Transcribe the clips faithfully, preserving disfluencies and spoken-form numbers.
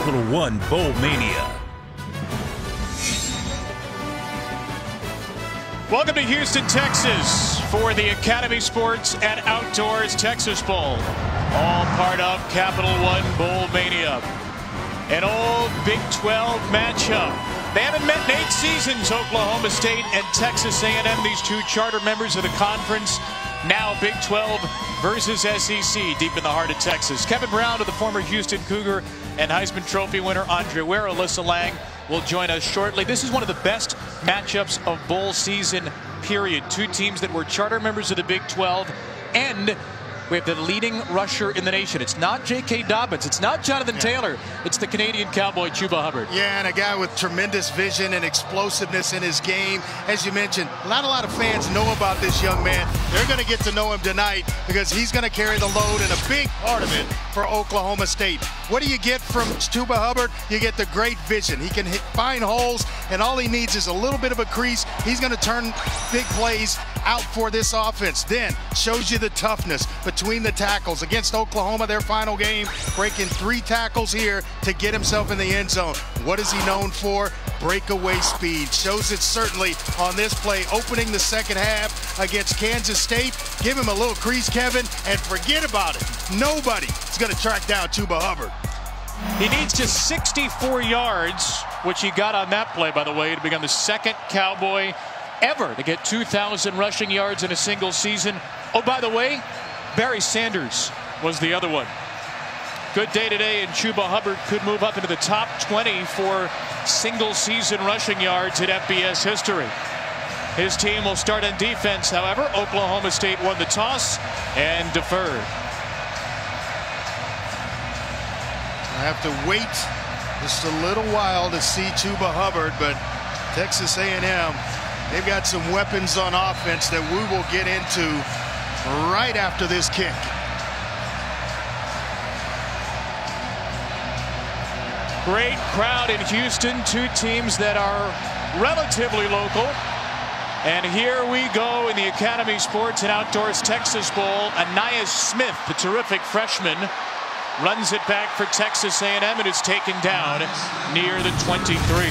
Capital One Bowl Mania. Welcome to Houston, Texas for the Academy Sports and Outdoors Texas Bowl. All part of Capital One Bowl Mania. An old Big twelve matchup. They haven't met in eight seasons, Oklahoma State and Texas A and M, these two charter members of the conference. Now Big twelve versus S E C, deep in the heart of Texas. Kevin Brown, to the former Houston Cougar and Heisman Trophy winner Andre Ware, Alyssa Lang will join us shortly. This is one of the best matchups of bowl season, period. Two teams that were charter members of the Big twelve, and we have the leading rusher in the nation. It's not J K. Dobbins. It's not Jonathan yeah. Taylor. It's the Canadian cowboy, Chuba Hubbard. Yeah, and a guy with tremendous vision and explosiveness in his game. As you mentioned, not a lot of fans know about this young man. They're going to get to know him tonight because he's going to carry the load, and a big part of it for Oklahoma State. What do you get from Chuba Hubbard? You get the great vision. He can hit, find holes, and all he needs is a little bit of a crease. He's going to turn big plays out for this offense. Then shows you the toughness between the tackles against Oklahoma, their final game, breaking three tackles here to get himself in the end zone. What is he known for? Breakaway speed. Shows it certainly on this play, opening the second half against Kansas State. Give him a little crease, Kevin, and forget about it. Nobody is going to track down Chuba Hubbard. He needs just sixty-four yards, which he got on that play, by the way, to become the second Cowboy ever to get two thousand rushing yards in a single season. Oh, by the way, Barry Sanders was the other one. Good day today, and Chuba Hubbard could move up into the top twenty for single season rushing yards in F B S history. His team will start on defense, however. Oklahoma State won the toss and deferred. I have to wait just a little while to see Chuba Hubbard, but Texas A and M, they've got some weapons on offense that we will get into right after this kick. Great crowd in Houston, two teams that are relatively local. And here we go in the Academy Sports and Outdoors Texas Bowl. Ainias Smith, the terrific freshman, runs it back for Texas A and M, and is taken down near the twenty-three.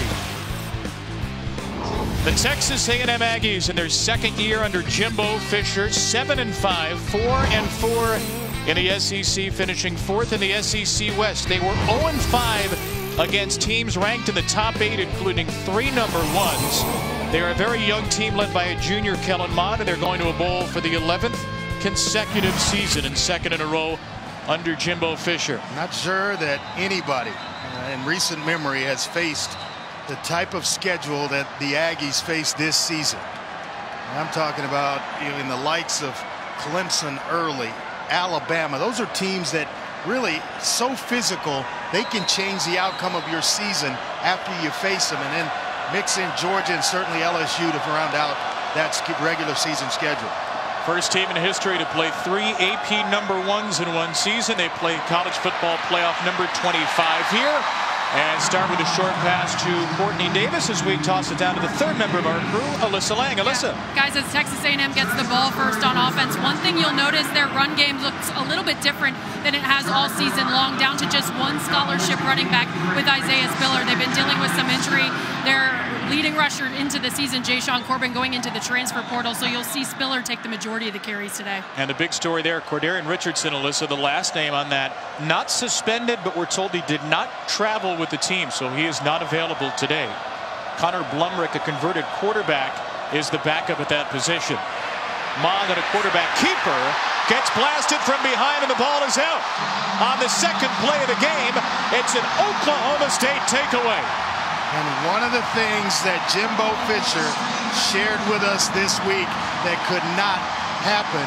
The Texas A and M Aggies in their second year under Jimbo Fisher, seven and five, four and four in the S E C, finishing fourth in the S E C West. They were oh and five against teams ranked in the top eight, including three number ones. They're a very young team led by a junior, Kellen Mond, and they're going to a bowl for the eleventh consecutive season and second in a row under Jimbo Fisher. Not sure that anybody uh, in recent memory has faced the type of schedule that the Aggies face this season. And I'm talking about, you know, in the likes of Clemson early, Alabama. Those are teams that really so physical they can change the outcome of your season after you face them, and then mix in Georgia and certainly L S U to round out that regular season schedule. First team in history to play three A P number ones in one season. They played college football playoff number twenty-five here. And start with a short pass to Courtney Davis as we toss it down to the third member of our crew, Alyssa Lang. Alyssa. Yeah. Guys, as Texas A and M gets the ball first on offense, one thing you'll notice, their run game looks a little bit different than it has all season long, down to just one scholarship running back with Isaiah Spiller. They've been dealing with some injury. Their leading rusher into the season, Jashawn Corbin, going into the transfer portal, so you'll see Spiller take the majority of the carries today. And the big story there, Cordarian Richardson, Alyssa, the last name on that, not suspended, but we're told he did not travel with the team, so he is not available today. Connor Blumrick, a converted quarterback, is the backup at that position. Mond, and a quarterback keeper, gets blasted from behind, and the ball is out. On the second play of the game, it's an Oklahoma State takeaway. And one of the things that Jimbo Fisher shared with us this week that could not happen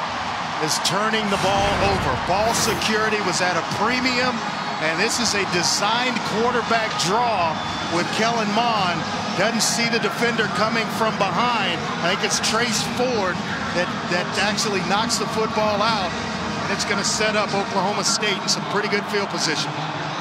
is turning the ball over. Ball security was at a premium, and this is a designed quarterback draw with Kellen Mond. Doesn't see the defender coming from behind. I think it's Trace Ford that, that actually knocks the football out, and it's going to set up Oklahoma State in some pretty good field position.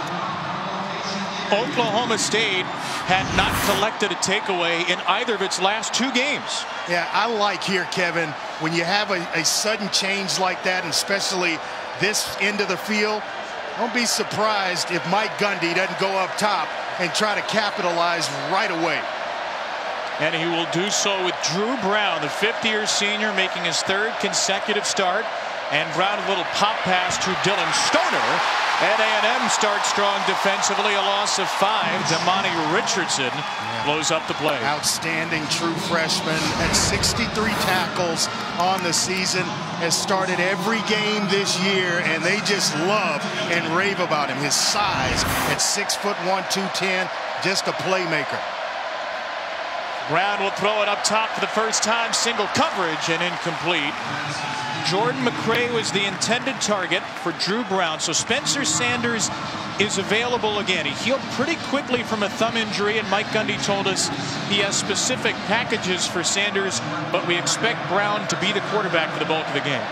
Oklahoma State had not collected a takeaway in either of its last two games. Yeah, I like here, Kevin, when you have a, a sudden change like that, and especially this end of the field, Don't be surprised if Mike Gundy doesn't go up top and try to capitalize right away. And he will do so with Drew Brown, the fifth-year senior, making his third consecutive start. And Brown, a little pop pass to Dylan Stoner. And A and M starts strong defensively. A loss of five. Damani Richardson yeah. blows up the play. Outstanding true freshman at sixty-three tackles on the season. Has started every game this year, and they just love and rave about him. His size at six foot one, two ten, just a playmaker. Brown will throw it up top for the first time. Single coverage and incomplete. Jordan McRae was the intended target for Drew Brown. So Spencer Sanders is available again. He healed pretty quickly from a thumb injury, and Mike Gundy told us he has specific packages for Sanders, but we expect Brown to be the quarterback for the bulk of the game.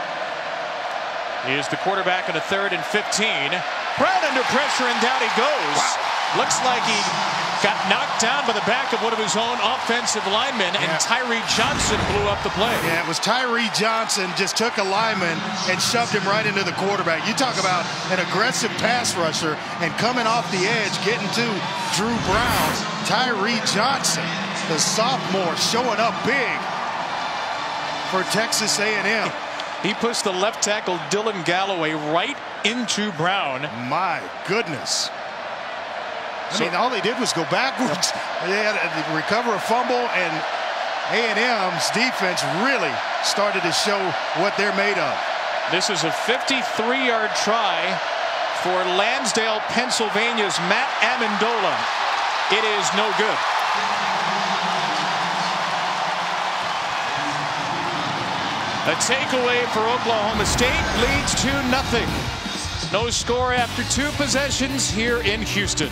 He is the quarterback in a third and fifteen. Brown under pressure, and down he goes. Wow. Looks like he got knocked down by the back of one of his own offensive linemen, yeah. and Tyree Johnson blew up the play. Yeah, it was Tyree Johnson just took a lineman and shoved him right into the quarterback. You talk about an aggressive pass rusher and coming off the edge, getting to Drew Brown. Tyree Johnson, the sophomore, showing up big for Texas A and M. He pushed the left tackle Dylan Galloway right into Brown. My goodness. I so, mean, all they did was go backwards. They had to recover a fumble, and A and M's defense really started to show what they're made of. This is a fifty-three yard try for Lansdale, Pennsylvania's Matt Amendola. It is no good. A takeaway for Oklahoma State, leads to nothing. No score after two possessions here in Houston.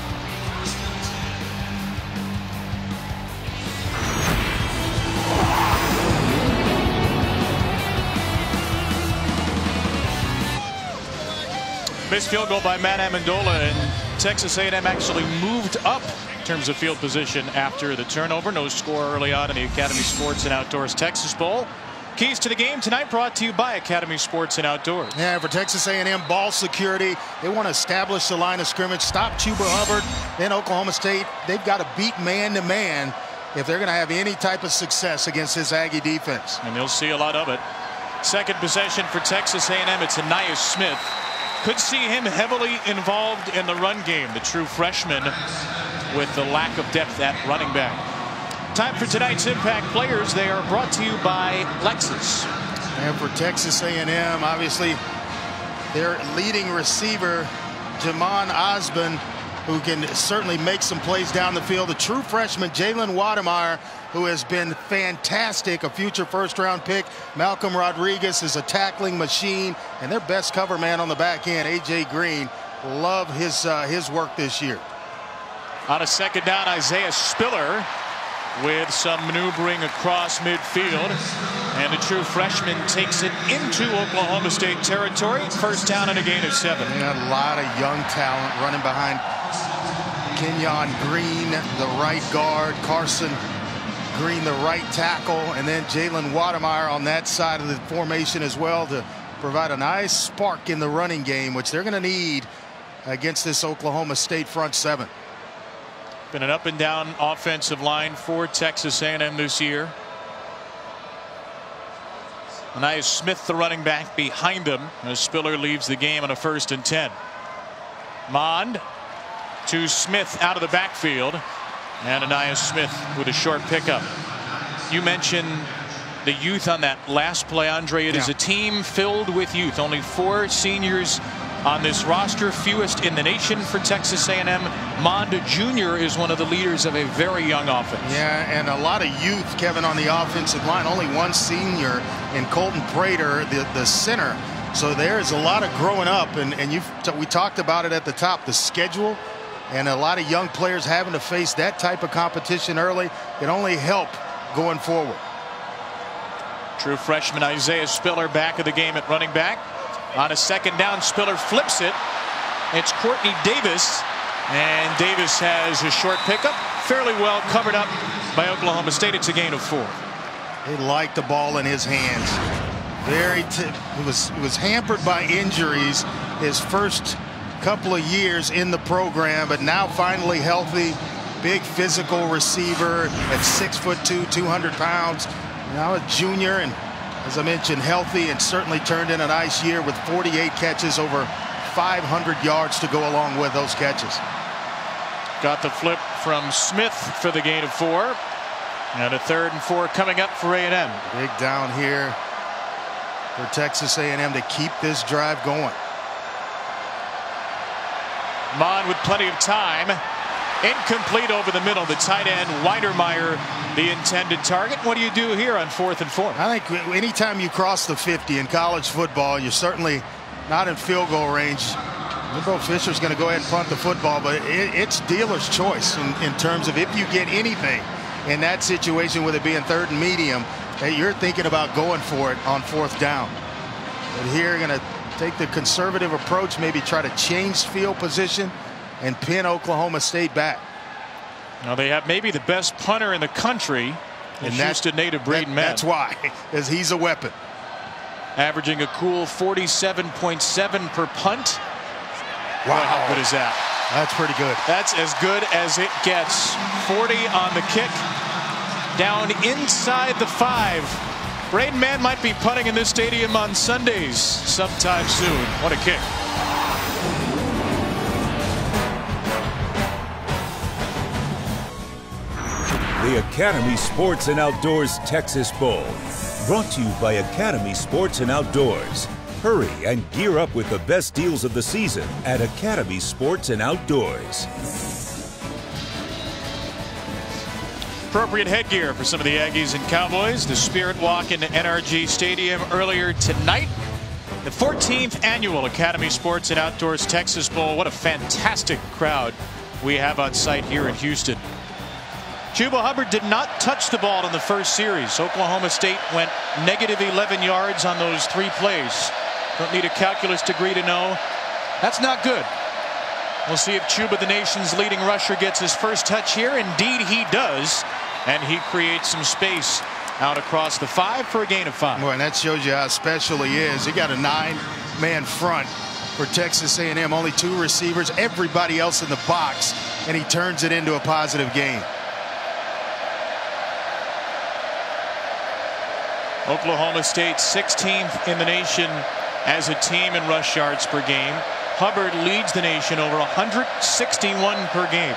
Missed field goal by Matt Amendola, and Texas A and M actually moved up in terms of field position after the turnover. No score early on in the Academy Sports and Outdoors Texas Bowl. Keys to the game tonight brought to you by Academy Sports and Outdoors. Yeah, for Texas A and M, ball security. They want to establish the line of scrimmage, stop Chuba Hubbard. Then Oklahoma State, they've got to beat man-to-man if they're going to have any type of success against this Aggie defense. And they'll see a lot of it. Second possession for Texas A and M. It's Ainias Smith. Could see him heavily involved in the run game. The true freshman with the lack of depth at running back. Time for tonight's Impact Players. They are brought to you by Lexus. And for Texas A and M, obviously, their leading receiver, Jamon Osborne, who can certainly make some plays down the field. The true freshman, Jalen Wademeyer, who has been fantastic, a future first-round pick. Malcolm Rodriguez is a tackling machine, and their best cover man on the back end, A J Green. Love his, uh, his work this year. On a second down, Isaiah Spiller with some maneuvering across midfield, and the true freshman takes it into Oklahoma State territory. First down and a gain of seven. Yeah, a lot of young talent running behind Kenyon Green, the right guard, Carson Green, the right tackle, and then Jalen Wademeyer on that side of the formation as well to provide a nice spark in the running game, which they're going to need against this Oklahoma State front seven. Been an up and down offensive line for Texas A and M this year. Ainias Smith, the running back, behind him as Spiller leaves the game on a first and ten. Mond to Smith out of the backfield, and Ainias Smith with a short pickup. You mentioned the youth on that last play, Andre. It yeah. is a team filled with youth. Only four seniors on this roster, fewest in the nation for Texas A and M. Mond Junior is one of the leaders of a very young offense. Yeah, and a lot of youth, Kevin, on the offensive line. Only one senior in Colton Prater, the, the center. So there's a lot of growing up, and, and you've t we talked about it at the top, the schedule, and a lot of young players having to face that type of competition early can only help going forward. True freshman Isaiah Spiller back of the game at running back. On a second down, Spiller flips it. It's Courtney Davis, and Davis has a short pickup, fairly well covered up by Oklahoma State. It's a gain of four. He liked the ball in his hands. Very, t he was he was hampered by injuries his first couple of years in the program, but now finally healthy. Big physical receiver at six foot two, two hundred pounds. Now a junior, and as I mentioned, healthy, and certainly turned in a nice year with forty-eight catches, over five hundred yards to go along with those catches. Got the flip from Smith for the gain of four. And a third and four coming up for A and M. Big down here for Texas A and M to keep this drive going. Mond with plenty of time. Incomplete over the middle. The tight end, Weidermeyer, the intended target. What do you do here on fourth and four? I think anytime you cross the fifty in college football, you're certainly not in field goal range. Jimbo Fisher's going to go ahead and punt the football, but it, it's dealer's choice in, in terms of if you get anything in that situation, with it being third and medium, that you're thinking about going for it on fourth down. But here, going to take the conservative approach, maybe try to change field position and pin Oklahoma State back. Now they have maybe the best punter in the country, and Houston native Braden Mann. That's why, because he's a weapon. Averaging a cool forty-seven point seven per punt. Wow, Boy, how good is that? That's pretty good. That's as good as it gets. forty on the kick. Down inside the five. Braden Mann might be punting in this stadium on Sundays sometime soon. What a kick. The Academy Sports and Outdoors Texas Bowl. Brought to you by Academy Sports and Outdoors. Hurry and gear up with the best deals of the season at Academy Sports and Outdoors. Appropriate headgear for some of the Aggies and Cowboys. The Spirit Walk into N R G Stadium earlier tonight. The fourteenth annual Academy Sports and Outdoors Texas Bowl. What a fantastic crowd we have on site here in Houston. Chuba Hubbard did not touch the ball in the first series. Oklahoma State went negative eleven yards on those three plays. Don't need a calculus degree to know that's not good. We'll see if Chuba, the nation's leading rusher, gets his first touch here. Indeed he does, and he creates some space out across the five for a gain of five. Boy, and that shows you how special he is. He got a nine-man front for Texas A and M. Only two receivers, everybody else in the box, and he turns it into a positive gain. Oklahoma State sixteenth in the nation as a team in rush yards per game. Hubbard leads the nation over one hundred sixty-one per game.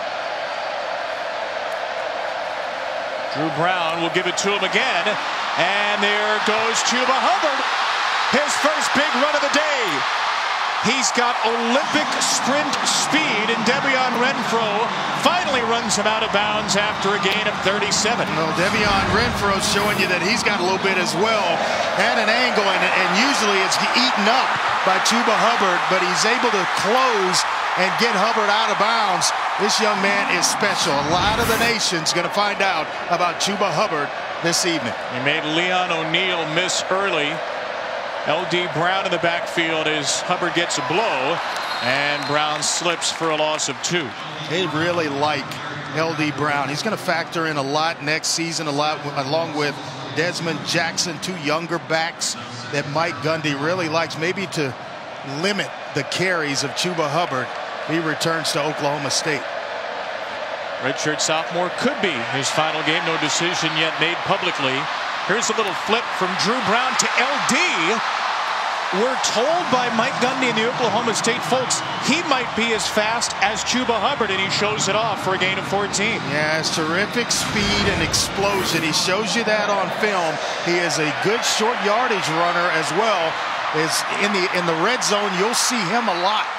Drew Brown will give it to him again, and there goes Chuba Hubbard. His first big run of the day. He's got Olympic sprint speed, and Devion Renfro finally runs him out of bounds after a gain of thirty-seven. Well, Devion Renfro's showing you that he's got a little bit as well, and an angle, and, and usually it's eaten up by Chuba Hubbard, but he's able to close and get Hubbard out of bounds. This young man is special. A lot of the nation's going to find out about Chuba Hubbard this evening. He made Leon O'Neal miss early. L D Brown in the backfield as Hubbard gets a blow, and Brown slips for a loss of two. They really like L D Brown. He's going to factor in a lot next season, a lot along with Desmond Jackson, two younger backs that Mike Gundy really likes, maybe to limit the carries of Chuba Hubbard. He returns to Oklahoma State. Redshirt sophomore could be his final game. No decision yet made publicly. Here's a little flip from Drew Brown to L D. We're told by Mike Gundy and the Oklahoma State folks he might be as fast as Chuba Hubbard, and he shows it off for a gain of fourteen. Yeah, it's terrific speed and explosion. He shows you that on film. He is a good short yardage runner as well. Is in the in the red zone, you'll see him a lot.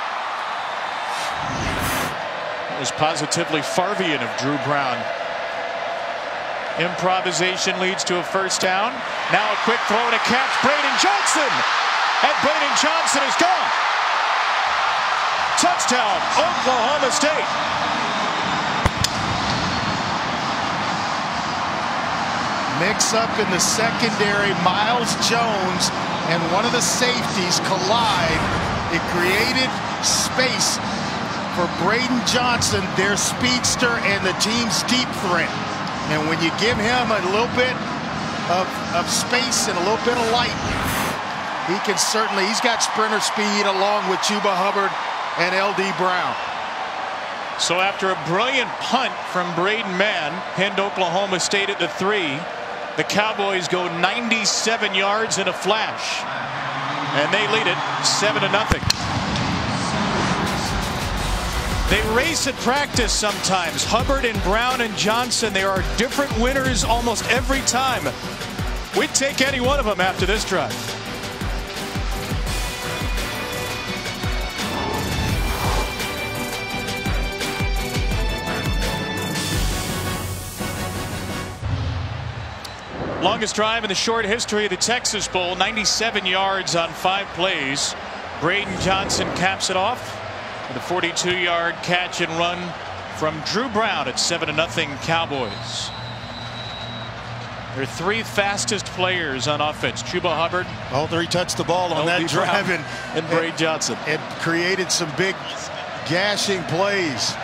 It was positively Farvian of Drew Brown. Improvisation leads to a first down. Now a quick throw and a catch. Braden Johnson! And Braden Johnson is gone. Touchdown, Oklahoma State. Mix up in the secondary. Miles Jones and one of the safeties collide. It created space for Braden Johnson, their speedster and the team's deep threat. And when you give him a little bit of, of space and a little bit of light, he can certainly, he's got sprinter speed along with Chuba Hubbard. and L D Brown. So after a brilliant punt from Braden Mann, pinned Oklahoma State at the three, the Cowboys go ninety-seven yards in a flash, and they lead it seven to nothing. They race at practice sometimes. Hubbard and Brown and Johnson, there are different winners almost every time. We'd take any one of them after this drive. Longest drive in the short history of the Texas Bowl, ninety-seven yards on five plays. Braden Johnson caps it off with a forty-two yard catch and run from Drew Brown at seven to nothing Cowboys. Their three fastest players on offense, Chuba Hubbard. All three touched the ball on that drive, and, and Braden Johnson. It created some big gashing plays.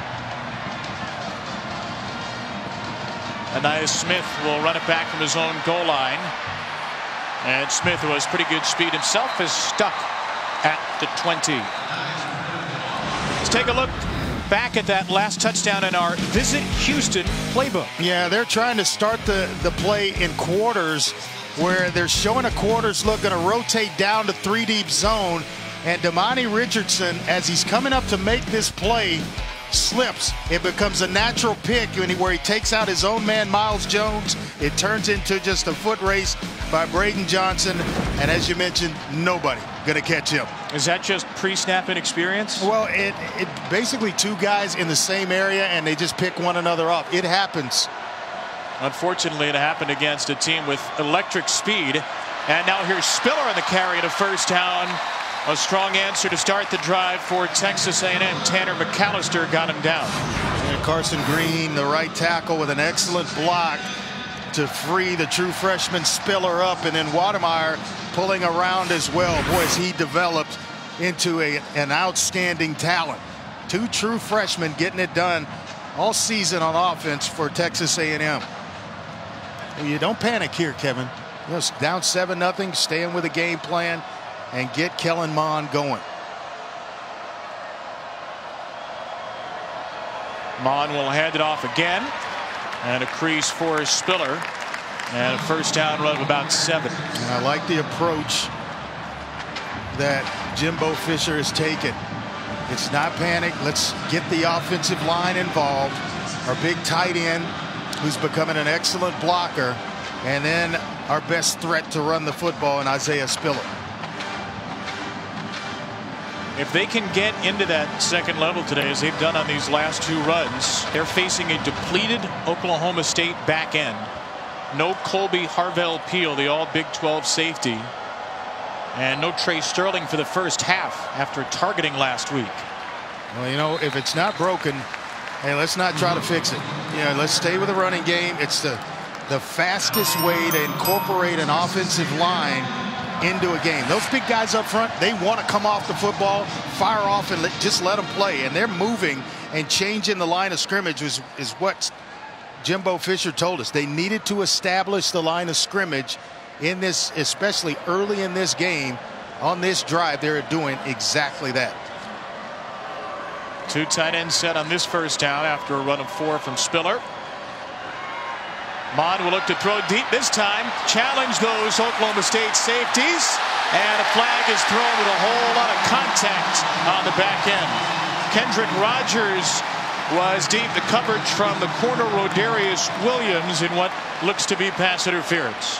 Ainias Smith will run it back from his own goal line. And Smith, who has pretty good speed himself, is stuck at the twenty. Let's take a look back at that last touchdown in our Visit Houston playbook. Yeah, they're trying to start the, the play in quarters, where they're showing a quarters look, going to rotate down to three deep zone. And Damani Richardson, as he's coming up to make this play, slips. It becomes a natural pick where he takes out his own man, Miles Jones. It turns into just a foot race by Braden Johnson, and as you mentioned, nobody gonna catch him. Is that just pre-snap inexperience? Well, it, it basically two guys in the same area, and they just pick one another off. It happens. Unfortunately, it happened against a team with electric speed. And now here's Spiller on the carry to first down. A strong answer to start the drive for Texas A and M. Tanner McAllister got him down. And Carson Green, the right tackle, with an excellent block to free the true freshman Spiller up, and then Watermeyer pulling around as well. Boy, has he developed into a, an outstanding talent. Two true freshmen getting it done all season on offense for Texas A and M. You don't panic here, Kevin. You know, down seven nothing, staying with a game plan and get Kellen Mond going. Mond will hand it off again, and a crease for Spiller, and a first down run of about seven. And I like the approach that Jimbo Fisher has taken. It's not panic. Let's get the offensive line involved. Our big tight end, who's becoming an excellent blocker, and then our best threat to run the football in Isaiah Spiller. If they can get into that second level today, as they've done on these last two runs, they're facing a depleted Oklahoma State back end. No Colby Harvell-Peel, the all Big twelve safety, and no Trey Sterling for the first half after targeting last week. Well, you know, if it's not broken, hey, let's not try to fix it. You know, let's stay with the running game. It's the the fastest way to incorporate an offensive line into a game. Those big guys up front, they want to come off the football, fire off, and let, just let them play. And they're moving and changing the line of scrimmage is, is what Jimbo Fisher told us. They needed to establish the line of scrimmage in this, especially early in this game. On this drive, they're doing exactly that. Two tight ends set on this first down after a run of four from Spiller. Mond will look to throw deep this time. Challenge those Oklahoma State safeties. And a flag is thrown with a whole lot of contact on the back end. Kendrick Rogers was deep. The coverage from the corner, Rodarius Williams, in what looks to be pass interference.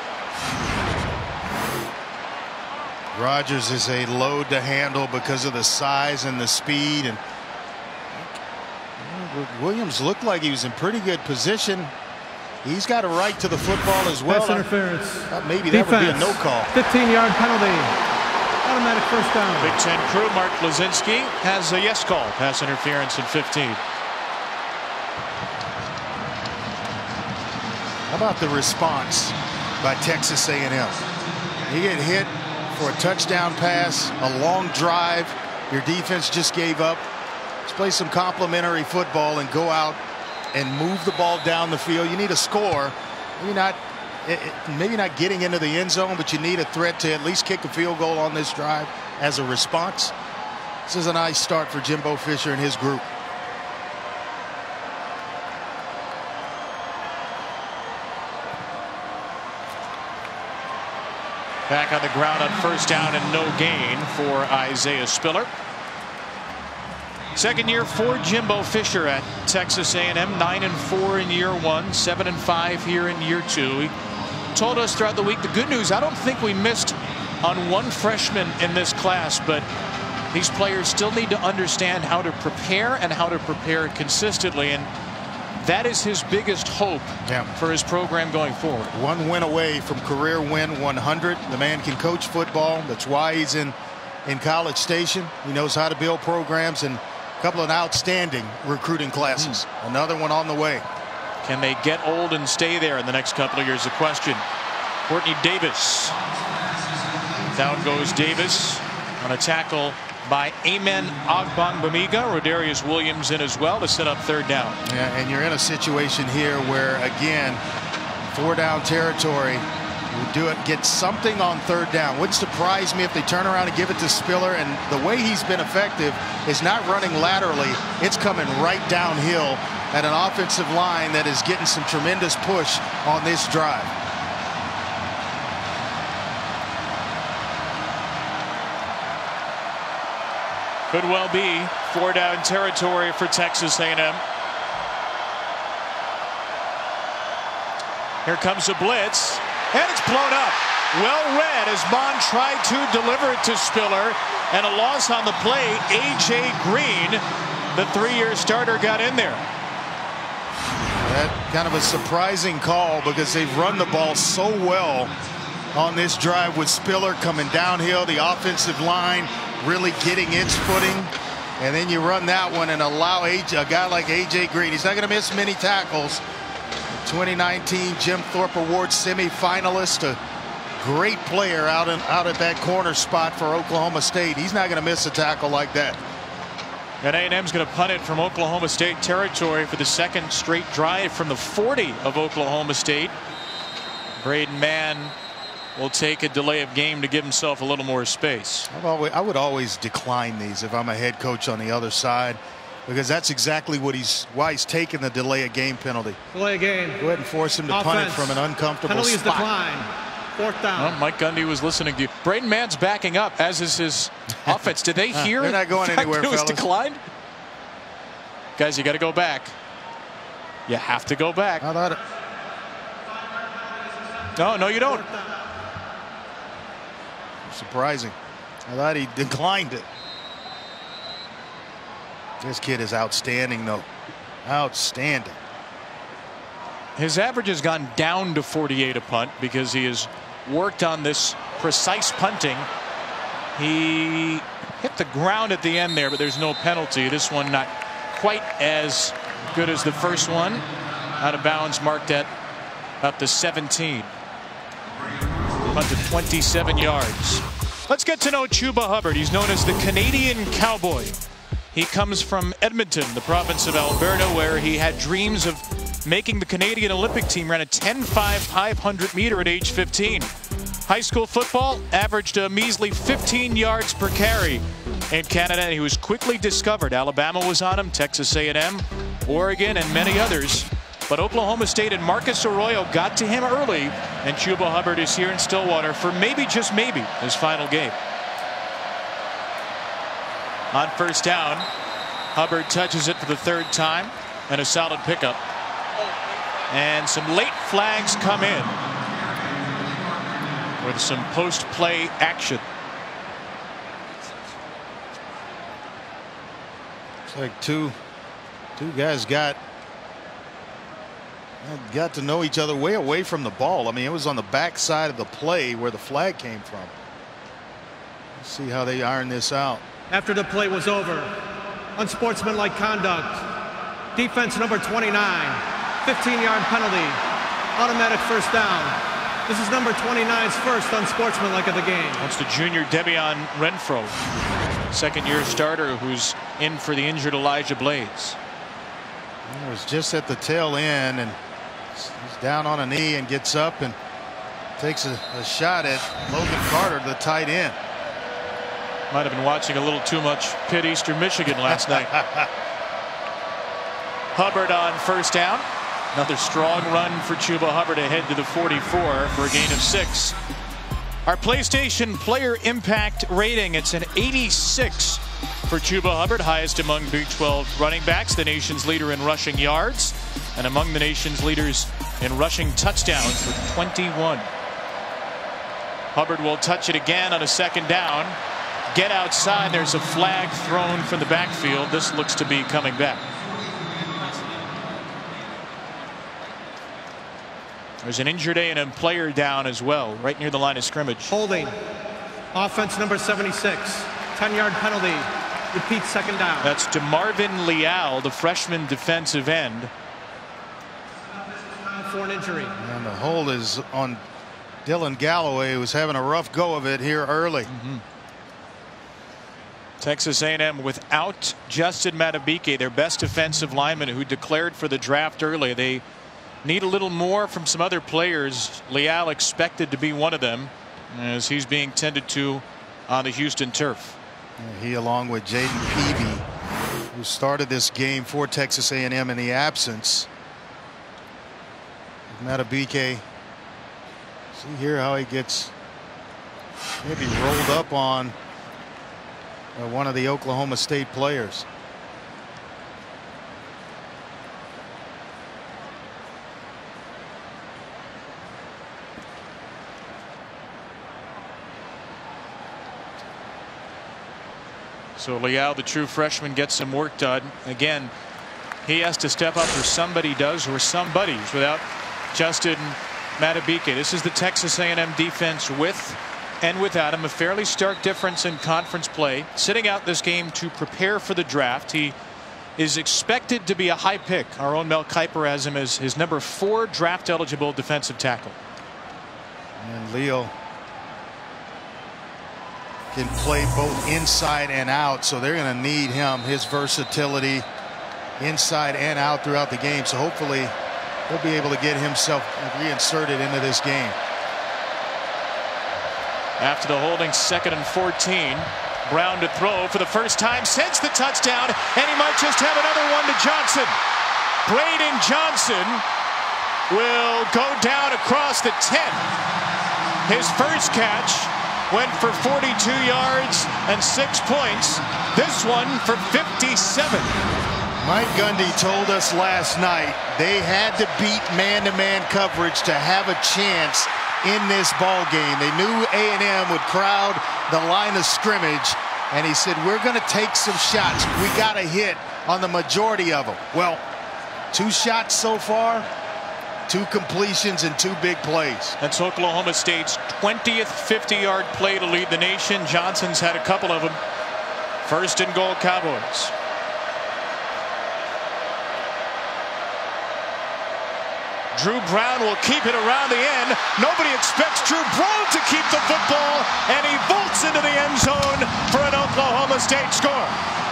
Rogers is a load to handle because of the size and the speed. And Williams looked like he was in pretty good position. He's got a right to the football as well. Pass interference. Uh, maybe that Defense. would be a no call. fifteen yard penalty. Automatic first down. Big Ten crew Mark Lazinski has a yes call. Pass interference in fifteen. How about the response by Texas A and M? You get hit for a touchdown pass, a long drive. Your defense just gave up. Let's play some complimentary football and go out and move the ball down the field. You need a score. Maybe not, maybe not getting into the end zone, but you need a threat to at least kick a field goal on this drive as a response. This is a nice start for Jimbo Fisher and his group. Back on the ground on first down and no gain for Isaiah Spiller. Second year for Jimbo Fisher at Texas A and M. nine and four in year one, seven and five here in year two. He told us throughout the week the good news, I don't think we missed on one freshman in this class, but these players still need to understand how to prepare and how to prepare consistently, and that is his biggest hope yeah. for his program going forward. One win away from career win one hundred. The man can coach football. That's why he's in in College Station. He knows how to build programs, and a couple of outstanding recruiting classes. Mm. Another one on the way. Can they get old and stay there in the next couple of years? The question. Courtney Davis. Down goes Davis on a tackle by Amen Agbangbamiga. Rodarius Williams in as well to set up third down. Yeah, and you're in a situation here where, again, four down territory. You do it, get something on third down. Wouldn't surprise me if they turn around and give it to Spiller. And the way he's been effective is not running laterally. It's coming right downhill at an offensive line that is getting some tremendous push on this drive. Could well be four down territory for Texas A and M. Here comes a blitz, and it's blown up. Well read as Mond tried to deliver it to Spiller, and a loss on the play. A J Green, the three-year starter, got in there. That kind of a surprising call because they've run the ball so well on this drive with Spiller coming downhill, the offensive line really getting its footing, and then you run that one and allow a, a guy like A J Green. He's not going to miss many tackles. twenty nineteen Jim Thorpe Award semifinalist, a great player out in, out at that corner spot for Oklahoma State. He's not going to miss a tackle like that. And A and M's going to punt it from Oklahoma State territory for the second straight drive from the forty of Oklahoma State. Braden Mann will take a delay of game to give himself a little more space. I've always, I would always decline these if I'm a head coach on the other side, because that's exactly what he's why he's taking the delay of game penalty. Delay of game. Go ahead and force him to Offense. punt it from an uncomfortable Penalty is spot. decline. Fourth down. Well, Mike Gundy was listening to you. Braden Mann's backing up, as is his offense. Did they hear? They're not going the fact anywhere, it was fellas. declined? Guys, you got to go back. You have to go back. I thought it. No, no, you don't. Surprising. I thought he declined it. This kid is outstanding, though. Outstanding. His average has gone down to forty-eight a punt because he has worked on this precise punting. He hit the ground at the end there, but there's no penalty. This one not quite as good as the first one. Out of bounds, marked at up to seventeen. Punt to twenty-seven yards. Let's get to know Chuba Hubbard. He's known as the Canadian Cowboy. He comes from Edmonton, the province of Alberta, where he had dreams of making the Canadian Olympic team. Ran a ten five five hundred meter at age fifteen. High school football averaged a measly fifteen yards per carry in Canada, and he was quickly discovered. Alabama was on him, Texas A and M, Oregon, and many others. But Oklahoma State and Marcus Arroyo got to him early, and Chuba Hubbard is here in Stillwater for maybe, just maybe, his final game. On first down, Hubbard touches it for the third time, and a solid pickup. And some late flags come in with some post-play action. It's like two, two guys got got to know each other way away from the ball. I mean, it was on the back side of the play where the flag came from. Let's see how they iron this out. After the play was over, unsportsmanlike conduct, defense number twenty-nine, fifteen yard penalty, automatic first down. This is number twenty-nine's first unsportsmanlike of the game. That's the junior Debian Renfro, second year starter who's in for the injured Elijah Blades. It was just at the tail end, and he's down on a knee and gets up and takes a, a shot at Logan Carter, the tight end. Might have been watching a little too much Pitt Eastern Michigan last night. Hubbard on first down. Another strong run for Chuba Hubbard ahead to the forty-four for a gain of six. Our PlayStation Player Impact rating, it's an eighty-six for Chuba Hubbard, highest among Big twelve running backs, the nation's leader in rushing yards, and among the nation's leaders in rushing touchdowns with twenty-one. Hubbard will touch it again on a second down. Get outside. There's a flag thrown from the backfield. This looks to be coming back. There's an injured A and M player down as well, right near the line of scrimmage. Holding. Offense number seventy-six. ten yard penalty. Repeat second down. That's DeMarvin Leal, the freshman defensive end. For an injury. And the hold is on Dylan Galloway, who's having a rough go of it here early. Mm-hmm. Texas A and M without Justin Madubuike, their best defensive lineman who declared for the draft early. They need a little more from some other players. Leal expected to be one of them as he's being tended to on the Houston turf. He, along with Jaden Peavy, who started this game for Texas A and M in the absence. Madubuike, see here how he gets maybe rolled up on uh, one of the Oklahoma State players. So Leal, the true freshman, gets some work done. Again, he has to step up, or somebody does, or somebody's, without Justin Madubuike. This is the Texas A and M defense with and without him. A fairly stark difference in conference play. Sitting out this game to prepare for the draft. He is expected to be a high pick. Our own Mel Kiper has him as his number four draft eligible defensive tackle. And Leo can play both inside and out, so they're going to need him, his versatility inside and out throughout the game. So hopefully he'll be able to get himself reinserted into this game. After the holding, second and fourteen. Brown to throw for the first time since the touchdown, and he might just have another one to Johnson. Braden Johnson will go down across the ten. His first catch went for forty-two yards and six points. This one for fifty-seven. Mike Gundy told us last night they had to beat man-to-man coverage to have a chance in this ball game. They knew A and M would crowd the line of scrimmage, and he said, we're going to take some shots. We got a hit on the majority of them. Well, two shots so far, two completions and two big plays. That's Oklahoma State's twentieth fifty yard play to lead the nation. Johnson's had a couple of them. First and goal, Cowboys. Drew Brown will keep it around the end. Nobody expects Drew Brown to keep the football, and he vaults into the end zone for an Oklahoma State score.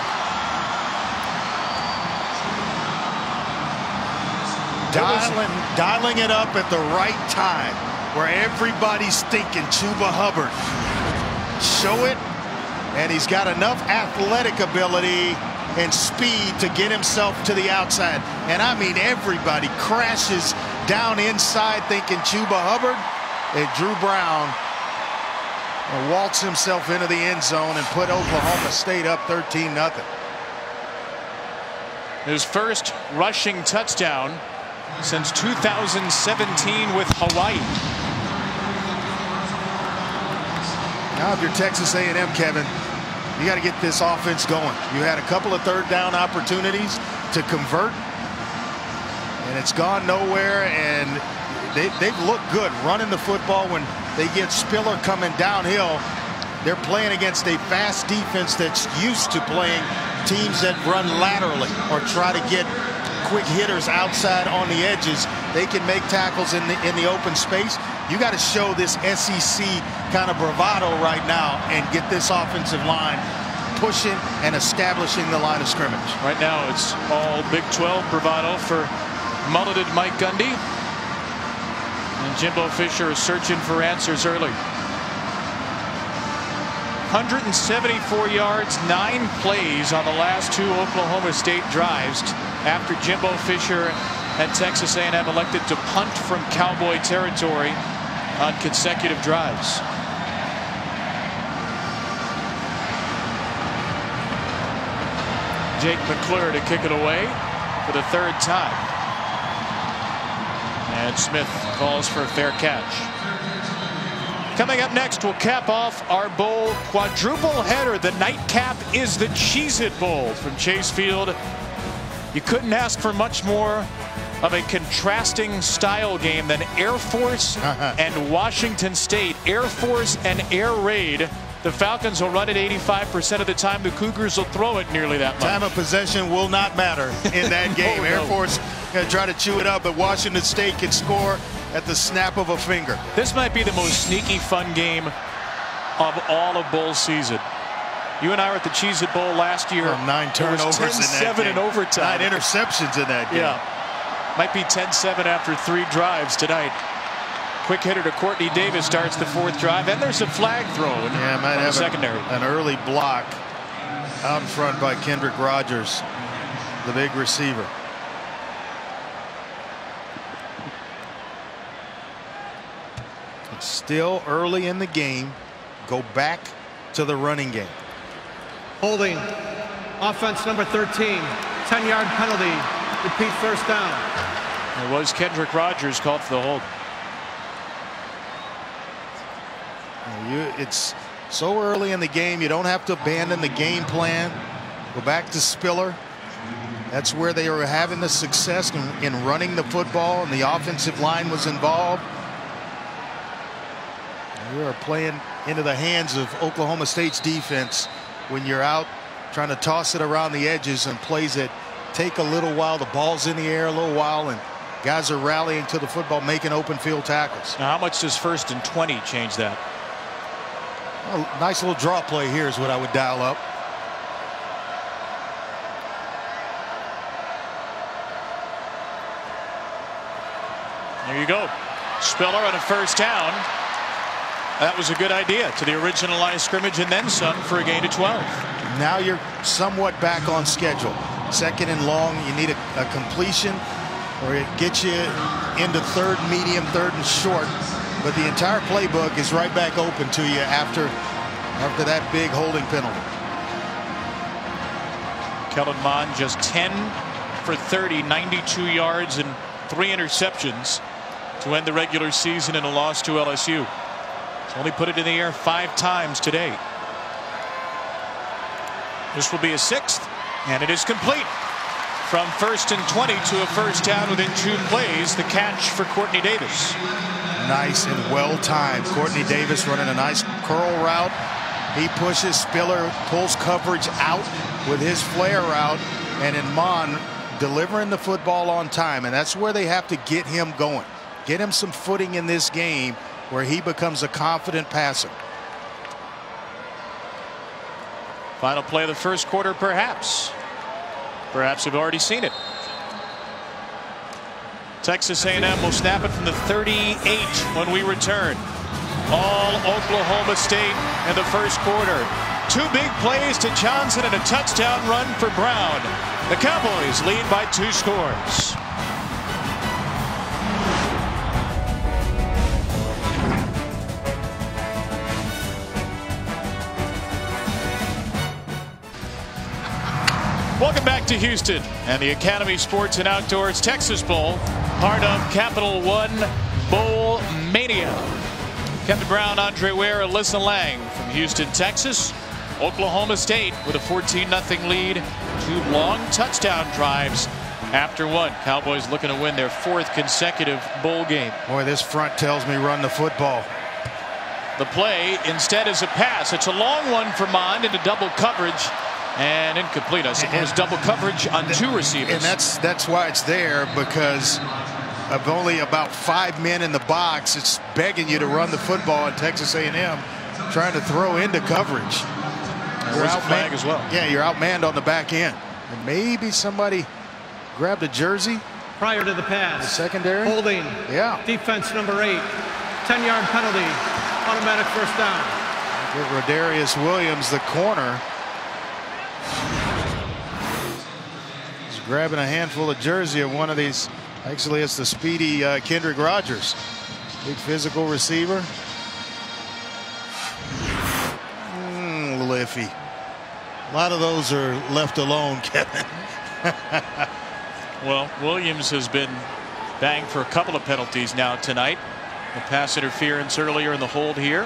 Dialing, dialing it up at the right time, where everybody's thinking Chuba Hubbard. Show it, and he's got enough athletic ability and speed to get himself to the outside. And I mean, everybody crashes down inside thinking Chuba Hubbard, and Drew Brown will waltz himself into the end zone and put Oklahoma State up thirteen nothing. His first rushing touchdown since two thousand seventeen with Hawaii. Now if you're Texas A and M, Kevin, you got to get this offense going. You had a couple of third down opportunities to convert, and it's gone nowhere, and they, they've looked good running the football. When they get Spiller coming downhill, they're playing against a fast defense that's used to playing teams that run laterally or try to get quick hitters outside on the edges. They can make tackles in the in the open space. You got to show this S E C kind of bravado right now and get this offensive line pushing and establishing the line of scrimmage. Right now it's all Big twelve bravado for mulleted Mike Gundy, and Jimbo Fisher is searching for answers early. one hundred seventy-four yards, nine plays on the last two Oklahoma State drives after Jimbo Fisher and Texas A and M elected to punt from Cowboy territory on consecutive drives. Jake McClure to kick it away for the third time. And Smith calls for a fair catch. Coming up next, we'll cap off our bowl quadruple header. The nightcap is the Cheez-It Bowl from Chase Field. You couldn't ask for much more of a contrasting style game than Air Force and Washington State. Air Force and Air Raid. The Falcons will run it eighty-five percent of the time. The Cougars will throw it nearly that much. Time of possession will not matter in that game. oh, Air no. Force going to try to chew it up, but Washington State can score at the snap of a finger. This might be the most sneaky fun game of all of bowl season. You and I were at the Cheez-It Bowl last year. Oh, nine turnovers in that seven in overtime. Nine interceptions in that game. Yeah. Might be ten seven after three drives tonight. Quick hitter to Courtney Davis starts the fourth drive, and there's a flag thrown. Yeah, might have secondary. An, an early block out in front by Kendrick Rogers, the big receiver. It's still early in the game. Go back to the running game. Holding. Offense number thirteen. ten yard penalty. Repeat first down. It was Kendrick Rogers called for the hold. You, it's so early in the game, you don't have to abandon the game plan. Go back to Spiller. That's where they were having the success in, in running the football, and the offensive line was involved. You are playing into the hands of Oklahoma State's defense when you're out trying to toss it around the edges and plays that take a little while. The ball's in the air a little while, and guys are rallying to the football, making open field tackles. Now, how much does first and twenty change that? A nice little draw play here is what I would dial up. There you go. Spiller on a first down. That was a good idea to the original line of scrimmage and then some for a gain of twelve. Now you're somewhat back on schedule. Second and long, you need a, a completion or it gets you into third medium, third and short. But the entire playbook is right back open to you after after that big holding penalty. Kellen Mond just ten for thirty, ninety-two yards and three interceptions to end the regular season in a loss to L S U. He's only put it in the air five times today. This will be a sixth, and it is complete. From first and twenty to a first down within two plays. The catch for Courtney Davis. Nice and well timed. Courtney Davis running a nice curl route. He pushes, Spiller pulls coverage out with his flare route, and in Mon delivering the football on time. And that's where they have to get him going. Get him some footing in this game where he becomes a confident passer. Final play of the first quarter, perhaps. Perhaps we've already seen it. Texas A and M will snap it from the thirty-eight when we return. All Oklahoma State in the first quarter. Two big plays to Johnson and a touchdown run for Brown. The Cowboys lead by two scores. Welcome back to Houston and the Academy Sports and Outdoors Texas Bowl, part of Capital One Bowl Mania. Kevin Brown, Andre Ware, Alyssa Lang from Houston, Texas. Oklahoma State with a fourteen nothing lead. Two long touchdown drives after one. Cowboys looking to win their fourth consecutive bowl game. Boy, this front tells me run the football. The play instead is a pass. It's a long one for Mond into double coverage. And incomplete, I suppose. And double coverage on two receivers. And that's that's why it's there, because of only about five men in the box. It's begging you to run the football at Texas A and M, trying to throw into coverage. You're outmanned flag as well. Yeah, you're outmanned on the back end. And maybe somebody grabbed a jersey prior to the pass. The secondary holding. Yeah. Defense number eight. ten yard penalty. Automatic first down. Get Rodarius Williams, the corner. He's grabbing a handful of jersey of one of these. Actually, it's the speedy uh, Kendrick Rogers. Big physical receiver. Mm, Liffey. A lot of those are left alone, Kevin. Well, Williams has been banged for a couple of penalties now tonight. The pass interference earlier in the hold here.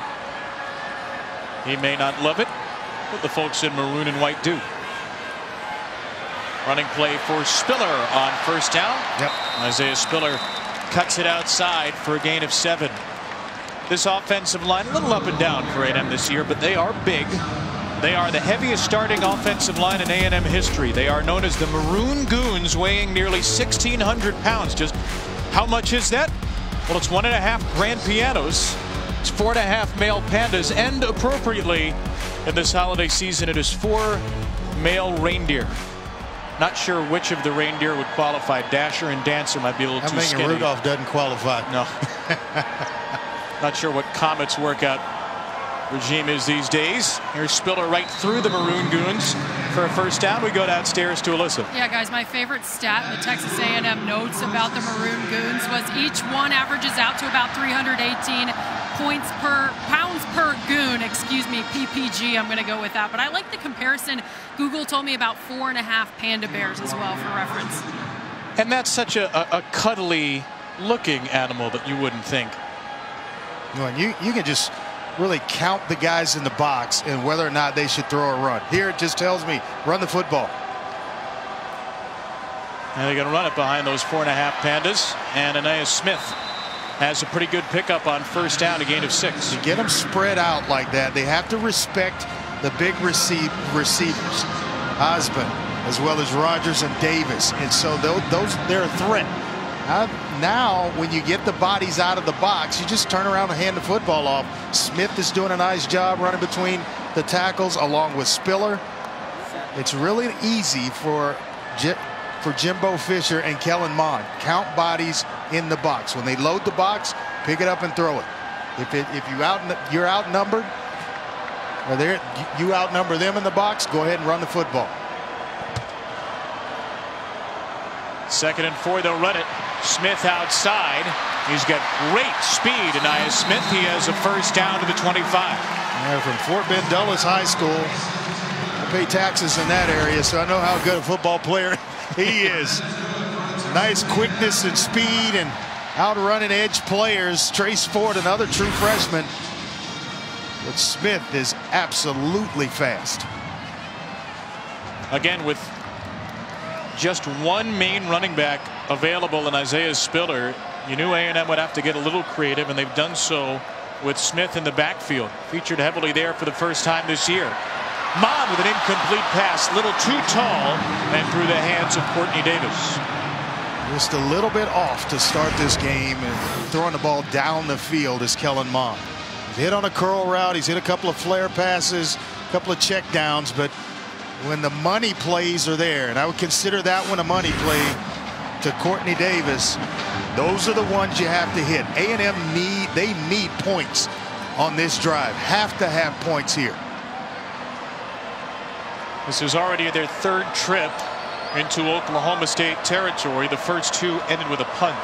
He may not love it, but the folks in maroon and white do. Running play for Spiller on first down. Yep. Isaiah Spiller cuts it outside for a gain of seven. This offensive line a little up and down for A and M this year, but they are big. They are the heaviest starting offensive line in A and M history. They are known as the Maroon Goons, weighing nearly sixteen hundred pounds. Just how much is that? Well, it's one and a half grand pianos. It's four and a half male pandas, and appropriately in this holiday season, it is four male reindeer. Not sure which of the reindeer would qualify. Dasher and Dancer might be a little I'm too thinking skinny. Rudolph doesn't qualify. No. Not sure what Comet's workout regime is these days. Here's Spiller right through the Maroon Goons for a first down. We go downstairs to Alyssa. Yeah, guys, my favorite stat in the Texas A and M notes about the Maroon Goons was each one averages out to about three hundred eighteen points per pounds per goon. Excuse me, P P G. I'm going to go with that. But I like the comparison. Google told me about four and a half panda bears as well for reference. And that's such a, a, a cuddly looking animal that you wouldn't think. No, and you you can just really count the guys in the box and whether or not they should throw or run. Here it just tells me run the football. And they're going to run it behind those four and a half pandas. And Anaya Smith has a pretty good pickup on first down, a gain of six. To get them spread out like that, they have to respect the big receive receivers, Osborne, as well as Rogers and Davis. And so those, those they're a threat. Uh, now, when you get the bodies out of the box, you just turn around and hand the football off. Smith is doing a nice job running between the tackles along with Spiller. It's really easy for J for Jimbo Fisher and Kellen Mond. Count bodies in the box. When they load the box, pick it up and throw it. If it if you out you're outnumbered, or they you outnumber them in the box, go ahead and run the football. Second and four, they'll run it. Smith outside. He's got great speed, Anaya Smith. He has a first down to the twenty-five. Yeah, from Fort Bend Dulles High School. I pay taxes in that area, so I know how good a football player he is. Nice quickness and speed and outrunning edge players. Trace Ford, another true freshman. But Smith is absolutely fast. Again, with just one main running back available in Isaiah Spiller, you knew A and M would have to get a little creative, and they've done so with Smith in the backfield. Featured heavily there for the first time this year. Mond with an incomplete pass, little too tall, and through the hands of Courtney Davis. Just a little bit off to start this game, and throwing the ball down the field is Kellen Mond. He's hit on a curl route, he's hit a couple of flare passes, a couple of check downs, but when the money plays are there, and I would consider that one a money play to Courtney Davis, those are the ones you have to hit. A and M need, they need points on this drive. Have to have points here. This is already their third trip into Oklahoma State territory. The first two ended with a punt.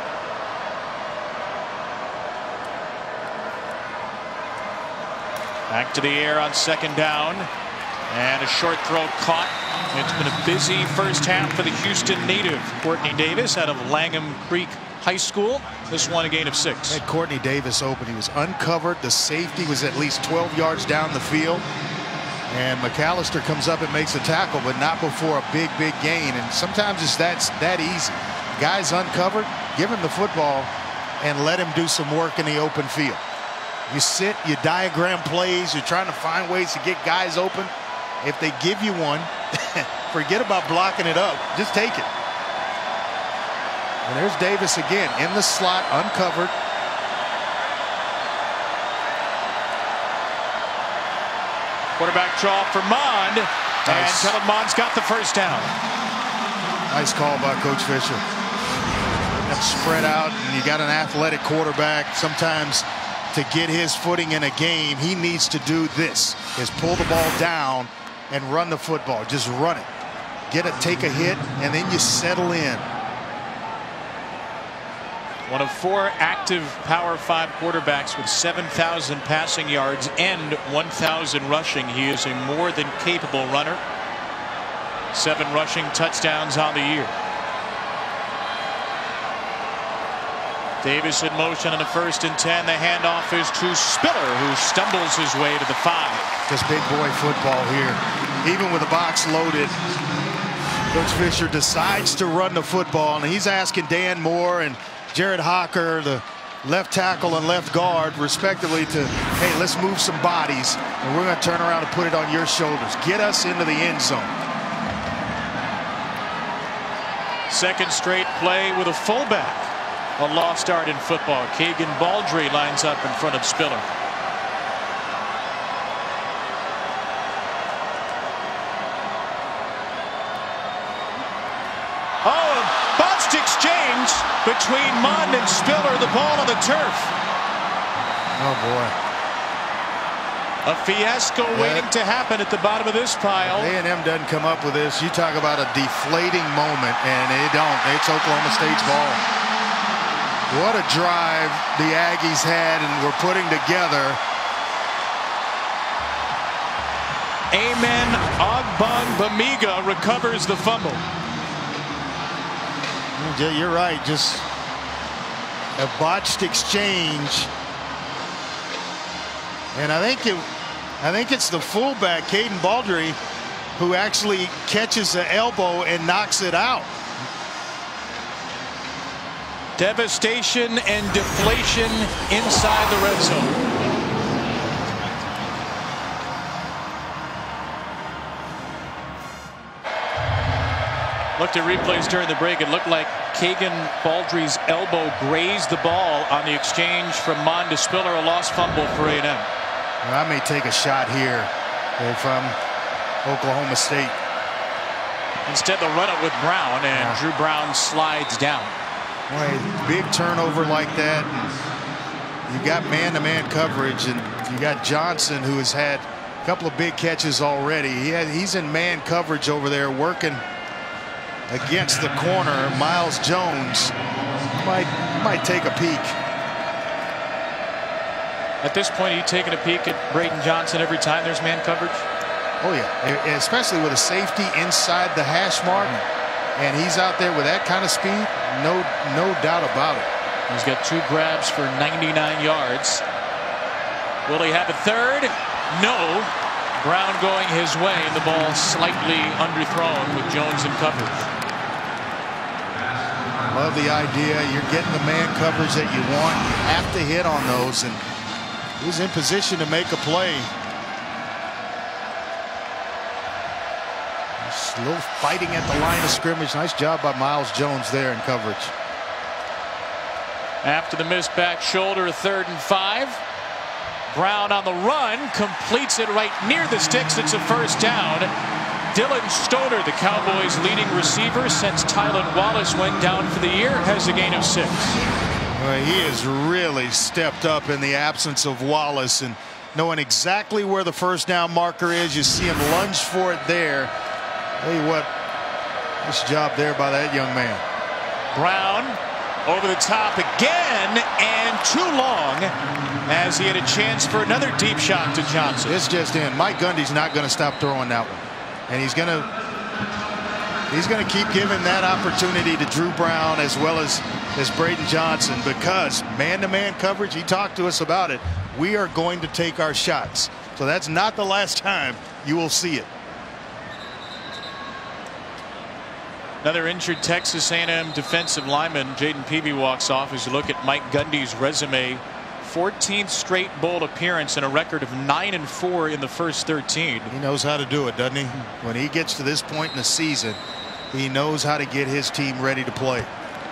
Back to the air on second down. And a short throw caught. It's been a busy first half for the Houston native. Courtney Davis out of Langham Creek High School. This one a gain of six. Had Courtney Davis open. He was uncovered. The safety was at least twelve yards down the field. And McAllister comes up and makes a tackle, but not before a big, big gain. And sometimes it's that, that easy. Guys uncovered, give him the football, and let him do some work in the open field. You sit, you diagram plays, you're trying to find ways to get guys open. If they give you one, forget about blocking it up. Just take it. And there's Davis again in the slot, uncovered. Quarterback draw for Mond. Nice. And Kellen Mond's got the first down. Nice call by Coach Fisher. Them spread out, and you got an athletic quarterback. Sometimes to get his footing in a game, he needs to do this, is pull the ball down and run the football. Just run it. Get it, take a hit, and then you settle in. One of four active Power Five quarterbacks with seven thousand passing yards and one thousand rushing. He is a more than capable runner. Seven rushing touchdowns on the year. Davis in motion on the first and ten. The handoff is to Spiller, who stumbles his way to the five. Just big boy football here. Even with the box loaded, Coach Fisher decides to run the football, and he's asking Dan Moore and Jared Hocker, the left tackle and left guard, respectively, to, hey, let's move some bodies, and we're going to turn around and put it on your shoulders. Get us into the end zone. Second straight play with a fullback. A lost start in football. Keegan Baldry lines up in front of Spiller. Oh, a botched exchange between Mond and Spiller. The ball on the turf. Oh, boy. A fiasco yeah. waiting to happen at the bottom of this pile. A and M doesn't come up with this. You talk about a deflating moment, and they don't. It's Oklahoma State's ball. What a drive the Aggies had and were putting together. Amen Ogbongbemiga recovers the fumble. You're right. Just a botched exchange. And I think it, I think it's the fullback, Caden Baldry, who actually catches the elbow and knocks it out. Devastation and deflation inside the red zone. Looked at replays during the break. It looked like Keegan Baldry's elbow grazed the ball on the exchange from Mond to Spiller. A lost fumble for A and M. Well, I may take a shot here from Oklahoma State. Instead, they'll run it with Brown, and yeah. Drew Brown slides down. Boy, big turnover like that. You got man-to-man coverage, and you got Johnson, who has had a couple of big catches already. He had, he's in man coverage over there, working against the corner. Miles Jones might might take a peek. At this point, are you taking a peek at Braden Johnson every time there's man coverage? Oh yeah, especially with a safety inside the hash mark. And he's out there with that kind of speed, no, no doubt about it. He's got two grabs for ninety-nine yards. Will he have a third? No. Brown going his way, and the ball slightly underthrown with Jones in coverage. Love the idea. You're getting the man coverage that you want. You have to hit on those, and he's in position to make a play. A little fighting at the line of scrimmage. Nice job by Miles Jones there in coverage. After the missed back shoulder, third and five. Brown on the run, completes it right near the sticks. It's a first down. Dylan Stoner, the Cowboys' leading receiver since Tylan Wallace went down for the year, has a gain of six. Well, he has really stepped up in the absence of Wallace, and knowing exactly where the first down marker is. You see him lunge for it there. Tell you what, nice job there by that young man. Brown over the top again, and too long, as he had a chance for another deep shot to Johnson. It's just in. Mike Gundy's not going to stop throwing that one, and he's going to he's going to keep giving that opportunity to Drew Brown as well as as Braden Johnson, because man-to-man coverage, he talked to us about it. We are going to take our shots, so that's not the last time you will see it. Another injured Texas A and M defensive lineman, Jaden Peavy, walks off as you look at Mike Gundy's resume. fourteenth straight bowl appearance and a record of nine and four in the first thirteen. He knows how to do it, doesn't he? When he gets to this point in the season, he knows how to get his team ready to play.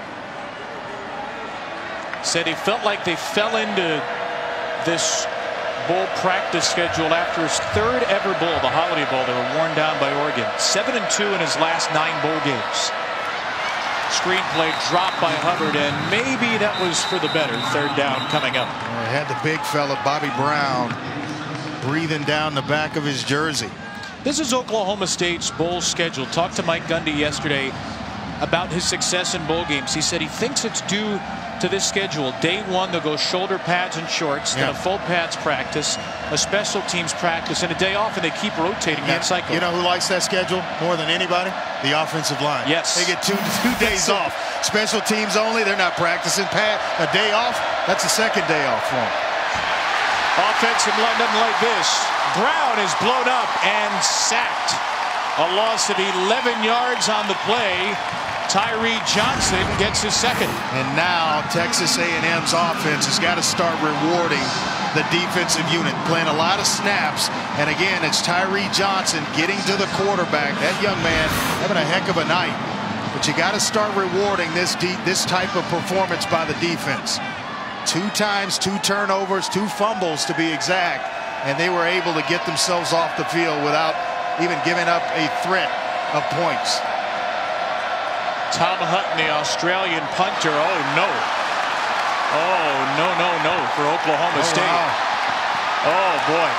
Said he felt like they fell into this bowl practice schedule after his third ever bowl, the Holiday Bowl. They were worn down by Oregon. Seven and two in his last nine bowl games. screenplay dropped by Hubbard, and maybe that was for the better. Third down coming up. I had the big fella, Bobby Brown, breathing down the back of his jersey. This is Oklahoma State's bowl schedule. Talked to Mike Gundy yesterday about his success in bowl games. He said he thinks it's due to this schedule. Day one, they'll go shoulder pads and shorts, yeah. then a full pads practice, a special teams practice, and a day off, and they keep rotating that you, cycle. You know who likes that schedule more than anybody? The offensive line. Yes. They get two, two days off. Special teams only. They're not practicing. Pad, a day off, that's a second day off for them. Offensive line doesn't like this. Brown is blown up and sacked. A loss of eleven yards on the play. Tyree Johnson gets his second. And now Texas A and M's offense has got to start rewarding the defensive unit, playing a lot of snaps. And again, it's Tyree Johnson getting to the quarterback. That young man having a heck of a night. But you got to start rewarding this this type of performance by the defense. Two times, two turnovers, two fumbles to be exact. And they were able to get themselves off the field without even giving up a threat of points. Tom Hutton, the Australian punter. Oh, no. Oh, no, no, no for Oklahoma oh, State. Wow. Oh, boy.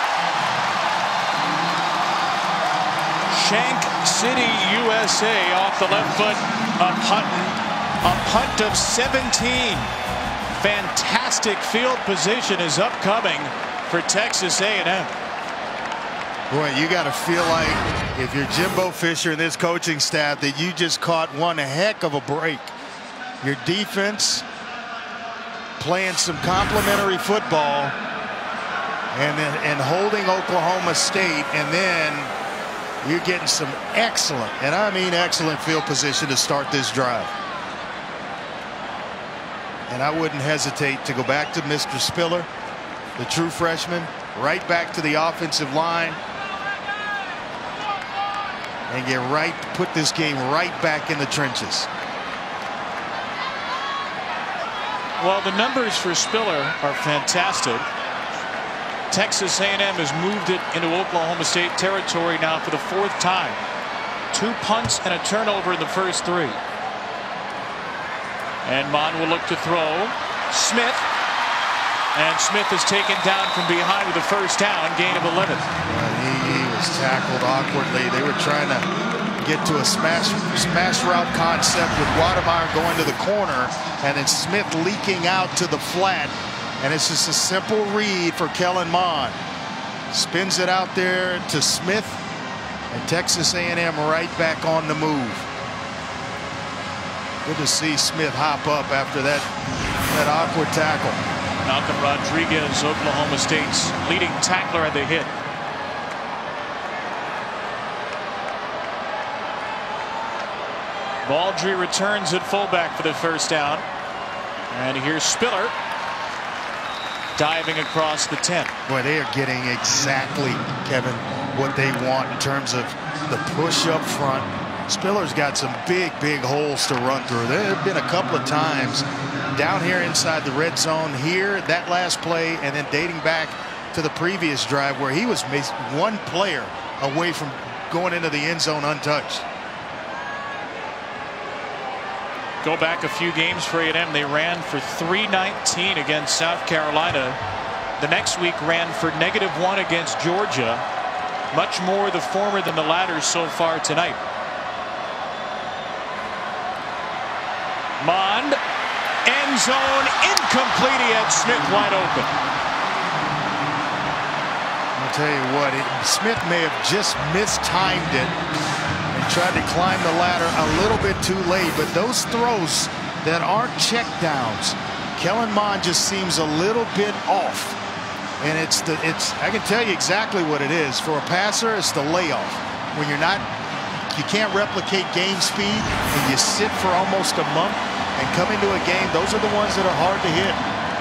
Shank City, U S A off the left foot of Hutton. A punt of seventeen. Fantastic field position is upcoming for Texas A and M. Boy, you got to feel like if you're Jimbo Fisher and this coaching staff that you just caught one heck of a break. Your defense playing some complimentary football and then and holding Oklahoma State, and then you're getting some excellent, and I mean excellent, field position to start this drive. And I wouldn't hesitate to go back to Mister Spiller, the true freshman, right back to the offensive line, and get right, put this game right back in the trenches. Well, the numbers for Spiller are fantastic. Texas A and M has moved it into Oklahoma State territory now for the fourth time. Two punts and a turnover in the first three. And Mond will look to throw. Smith. And Smith is taken down from behind with a first down, gain of eleven. Well, he, he was tackled awkwardly. They were trying to get to a smash smash route concept with Watermeyer going to the corner, and then Smith leaking out to the flat. And it's just a simple read for Kellen Mond. Spins it out there to Smith, and Texas A and M right back on the move. Good to see Smith hop up after that, that awkward tackle. Malcolm Rodriguez, Oklahoma State's leading tackler at the hit. Baldry returns at fullback for the first down. And here's Spiller diving across the ten. Boy, they are getting exactly, Kevin, what they want in terms of the push up front. Spiller's got some big, big holes to run through. There have been a couple of times down here inside the red zone here, that last play, and then dating back to the previous drive where he was one player away from going into the end zone untouched. Go back a few games for A and M. They ran for three nineteen against South Carolina. The next week ran for negative one against Georgia. Much more the former than the latter so far tonight. Mond, end zone, incomplete. He had Smith wide open. I'll tell you what, it, Smith may have just mistimed it and tried to climb the ladder a little bit too late, but those throws that aren't check downs, Kellen Mond just seems a little bit off. And it's the it's I can tell you exactly what it is. For a passer, it's the layoff. When you're not, you can't replicate game speed and you sit for almost a month and come into a game, those are the ones that are hard to hit.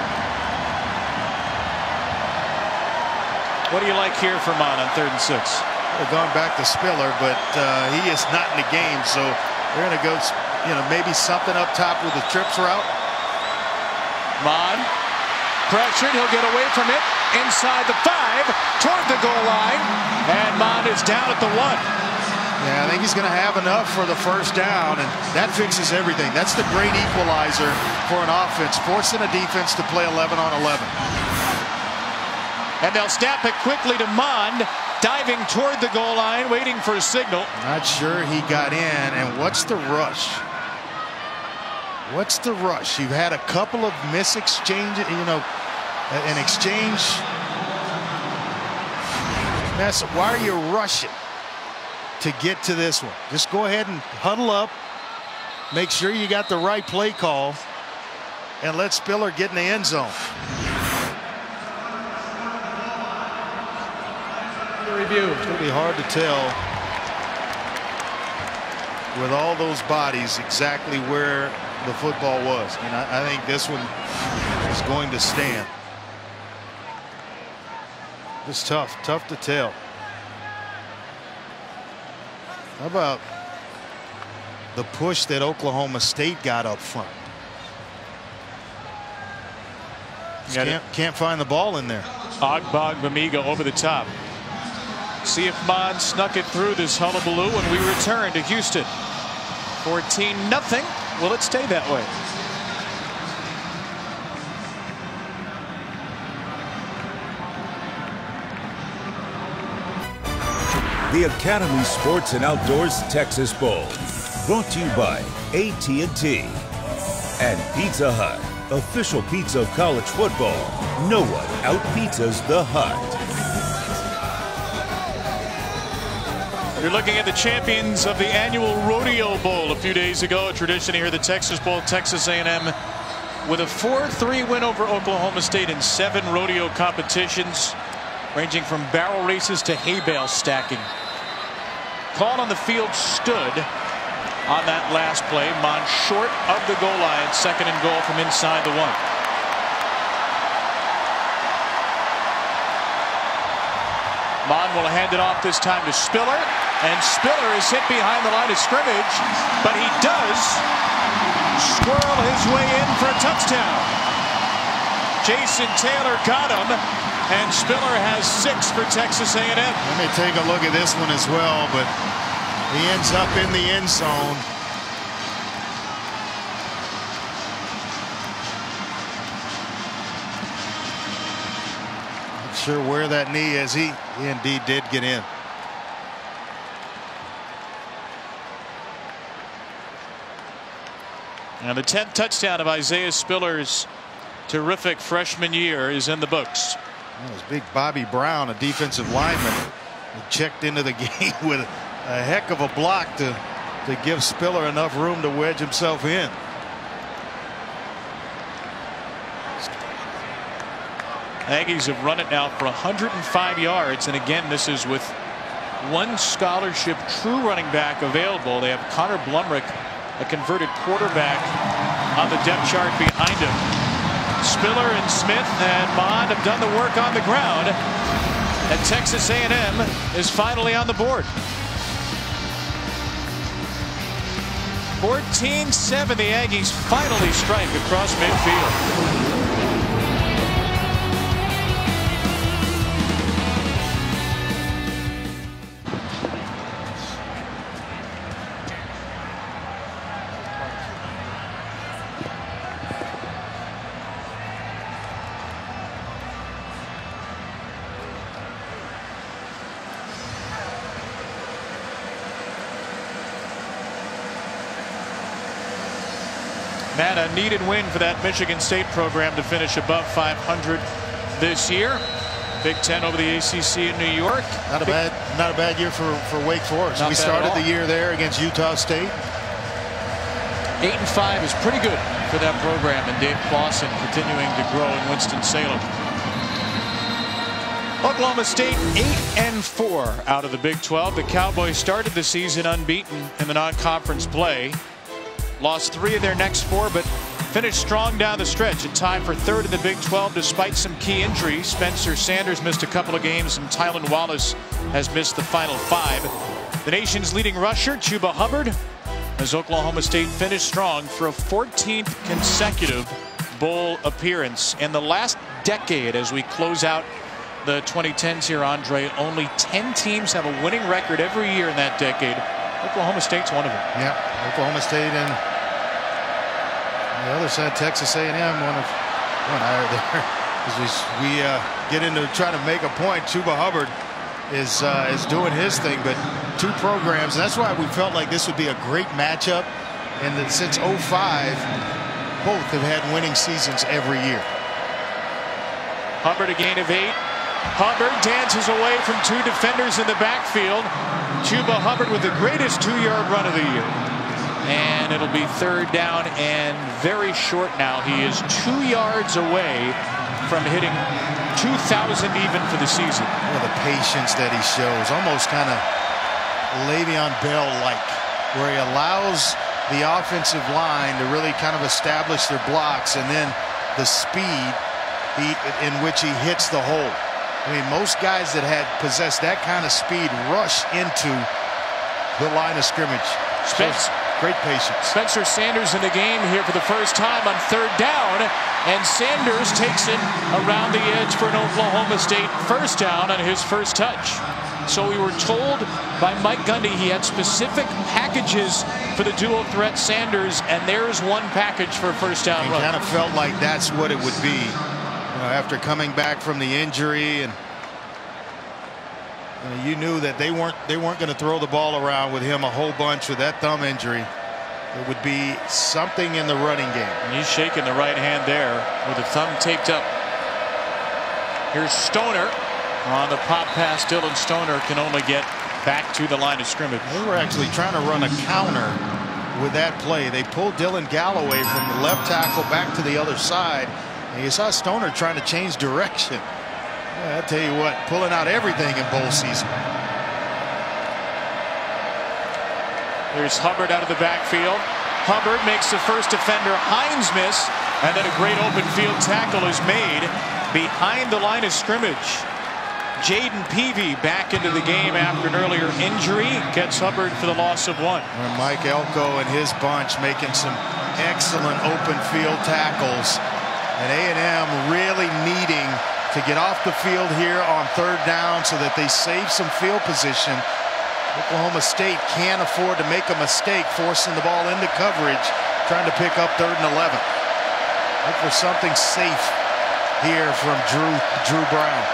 What do you like here for Mond on third and six? They're going back to Spiller, but uh, he is not in the game, so they're going to go, you know, maybe something up top with the trips route. Mond pressured, he'll get away from it inside the five toward the goal line, and Mond is down at the one. Yeah, I think he's going to have enough for the first down, and that fixes everything. That's the great equalizer for an offense, forcing a defense to play eleven on eleven. And they'll snap it quickly to Mond, diving toward the goal line, waiting for a signal. Not sure he got in, and what's the rush? What's the rush? You've had a couple of miss exchanges, you know, an exchange mess. Why are you rushing to get to this one? Just go ahead and huddle up, make sure you got the right play call, and let Spiller get in the end zone. Review. It's going to be hard to tell with all those bodies exactly where the football was, and I, I think this one is going to stand. It's tough, tough to tell. How about the push that Oklahoma State got up front? Can't, can't find the ball in there. Ogbongbemiga over the top. See if Mond snuck it through this hullabaloo when we return to Houston. fourteen nothing. Will it stay that way? The Academy Sports and Outdoors Texas Bowl, brought to you by A T and T and Pizza Hut, official pizza of college football. No one out-pizzas the Hut. You're looking at the champions of the annual Rodeo Bowl a few days ago. A tradition here, the Texas Bowl. Texas A and M with a four three win over Oklahoma State in seven rodeo competitions, ranging from barrel races to hay bale stacking. Call on the field stood on that last play. Mond short of the goal line, second and goal from inside the one. Mond will hand it off this time to Spiller, and Spiller is hit behind the line of scrimmage, but he does squirrel his way in for a touchdown. Jason Taylor got him, and Spiller has six for Texas A and M. Let me take a look at this one as well, but he ends up in the end zone. Not sure where that knee is. He, he indeed did get in. And the tenth touchdown of Isaiah Spiller's terrific freshman year is in the books. That was big Bobby Brown, a defensive lineman, who checked into the game with a heck of a block to, to give Spiller enough room to wedge himself in. Aggies have run it now for one hundred five yards, and again, this is with one scholarship true running back available. They have Connor Blumrick, a converted quarterback, on the depth chart behind him. Spiller and Smith and Mond have done the work on the ground, and Texas A and M is finally on the board. fourteen seven, the Aggies finally strike across midfield. Matt, a needed win for that Michigan State program to finish above five hundred this year. Big Ten over the A C C in New York. Not a bad, not a bad year for for Wake Forest. Not we bad started at all. the year there against Utah State. Eight and five is pretty good for that program, and Dave Clawson continuing to grow in Winston-Salem. Oklahoma State eight and four out of the Big twelve. The Cowboys started the season unbeaten in the non-conference play. Lost three of their next four, but finished strong down the stretch. In time for third in the Big twelve despite some key injuries. Spencer Sanders missed a couple of games, and Tylan Wallace has missed the final five. The nation's leading rusher, Chuba Hubbard, as Oklahoma State finished strong for a fourteenth consecutive bowl appearance. In the last decade, as we close out the twenty tens here, Andre. Only ten teams have a winning record every year in that decade. Oklahoma State's one of them. Yeah, Oklahoma State and on the other side, Texas A and M, one of one higher there. As we, we uh, get into trying to make a point, Chuba Hubbard is uh, is doing his thing, but two programs. That's why we felt like this would be a great matchup. And that since oh five, both have had winning seasons every year. Hubbard a gain of eight. Hubbard dances away from two defenders in the backfield. Chuba Hubbard with the greatest two-yard run of the year. And it'll be third down and very short now. He is two yards away from hitting two thousand even for the season. Well, the patience that he shows, almost kind of Le'Veon Bell-like, where he allows the offensive line to really kind of establish their blocks, and then the speed he, in which he hits the hole. I mean, most guys that had possessed that kind of speed rush into the line of scrimmage. Spence, great patience. Spencer Sanders in the game here for the first time on third down, and Sanders takes it around the edge for an Oklahoma State first down on his first touch. So we were told by Mike Gundy he had specific packages for the dual threat Sanders, and there's one package for a first down run. It kind of felt like that's what it would be, you know, after coming back from the injury, and you know, you knew that they weren't they weren't going to throw the ball around with him a whole bunch with that thumb injury. It would be something in the running game. And he's shaking the right hand there with the thumb taped up. Here's Stoner on the pop pass. Dylan Stoner can only get back to the line of scrimmage. They were actually trying to run a counter with that play. They pulled Dylan Galloway from the left tackle back to the other side, and you saw Stoner trying to change direction. Yeah, I tell you what, pulling out everything in bowl season. There's Hubbard out of the backfield. Hubbard makes the first defender Hines miss, and then a great open field tackle is made behind the line of scrimmage. Jaden Peavy back into the game after an earlier injury, gets Hubbard for the loss of one. And Mike Elko and his bunch making some excellent open field tackles, and A and M really needing to get off the field here on third down so that they save some field position. Oklahoma State can't afford to make a mistake forcing the ball into coverage, trying to pick up third and eleven. Look for something safe here from Drew Drew Brown.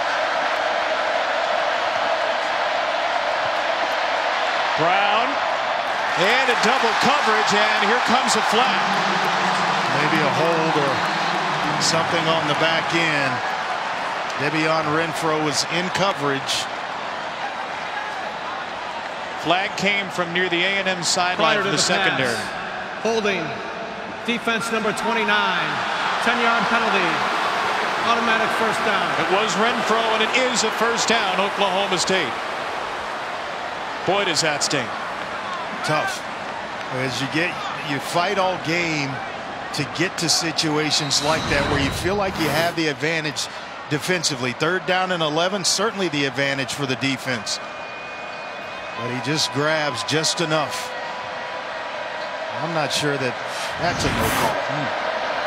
Brown and a double coverage, and here comes a flag. Maybe a hold or something on the back end. Debian Renfro was in coverage. Flag came from near the A and M sideline for the, the secondary. Pass. Holding defense number twenty-nine. ten yard penalty. Automatic first down. It was Renfro, and it is a first down, Oklahoma State. Boy, does that sting. Tough. As you get, you fight all game to get to situations like that where you feel like you have the advantage defensively. Third down and eleven, certainly the advantage for the defense. But he just grabs just enough. I'm not sure that that's a no call. Hmm.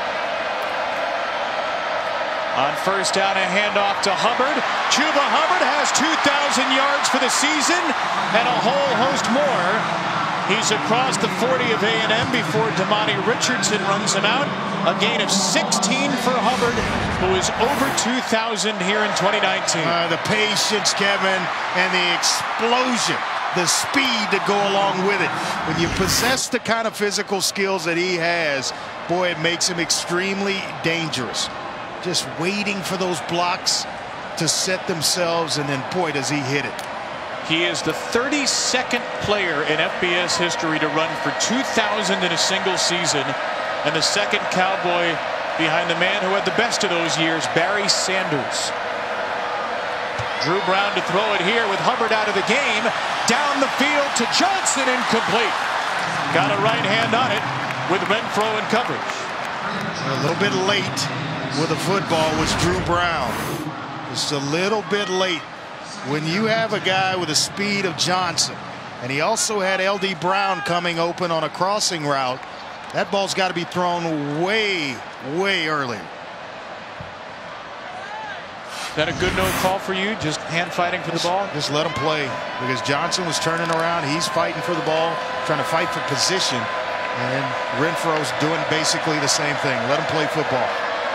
On first down, a handoff to Hubbard. Chuba Hubbard has two thousand yards for the season and a whole host more. He's across the forty of A and M before Damani Richardson runs him out. A gain of sixteen for Hubbard, who is over two thousand here in twenty nineteen. Uh, the patience, Kevin, and the explosion, the speed to go along with it. When you possess the kind of physical skills that he has, boy, it makes him extremely dangerous. Just waiting for those blocks to set themselves, and then boy, does he hit it. He is the thirty-second player in F B S history to run for two thousand in a single season, and the second Cowboy behind the man who had the best of those years, Barry Sanders. Drew Brown to throw it here with Hubbard out of the game. Down the field to Johnson, incomplete. Got a right hand on it with Renfro in coverage. A little bit late with the football was Drew Brown. Just a little bit late. When you have a guy with the speed of Johnson, and he also had L D Brown coming open on a crossing route, that ball's got to be thrown way, way earlier. that a good no call for you? Just hand fighting for the ball? Just let him play, because Johnson was turning around. He's fighting for the ball, trying to fight for position. And Renfro's doing basically the same thing. Let him play football.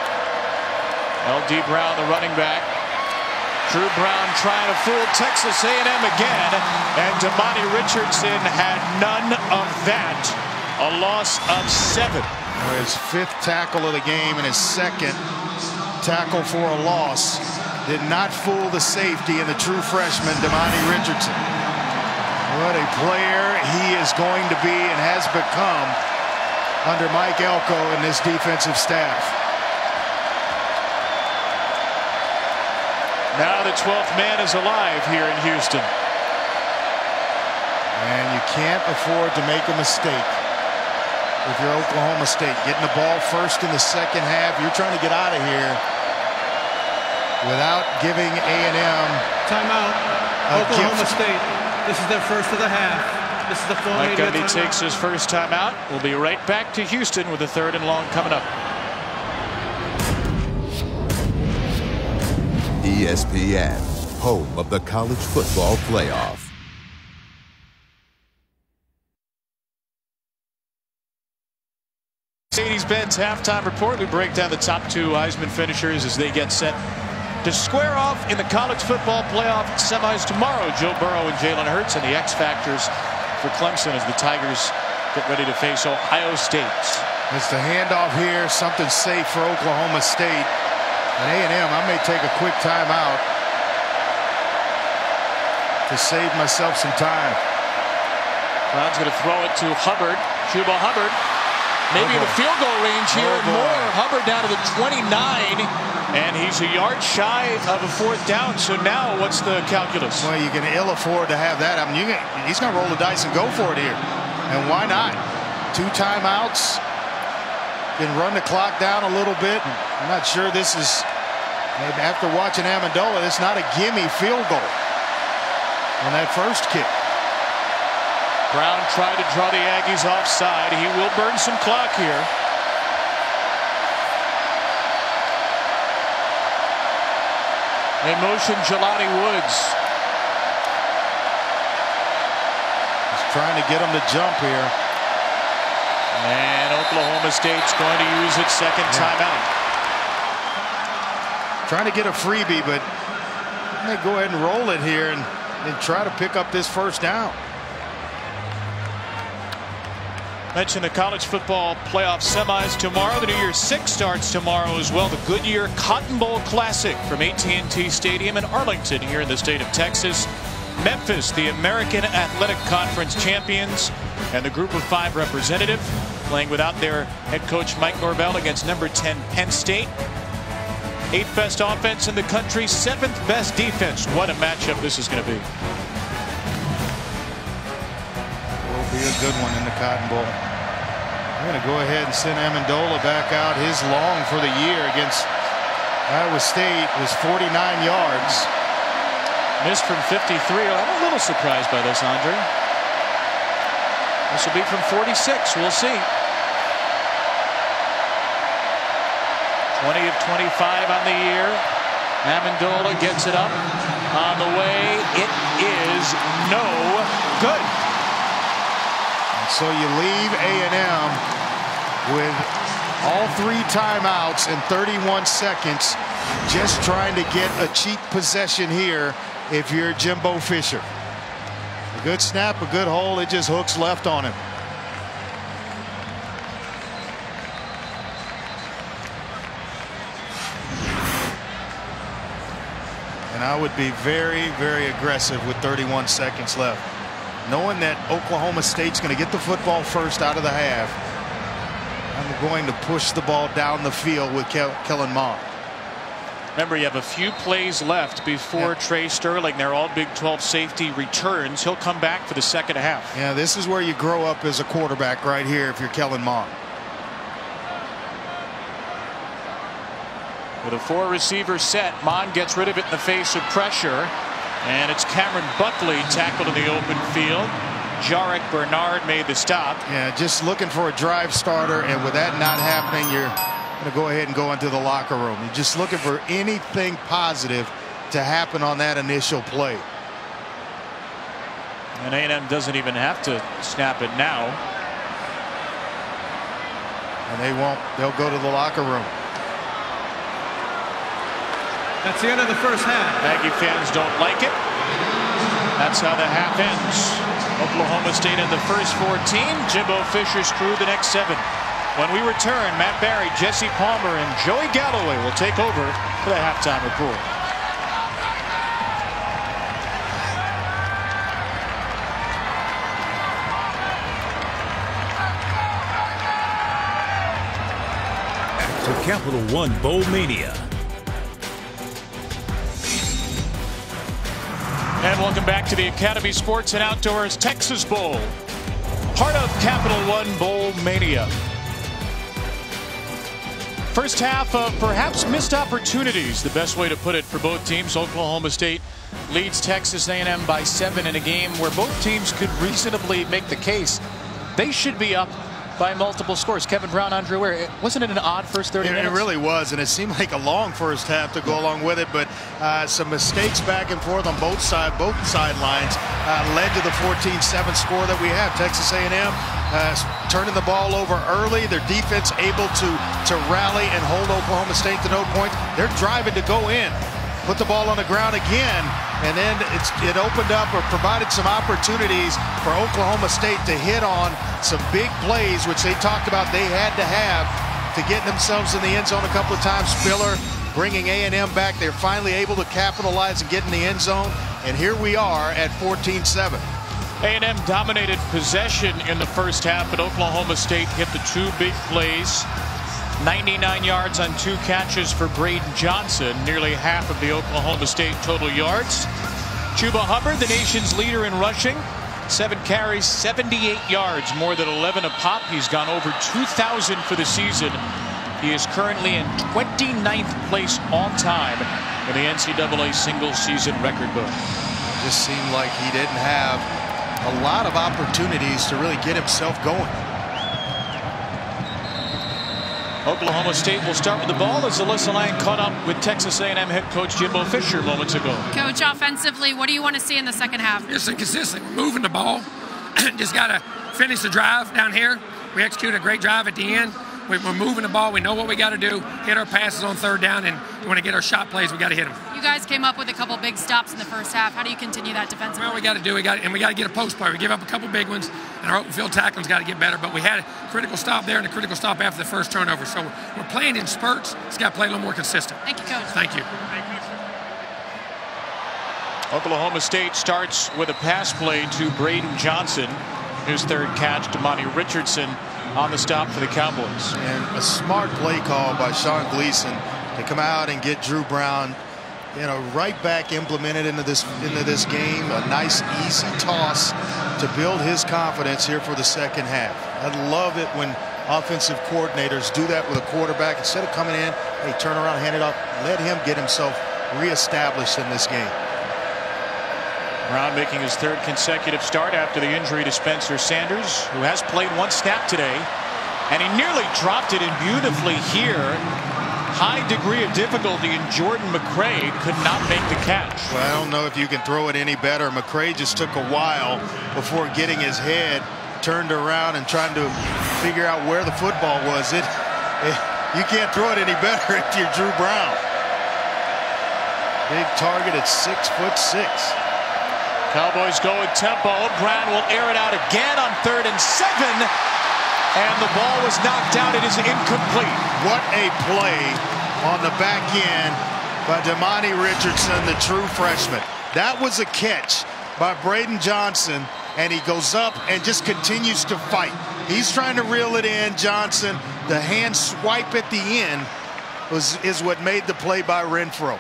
L D Brown, the running back. Drew Brown trying to fool Texas A and M again. And Damani Richardson had none of that. A loss of seven. His fifth tackle of the game and his second tackle for a loss. Did not fool the safety and the true freshman, Damani Richardson. What a player he is going to be and has become under Mike Elko and this defensive staff. Now the twelfth man is alive here in Houston. And you can't afford to make a mistake. If you're Oklahoma State, getting the ball first in the second half, you're trying to get out of here without giving A and M timeout. Oklahoma gift. State. This is their first of the half. This is the full Mike Gundy takes his first timeout. We'll be right back to Houston with the third and long coming up. E S P N, home of the college football playoff. Mercedes-Benz halftime report. We break down the top two Heisman finishers as they get set to square off in the college football playoff semis tomorrow. Joe Burrow and Jalen Hurts, and the X factors for Clemson as the Tigers get ready to face Ohio State. It's the handoff here, something safe for Oklahoma State. And A and M, I may take a quick timeout to save myself some time. Brown's going to throw it to Hubbard. Chuba Hubbard. Maybe in the field goal range here. Oh, more. Hubbard down to the twenty-nine. And he's a yard shy of a fourth down. So now what's the calculus? Well, you can ill afford to have that. I mean, you can, he's going to roll the dice and go for it here. And why not? Two timeouts. Can run the clock down a little bit. I'm not sure this is, after watching Amendola, it's not a gimme field goal on that first kick. Brown tried to draw the Aggies offside. He will burn some clock here. They motion Jelani Woods. He's trying to get him to jump here. And Oklahoma State's going to use its second yeah. timeout. Trying to get a freebie, but they go ahead and roll it here and, and try to pick up this first down. Mention the college football playoff semis tomorrow. The New Year's Six starts tomorrow as well. The Goodyear Cotton Bowl Classic from A T and T Stadium in Arlington here in the state of Texas. Memphis, the American Athletic Conference champions, and the Group of Five representative playing without their head coach Mike Norvell against number ten Penn State. Eighth best offense in the country, seventh best defense. What a matchup this is going to be. Will be a good one in the Cotton Bowl. I'm going to go ahead and send Amendola back out. His long for the year against Iowa State was forty-nine yards. Missed from fifty-three. I'm a little surprised by this, Andre. This will be from forty-six. We'll see. twenty of twenty-five on the year. Amendola gets it up on the way. It is no good. And so you leave A and M with all three timeouts in thirty-one seconds, just trying to get a cheap possession here if you're Jimbo Fisher. A good snap, a good hole. It just hooks left on him. And I would be very, very aggressive with thirty-one seconds left. Knowing that Oklahoma State's going to get the football first out of the half, I'm going to push the ball down the field with Kel Kellen Mond. Remember, you have a few plays left before yeah. Trey Sterling. They're all Big twelve safety returns. He'll come back for the second half. Yeah, this is where you grow up as a quarterback right here if you're Kellen Mond. With a four receiver set, Mond gets rid of it in the face of pressure. And it's Cameron Buckley tackled in the open field. Jarek Bernard made the stop. Yeah, just looking for a drive starter, and with that not happening, you're going to go ahead and go into the locker room. You're just looking for anything positive to happen on that initial play. And A and M doesn't even have to snap it now. And they won't. They'll go to the locker room. That's the end of the first half. Aggie fans don't like it. That's how the half ends. Oklahoma State in the first fourteen. Jimbo Fisher's crew the next seven. When we return, Matt Barry, Jesse Palmer, and Joey Galloway will take over for the halftime report. To Capital One Bowl Mania. And welcome back to the Academy Sports and Outdoors Texas Bowl, part of Capital One Bowl Mania. First half of perhaps missed opportunities, the best way to put it for both teams. Oklahoma State leads Texas A and M by seven in a game where both teams could reasonably make the case they should be up by multiple scores. Kevin Brown, Andre Ware, wasn't it an odd first thirty it, minutes? It really was, and it seemed like a long first half to go along with it, but uh, some mistakes back and forth on both side, both sidelines uh, led to the fourteen seven score that we have. Texas A and M uh, turning the ball over early. Their defense able to, to rally and hold Oklahoma State to no points. They're driving to go in. Put the ball on the ground again, and then it's, it opened up or provided some opportunities for Oklahoma State to hit on some big plays, which they talked about they had to have to get themselves in the end zone a couple of times. Spiller bringing A and M back. They're finally able to capitalize and get in the end zone, and here we are at fourteen seven. A and M dominated possession in the first half, but Oklahoma State hit the two big plays. ninety-nine yards on two catches for Braden Johnson, nearly half of the Oklahoma State total yards. Chuba Hubbard, the nation's leader in rushing, seven carries, seventy-eight yards, more than eleven a pop. He's gone over two thousand for the season. He is currently in twenty-ninth place all time in the N C double A single season record book. It just seemed like he didn't have a lot of opportunities to really get himself going. Oklahoma State will start with the ball as Alyssa Lang caught up with Texas A and M head coach Jimbo Fisher moments ago. Coach, offensively, what do you want to see in the second half? Just inconsistent. We're moving the ball. Just got to finish the drive down here. We executed a great drive at the end. We're moving the ball. We know what we got to do. Hit our passes on third down, and we want to get our shot plays. We got to hit them. You guys came up with a couple big stops in the first half. How do you continue that defensively? Well, we got to do. We got and we got to get a post play. We give up a couple big ones, and our open field tackling's got to get better. But we had a critical stop there and a critical stop after the first turnover. So we're playing in spurts. It's got to play a little more consistent. Thank you, Coach. Thank you. Oklahoma State starts with a pass play to Braden Johnson. His third catch to Monty Richardson on the stop for the Cowboys. And a smart play call by Sean Gleason to come out and get Drew Brown, you know, right back implemented into this into this game. A nice easy toss to build his confidence here for the second half. I love it when offensive coordinators do that with a quarterback. Instead of coming in, hey, turn around, hand it off, let him get himself reestablished in this game. Brown making his third consecutive start after the injury to Spencer Sanders, who has played one snap today, and he nearly dropped it in beautifully here. High degree of difficulty, and Jordan McCray could not make the catch. Well, I don't know if you can throw it any better. McCray just took a while before getting his head turned around and trying to figure out where the football was. It, it you can't throw it any better if you're Drew Brown. Big target at six foot six. Cowboys go with tempo. Brown will air it out again on third and seven. And the ball was knocked out. It is incomplete. What a play on the back end by Damani Richardson, the true freshman. That was a catch by Braden Johnson, and he goes up and just continues to fight. He's trying to reel it in. Johnson, the hand swipe at the end was is what made the play by Renfro.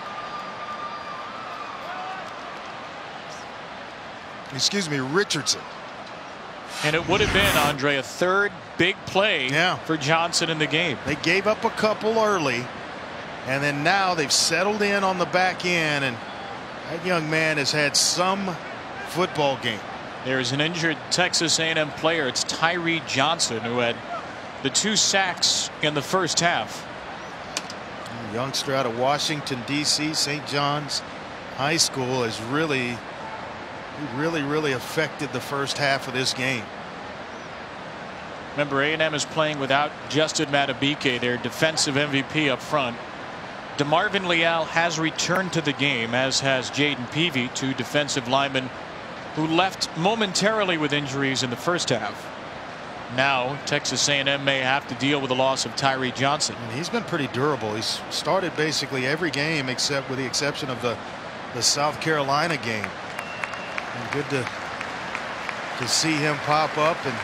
Excuse me, Richardson. And it would have been, Andre, a third big play yeah. for Johnson in the game. They gave up a couple early, and then now they've settled in on the back end, and that young man has had some football game. There is an injured Texas A and M player. It's Tyree Johnson, who had the two sacks in the first half. A youngster out of Washington, D C, Saint John's High School has really, really, really affected the first half of this game. Remember, A and M is playing without Justin Madubuike, their defensive M V P up front. DeMarvin Leal has returned to the game, as has Jaden Peavy, two defensive linemen who left momentarily with injuries in the first half. Now Texas A and M may have to deal with the loss of Tyree Johnson. And he's been pretty durable. He's started basically every game except with the exception of the the South Carolina game. And good to to see him pop up and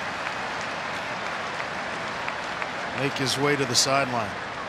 make his way to the sideline.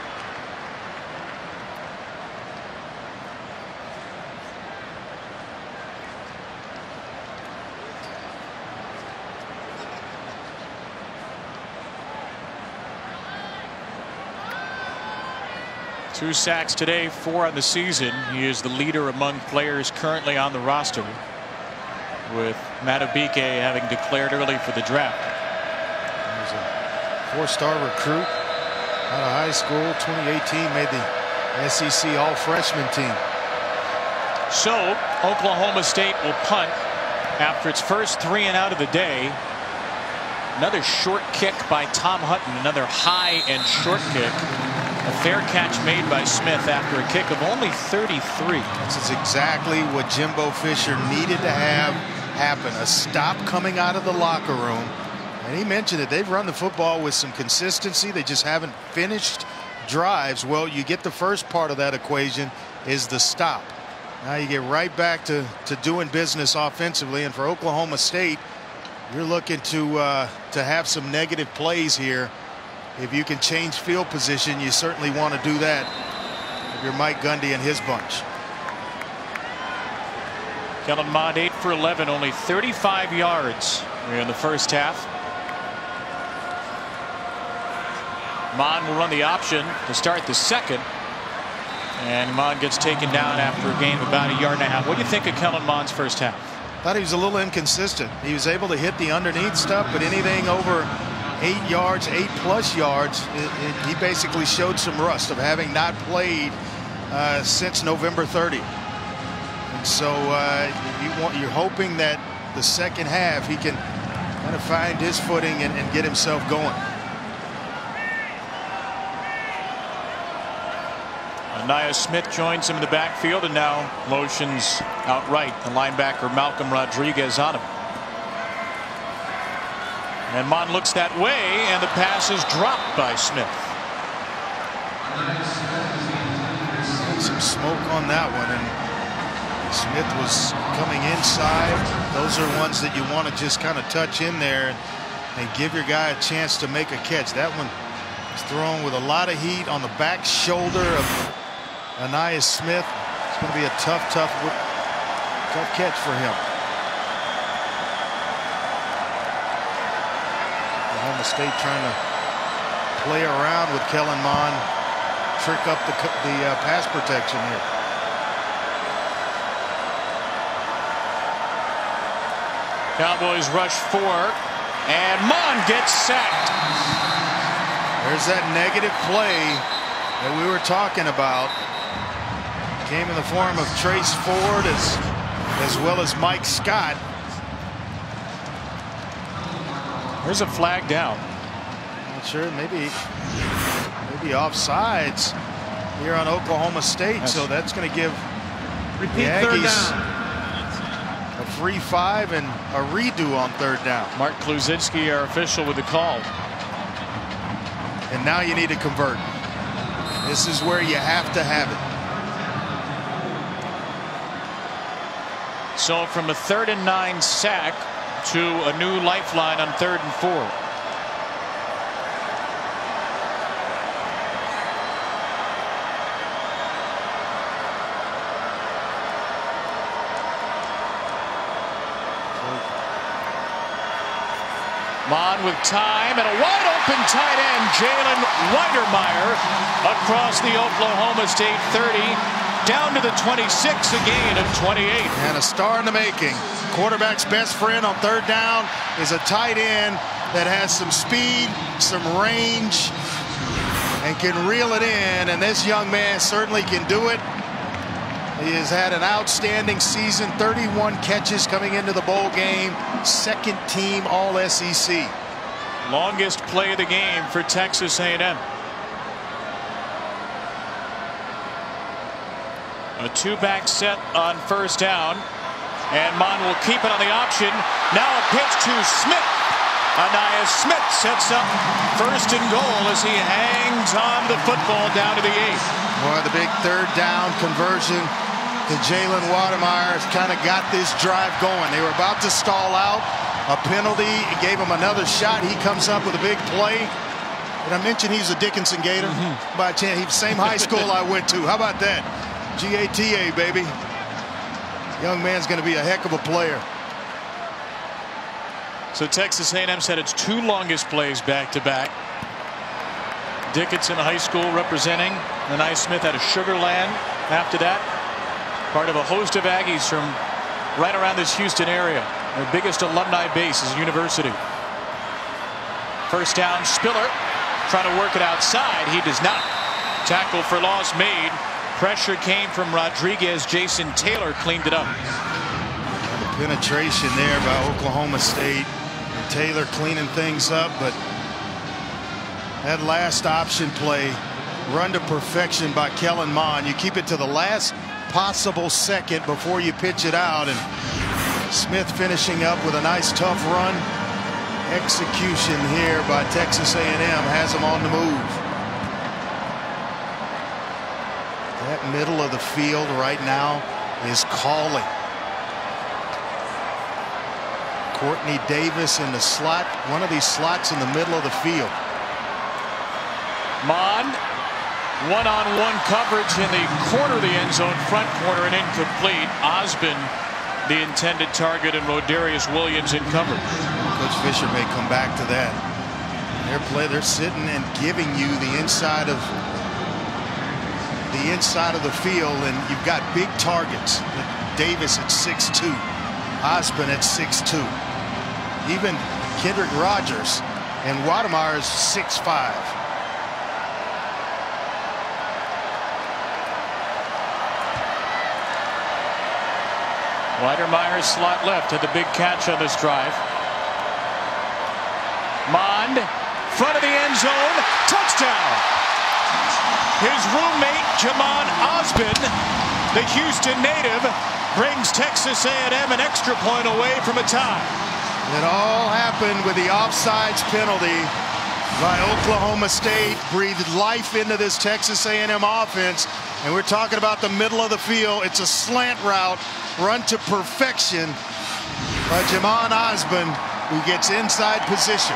Two sacks today, four on the season. He is the leader among players currently on the roster, with Madubuike having declared early for the draft. He's a four-star recruit out of high school. twenty eighteen made the S E C all-freshman team. So Oklahoma State will punt after its first three and out of the day. Another short kick by Tom Hutton, another high and short kick. A fair catch made by Smith after a kick of only thirty-three. This is exactly what Jimbo Fisher needed to have happen. A stop coming out of the locker room. And he mentioned that they've run the football with some consistency. They just haven't finished drives. Well, you get the first part of that equation is the stop. Now you get right back to, to doing business offensively. And for Oklahoma State, you're looking to, uh, to have some negative plays here. If you can change field position, you certainly want to do that if you're Mike Gundy and his bunch. Kellen Mond eight for eleven, only thirty-five yards in the first half. Mond will run the option to start the second, and Mond gets taken down after a gain of about a yard and a half. What do you think of Kellen Mond's first half? Thought he was a little inconsistent. He was able to hit the underneath stuff, but anything over eight yards, eight plus yards, it, it, he basically showed some rust of having not played uh, since November thirtieth. And so uh, you want, you're hoping that the second half he can kind of find his footing and, and get himself going. Anaya Smith joins him in the backfield and now motions outright the linebacker Malcolm Rodriguez on him. And Mond looks that way, and the pass is dropped by Smith. Some smoke on that one, and Smith was coming inside. Those are ones that you want to just kind of touch in there and, and give your guy a chance to make a catch. That one was thrown with a lot of heat on the back shoulder of Anaya Smith. It's going to be a tough, tough, tough catch for him. Oklahoma State trying to play around with Kellen Mond, trick up the, the uh, pass protection here. Cowboys rush four, and Mond gets sacked. There's that negative play that we were talking about. Came in the form of Trace Ford as, as well as Mike Scott. There's a flag down. Not sure, maybe maybe offsides here on Oklahoma State. That's, so that's going to give repeat the third Aggies down. a free five and a redo on third down. Mark Kluzinski, our official, with the call. And now you need to convert. This is where you have to have it. So from a third and nine sack to a new lifeline on third and four. Mond with time and a wide open tight end, Jalen Weidermeyer, across the Oklahoma State thirty, down to the twenty-six, a gain of twenty-eight. And a star in the making. Quarterback's best friend on third down is a tight end that has some speed, some range, and can reel it in, and this young man certainly can do it. He has had an outstanding season, thirty-one catches coming into the bowl game, second team All S E C. Longest play of the game for Texas A and M. A two-back set on first down, and Mond will keep it on the option. Now a pitch to Smith. Ainias Smith sets up first and goal as he hangs on the football down to the eight. Boy, the big third down conversion to Jalen Wydermyer kind of got this drive going. They were about to stall out. A penalty, it gave him another shot. He comes up with a big play. Did I mention he's a Dickinson Gator? Mm-hmm. By chance, he's same high school I went to. How about that? G A T A, baby. Young man's going to be a heck of a player. So Texas A and M said its two longest plays back to back. Dickinson High School representing. Ainias Smith out of Sugar Land after that. Part of a host of Aggies from right around this Houston area. Their biggest alumni base is a university. First down, Spiller trying to work it outside. He does not. Tackle for loss made. Pressure came from Rodriguez. Jason Taylor cleaned it up. The penetration there by Oklahoma State. Taylor cleaning things up, but that last option play, run to perfection by Kellen Mond. You keep it to the last possible second before you pitch it out, and Smith finishing up with a nice tough run. Execution here by Texas A and M has them on the move. That middle of the field right now is calling. Courtney Davis in the slot, one of these slots in the middle of the field. Mond, one-on-one coverage in the corner of the end zone, front corner, and incomplete. Osborne, the intended target, and Rodarius Williams in coverage. Coach Fisher may come back to that. Their play, they're sitting and giving you the inside of the inside of the field, and you've got big targets. Davis at six two, Osborne at six two. Even Kendrick Rogers and Wydermyer is six five. Wydermyer slot left had the big catch on this drive. Mond, front of the end zone, touchdown. His roommate Jamon Osborne, the Houston native, brings Texas A and M an extra point away from a tie. It all happened with the offsides penalty by Oklahoma State. Breathed life into this Texas A and M offense, and we're talking about the middle of the field. It's a slant route, run to perfection by Jamon Osborne, who gets inside position.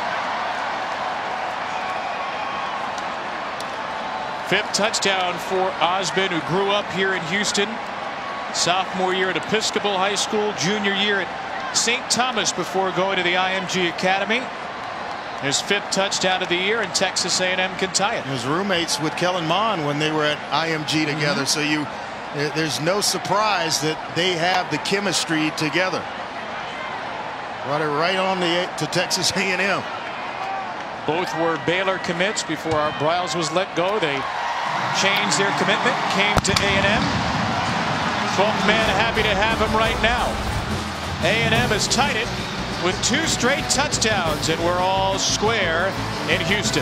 Fifth touchdown for Osborne, who grew up here in Houston. Sophomore year at Episcopal High School, junior year at Saint Thomas before going to the I M G Academy. His fifth touchdown of the year, and Texas A and M can tie it. He was roommates with Kellen Mond when they were at I M G together, mm-hmm. so you there's no surprise that they have the chemistry together. Brought it right on the to Texas A and M. Both were Baylor commits before Art Briles was let go. They changed their commitment, came to A and M. twelfth man happy to have him right now. A and M has tied it with two straight touchdowns, and we're all square in Houston.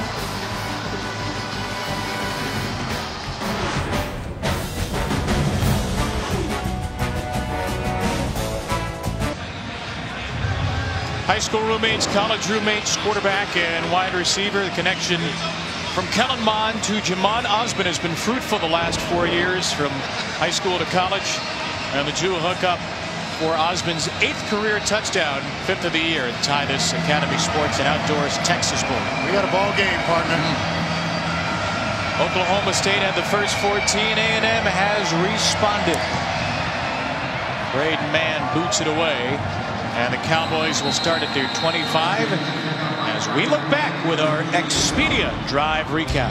High school roommates, college roommates, quarterback and wide receiver. The connection from Kellen Mond to Jamon Osborne has been fruitful the last four years, from high school to college. And the Jew hookup for Osborne's eighth career touchdown, fifth of the year, and tie this Academy Sports and Outdoors Texas Bowl. We got a ball game, partner. Mm-hmm. Oklahoma State had the first fourteen. A and M has responded. Braden Mann boots it away, and the Cowboys will start at their twenty-five as we look back with our Expedia Drive recap.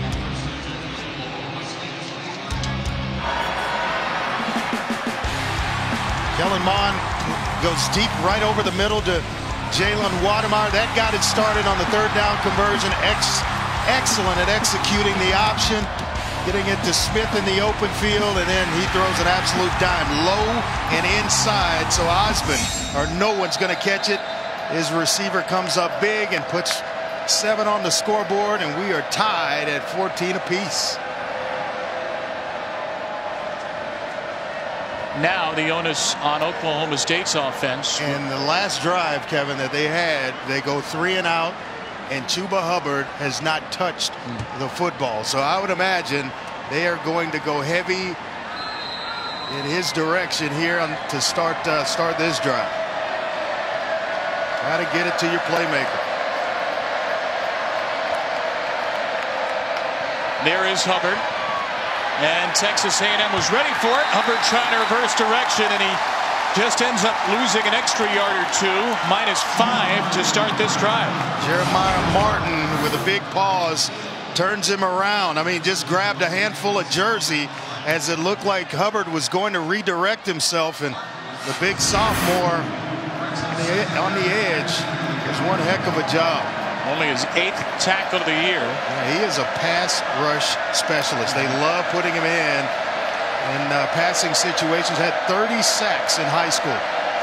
Kellen Mond goes deep right over the middle to Jalen Watermeyer. That got it started on the third down conversion. Ex excellent at executing the option, getting it to Smith in the open field, and then he throws an absolute dime low and inside. So Osmond, or no one's going to catch it. His receiver comes up big and puts seven on the scoreboard, and we are tied at fourteen apiece. Now the onus on Oklahoma State's offense. And the last drive, Kevin, that they had, they go three and out, and Chuba Hubbard has not touched mm. the football. So I would imagine they are going to go heavy in his direction here on, to start uh, start this drive. Got to get it to your playmaker. There is Hubbard. And Texas A and M was ready for it. Hubbard trying to reverse direction, and he just ends up losing an extra yard or two. Minus five to start this drive. Jeremiah Martin with a big pause turns him around. I mean, just grabbed a handful of jersey as it looked like Hubbard was going to redirect himself, and the big sophomore on the, on the edge does one heck of a job. Only his eighth tackle of the year. Yeah, he is a pass rush specialist. They love putting him in in uh, passing situations. Had thirty sacks in high school.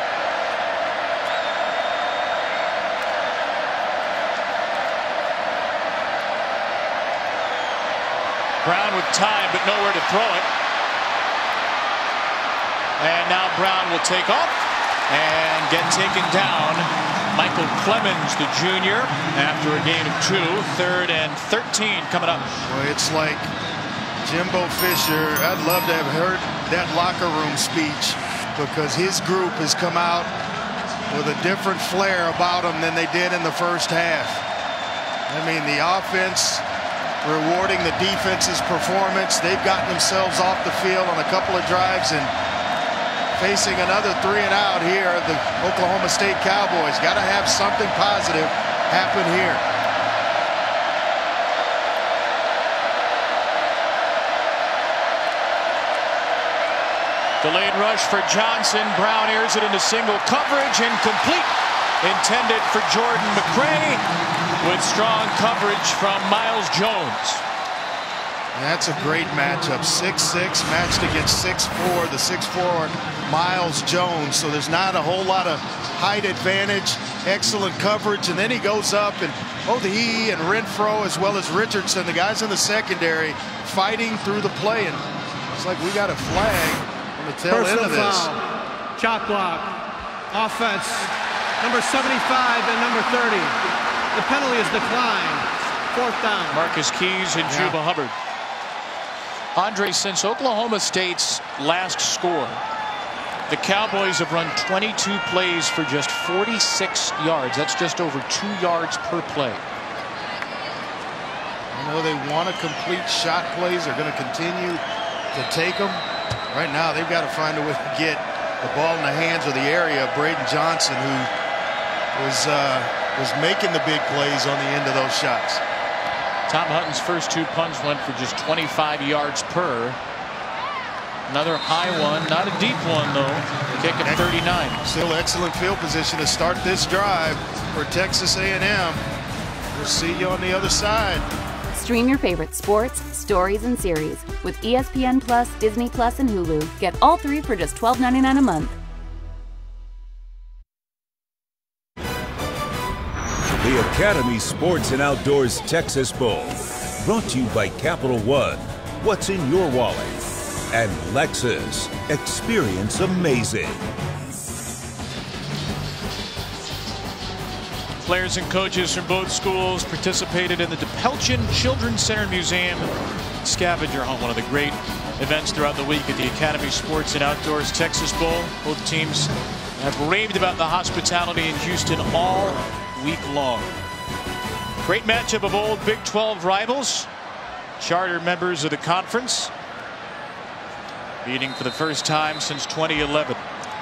Brown with time, but nowhere to throw it. And now Brown will take off and get taken down. Michael Clemens, the junior, after a gain of two. Third and thirteen coming up. Well, it's like Jimbo Fisher. I'd love to have heard that locker room speech, because his group has come out with a different flair about them than they did in the first half. I mean, the offense rewarding the defense's performance. They've gotten themselves off the field on a couple of drives, and facing another three and out here, the Oklahoma State Cowboys. Got to have something positive happen here. Delayed rush for Johnson. Brown airs it into single coverage, incomplete. Intended for Jordan McRae, with strong coverage from Miles Jones. That's a great matchup. six six matched against six four, the six four Miles Jones. So there's not a whole lot of height advantage. Excellent coverage, and then he goes up, and both he and Renfro, as well as Richardson, the guys in the secondary, fighting through the play. And it's like we got a flag on the tail Personal end of this. Foul. Chop block. Offense. Number seventy-five and number thirty. The penalty is declined. Fourth down. Marcus Keys and Chuba yeah. Hubbard. Andre, since Oklahoma State's last score, the Cowboys have run twenty-two plays for just forty-six yards. That's just over two yards per play. You know, they want to complete shot plays. They're going to continue to take them. Right now, they've got to find a way to get the ball in the hands of the area of Braden Johnson, who was, uh, was making the big plays on the end of those shots. Tom Hutton's first two punts went for just twenty-five yards per. Another high one, not a deep one though. Kick at thirty-nine. Still excellent field position to start this drive for Texas A and M. We'll see you on the other side. Stream your favorite sports, stories, and series with E S P N Plus, Disney Plus, and Hulu. Get all three for just twelve ninety-nine a month. The Academy Sports and Outdoors Texas Bowl, brought to you by Capital One. What's in your wallet? And Lexus. Experience amazing. Players and coaches from both schools participated in the DePelchin Children's Center Museum Scavenger Hunt, one of the great events throughout the week at the Academy Sports and Outdoors Texas Bowl. Both teams have raved about the hospitality in Houston all week long. Great matchup of old Big twelve rivals, charter members of the conference, meeting for the first time since twenty eleven.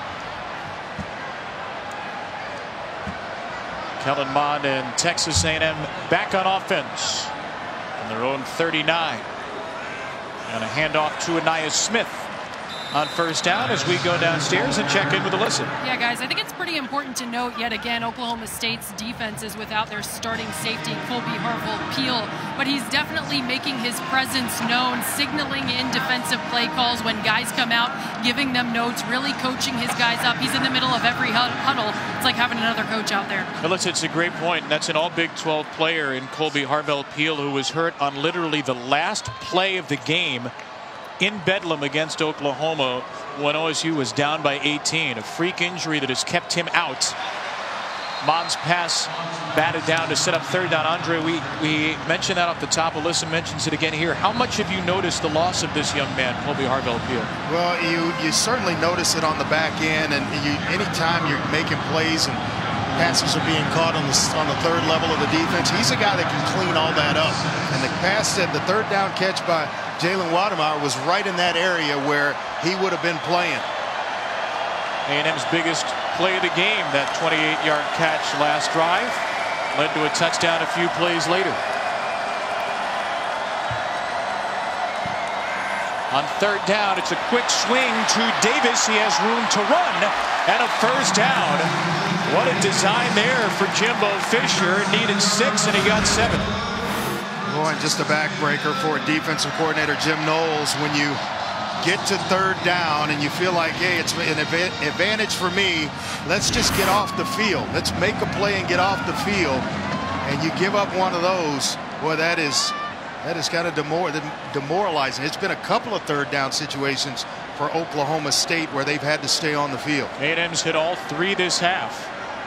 Kellen Mond and Texas A and M back on offense on their own thirty-nine. And a handoff to Ainias Smith. on first down as we go downstairs and check in with Alyssa. Yeah, guys, I think it's pretty important to note yet again Oklahoma State's defense is without their starting safety, Colby Harville-Peel, but he's definitely making his presence known, signaling in defensive play calls when guys come out, giving them notes, really coaching his guys up. He's in the middle of every huddle. It's like having another coach out there. Alyssa, it's a great point. That's an all Big twelve player in Colby Harville-Peel, who was hurt on literally the last play of the game in Bedlam against Oklahoma when O S U was down by eighteen. A freak injury that has kept him out. Mond's pass batted down to set up third down. Andre, we, we mentioned that off the top. Alyssa mentions it again here. How much have you noticed the loss of this young man, Colby Harville-Peel? Well, you, you certainly notice it on the back end, and you, anytime you're making plays and passes are being caught on the, on the third level of the defense, he's a guy that can clean all that up. And the pass said the third down catch by Jalen Wademeyer was right in that area where he would have been playing. A and M's biggest play of the game, that twenty-eight yard catch last drive, led to a touchdown a few plays later. On third down, it's a quick swing to Davis. He has room to run and a first down. What a design there for Jimbo Fisher. Needed six and he got seven. Boy, just a backbreaker for defensive coordinator Jim Knowles. When you get to third down and you feel like, hey, it's an advantage for me, let's just get off the field. Let's make a play and get off the field. And you give up one of those, boy, that is that is kind of demoralizing. It's been a couple of third down situations for Oklahoma State where they've had to stay on the field. A and M's hit all three this half.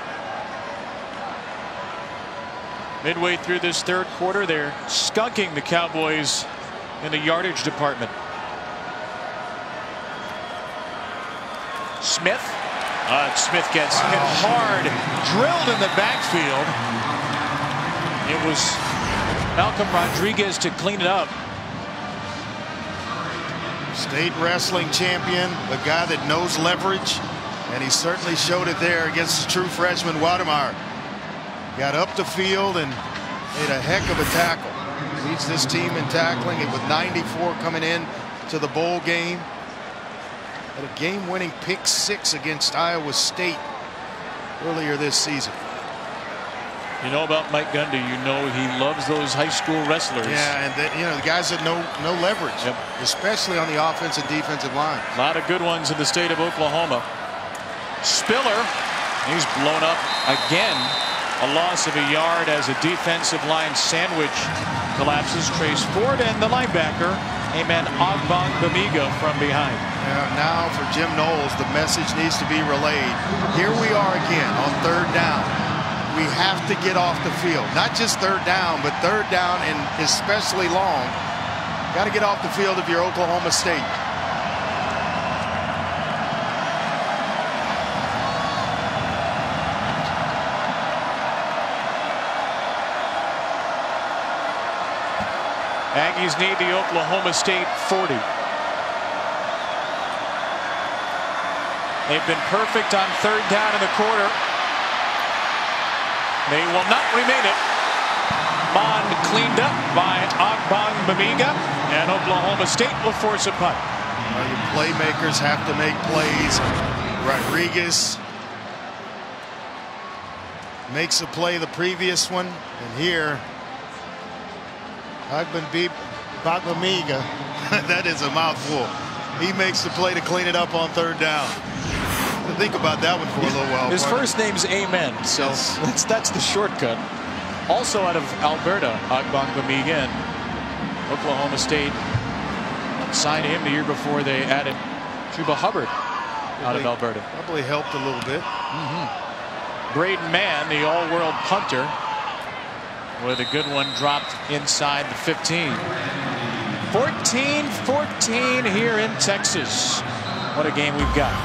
Midway through this third quarter, they're skunking the Cowboys in the yardage department. Smith. Uh, Smith gets hit hard, drilled in the backfield. It was Malcolm Rodriguez to clean it up. State wrestling champion, the guy that knows leverage, and he certainly showed it there against the true freshman Wademeyer. Got up the field and made a heck of a tackle. Leads this team in tackling, it with ninety-four coming in to the bowl game. Had a game-winning pick six against Iowa State earlier this season. You know about Mike Gundy, you know he loves those high school wrestlers. Yeah, and the, you know the guys that know no leverage, yep. Especially on the offensive defensive line. A lot of good ones in the state of Oklahoma. Spiller, he's blown up again. A loss of a yard as a defensive line sandwich collapses. Trace Ford and the linebacker, Amen Ogbong Bamiga from behind. Yeah, now for Jim Knowles, the message needs to be relayed. Here we are again on third down. We have to get off the field. Not just third down, but third down and especially long. Got to get off the field if you're Oklahoma State. Aggies need the Oklahoma State forty. They've been perfect on third down in the quarter. They will not remain it. Mond cleaned up by Ogbong Bamiga, and Oklahoma State will force a punt. Well, your playmakers have to make plays. Rodriguez makes a play the previous one, and here Ogbong Bamiga, that is a mouthful. He makes the play to clean it up on third down. Think about that one for a little while. His partner. first name's Amen, so yes. that's that's the shortcut. Also out of Alberta, Ogbong Bamiga, and Oklahoma State signed him the year before they added Chuba Hubbard out probably, of Alberta. Probably helped a little bit. Mm-hmm. Braden Mann, the all-world punter, with a good one dropped inside the fifteen. fourteen fourteen here in Texas. What a game we've got.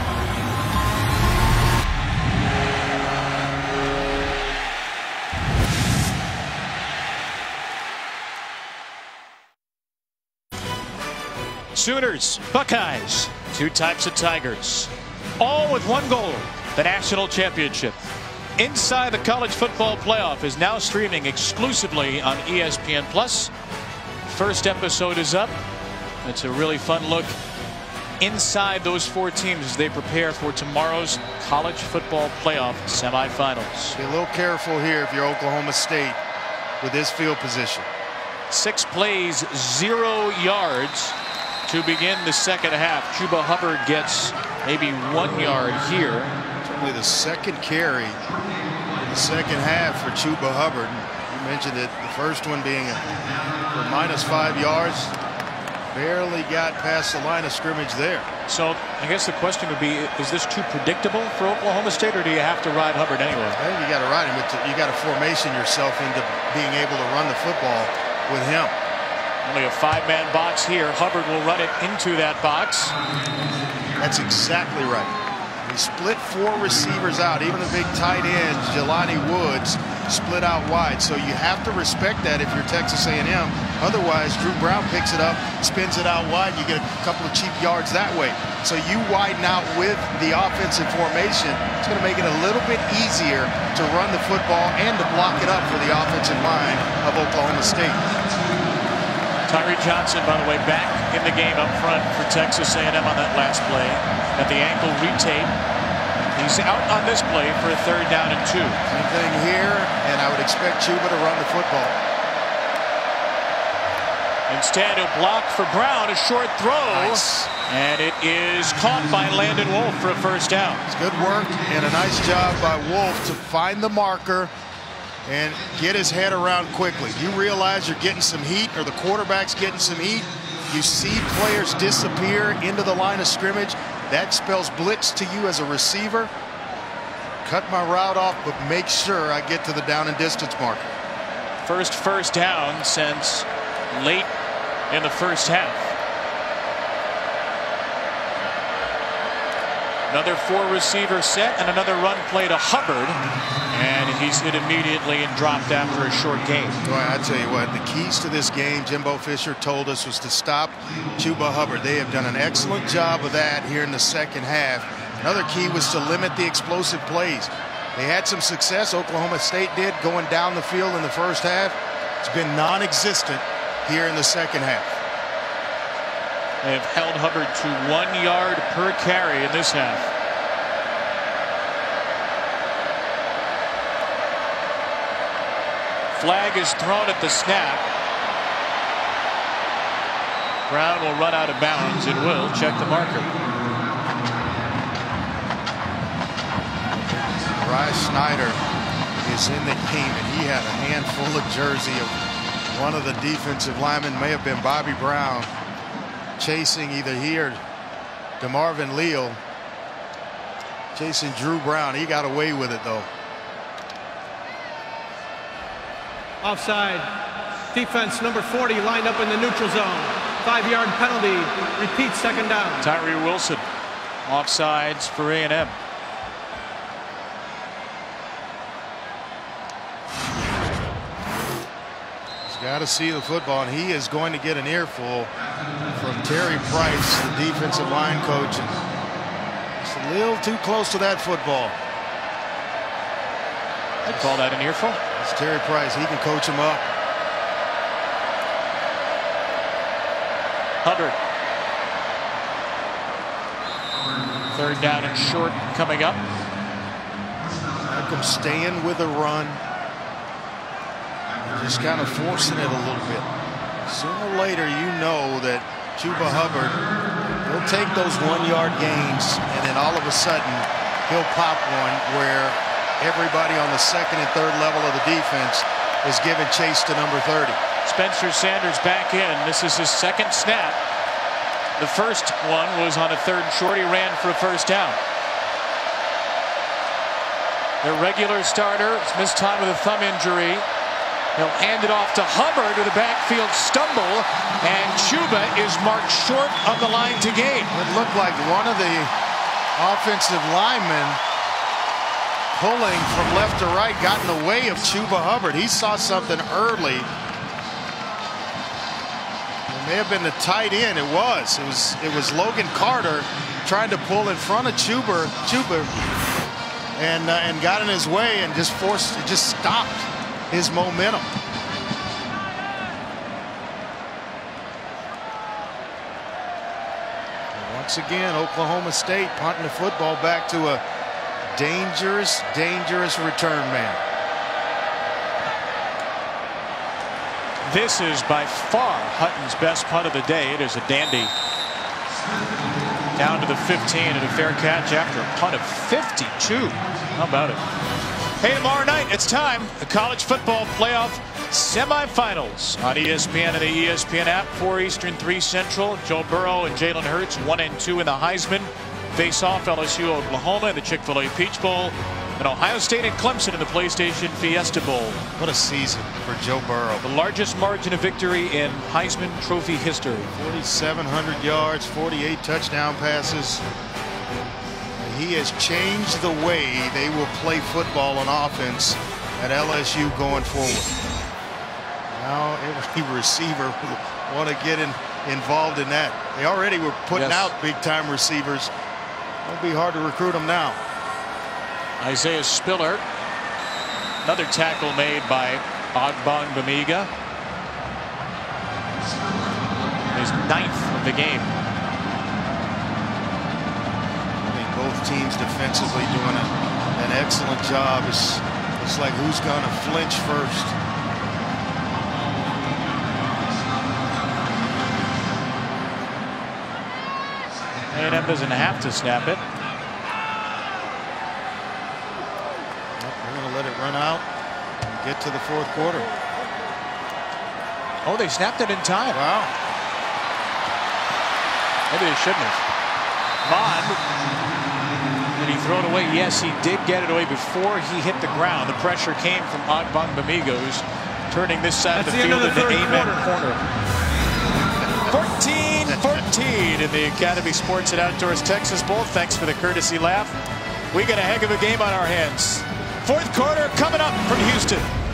Sooners, Buckeyes, two types of Tigers, all with one goal, the national championship. Inside the College Football Playoff is now streaming exclusively on E S P N Plus. First episode is up. It's a really fun look inside those four teams as they prepare for tomorrow's college football playoff semifinals. Be a little careful here if you're Oklahoma State with this field position. Six plays, zero yards to begin the second half. Chuba Hubbard gets maybe one yard here. Only the second carry in the second half for Chuba Hubbard. You mentioned it, the first one being a, for minus five yards. Barely got past the line of scrimmage there. So I guess the question would be, is this too predictable for Oklahoma State, or do you have to ride Hubbard anyway? I think you got to ride him. You got to formation yourself into being able to run the football with him. Only a five-man box here. Hubbard will run it into that box. That's exactly right. He split four receivers out. Even the big tight end, Jelani Woods, split out wide. So you have to respect that if you're Texas A and M. Otherwise, Drew Brown picks it up, spins it out wide, and you get a couple of cheap yards that way. So you widen out with the offensive formation. It's going to make it a little bit easier to run the football and to block it up for the offensive line of Oklahoma State. Tyree Johnson, by the way, back in the game up front for Texas A and M on that last play. At the ankle retape. He's out on this play for a third down and two. Same thing here, and I would expect Chuba to run the football. Instead, he'll block for Brown, a short throw. Nice. And it is caught by Landon Wolf for a first down. It's good work and a nice job by Wolf to find the marker and get his head around quickly. You realize you're getting some heat, or the quarterback's getting some heat. You see players disappear into the line of scrimmage. That spells blitz to you as a receiver. Cut my route off, but make sure I get to the down and distance marker. First first down since late in the first half. Another four receiver set and another run play to Hubbard, and he's hit immediately and dropped after a short gain. Boy, I tell you what, the keys to this game, Jimbo Fisher told us, was to stop Chuba Hubbard. They have done an excellent job of that here in the second half. Another key was to limit the explosive plays. They had some success, Oklahoma State did, going down the field in the first half. It's been non-existent here in the second half. They have held Hubbard to one yard per carry in this half. Flag is thrown at the snap. Brown will run out of bounds and will check the marker. Bryce Snyder is in the game, and he had a handful of jersey of one of the defensive linemen, may have been Bobby Brown, chasing either he or DeMarvin Leal, chasing Drew Brown. He got away with it, though. Offside. Defense number forty lined up in the neutral zone. Five-yard penalty. Repeat, second down. Tyree Wilson, offsides for A and M. Got to see the football, and he is going to get an earful from Terry Price, the defensive line coach. It's a little too close to that football. I'd call that an earful. It's Terry Price. He can coach him up. Hubbard. Third down and short coming up. Malcolm staying with the run. Just kind of forcing it a little bit. Sooner or later, you know that Chuba Hubbard will take those one-yard gains, and then all of a sudden, he'll pop one where everybody on the second and third level of the defense is giving chase to number thirty. Spencer Sanders back in. This is his second snap. The first one was on a third and short. He ran for a first down. Their regular starter has missed time with a thumb injury. He'll hand it off to Hubbard with a backfield stumble, and Chuba is marked short of the line to gain. It looked like one of the offensive linemen pulling from left to right got in the way of Chuba Hubbard. He saw something early. It may have been the tight end. It was. It was. It was Logan Carter trying to pull in front of Chuba, Chuba, and uh, and got in his way and just forced. It just stopped his momentum. once again, Oklahoma State punting the football back to a dangerous, dangerous return man. This is by far Hutton's best punt of the day. It is a dandy. Down to the fifteen and a fair catch after a punt of fifty-two. How about it? Hey, tomorrow night it's time. The college football playoff semifinals on E S P N and the E S P N app. four Eastern, three Central. Joe Burrow and Jalen Hurts, one and two in the Heisman. Face off L S U Oklahoma in the Chick-fil-A Peach Bowl. And Ohio State and Clemson in the PlayStation Fiesta Bowl. What a season for Joe Burrow. The largest margin of victory in Heisman Trophy history. forty-seven hundred yards, forty-eight touchdown passes. He has changed the way they will play football on offense at L S U going forward. Now every receiver will want to get in, involved in that. They already were putting yes. out big-time receivers. It'll be hard to recruit them now. Isaiah Spiller. Another tackle made by Ogbongbemiga. His ninth of the game. I think both teams defensively doing a, an excellent job. It's, it's like who's going to flinch first. A and M doesn't have to snap it. Let it run out and get to the fourth quarter. Oh, they snapped it in time. Wow. Maybe they shouldn't have. Mond, did he throw it away? Yes, he did get it away before he hit the ground. The pressure came from Ogbongbemiga, who's turning this side That's of the, the field end of the into third Amen quarter. corner. fourteen fourteen in the Academy Sports and Outdoors Texas Bowl. Thanks for the courtesy laugh. We got a heck of a game on our hands. Fourth quarter coming up from Houston.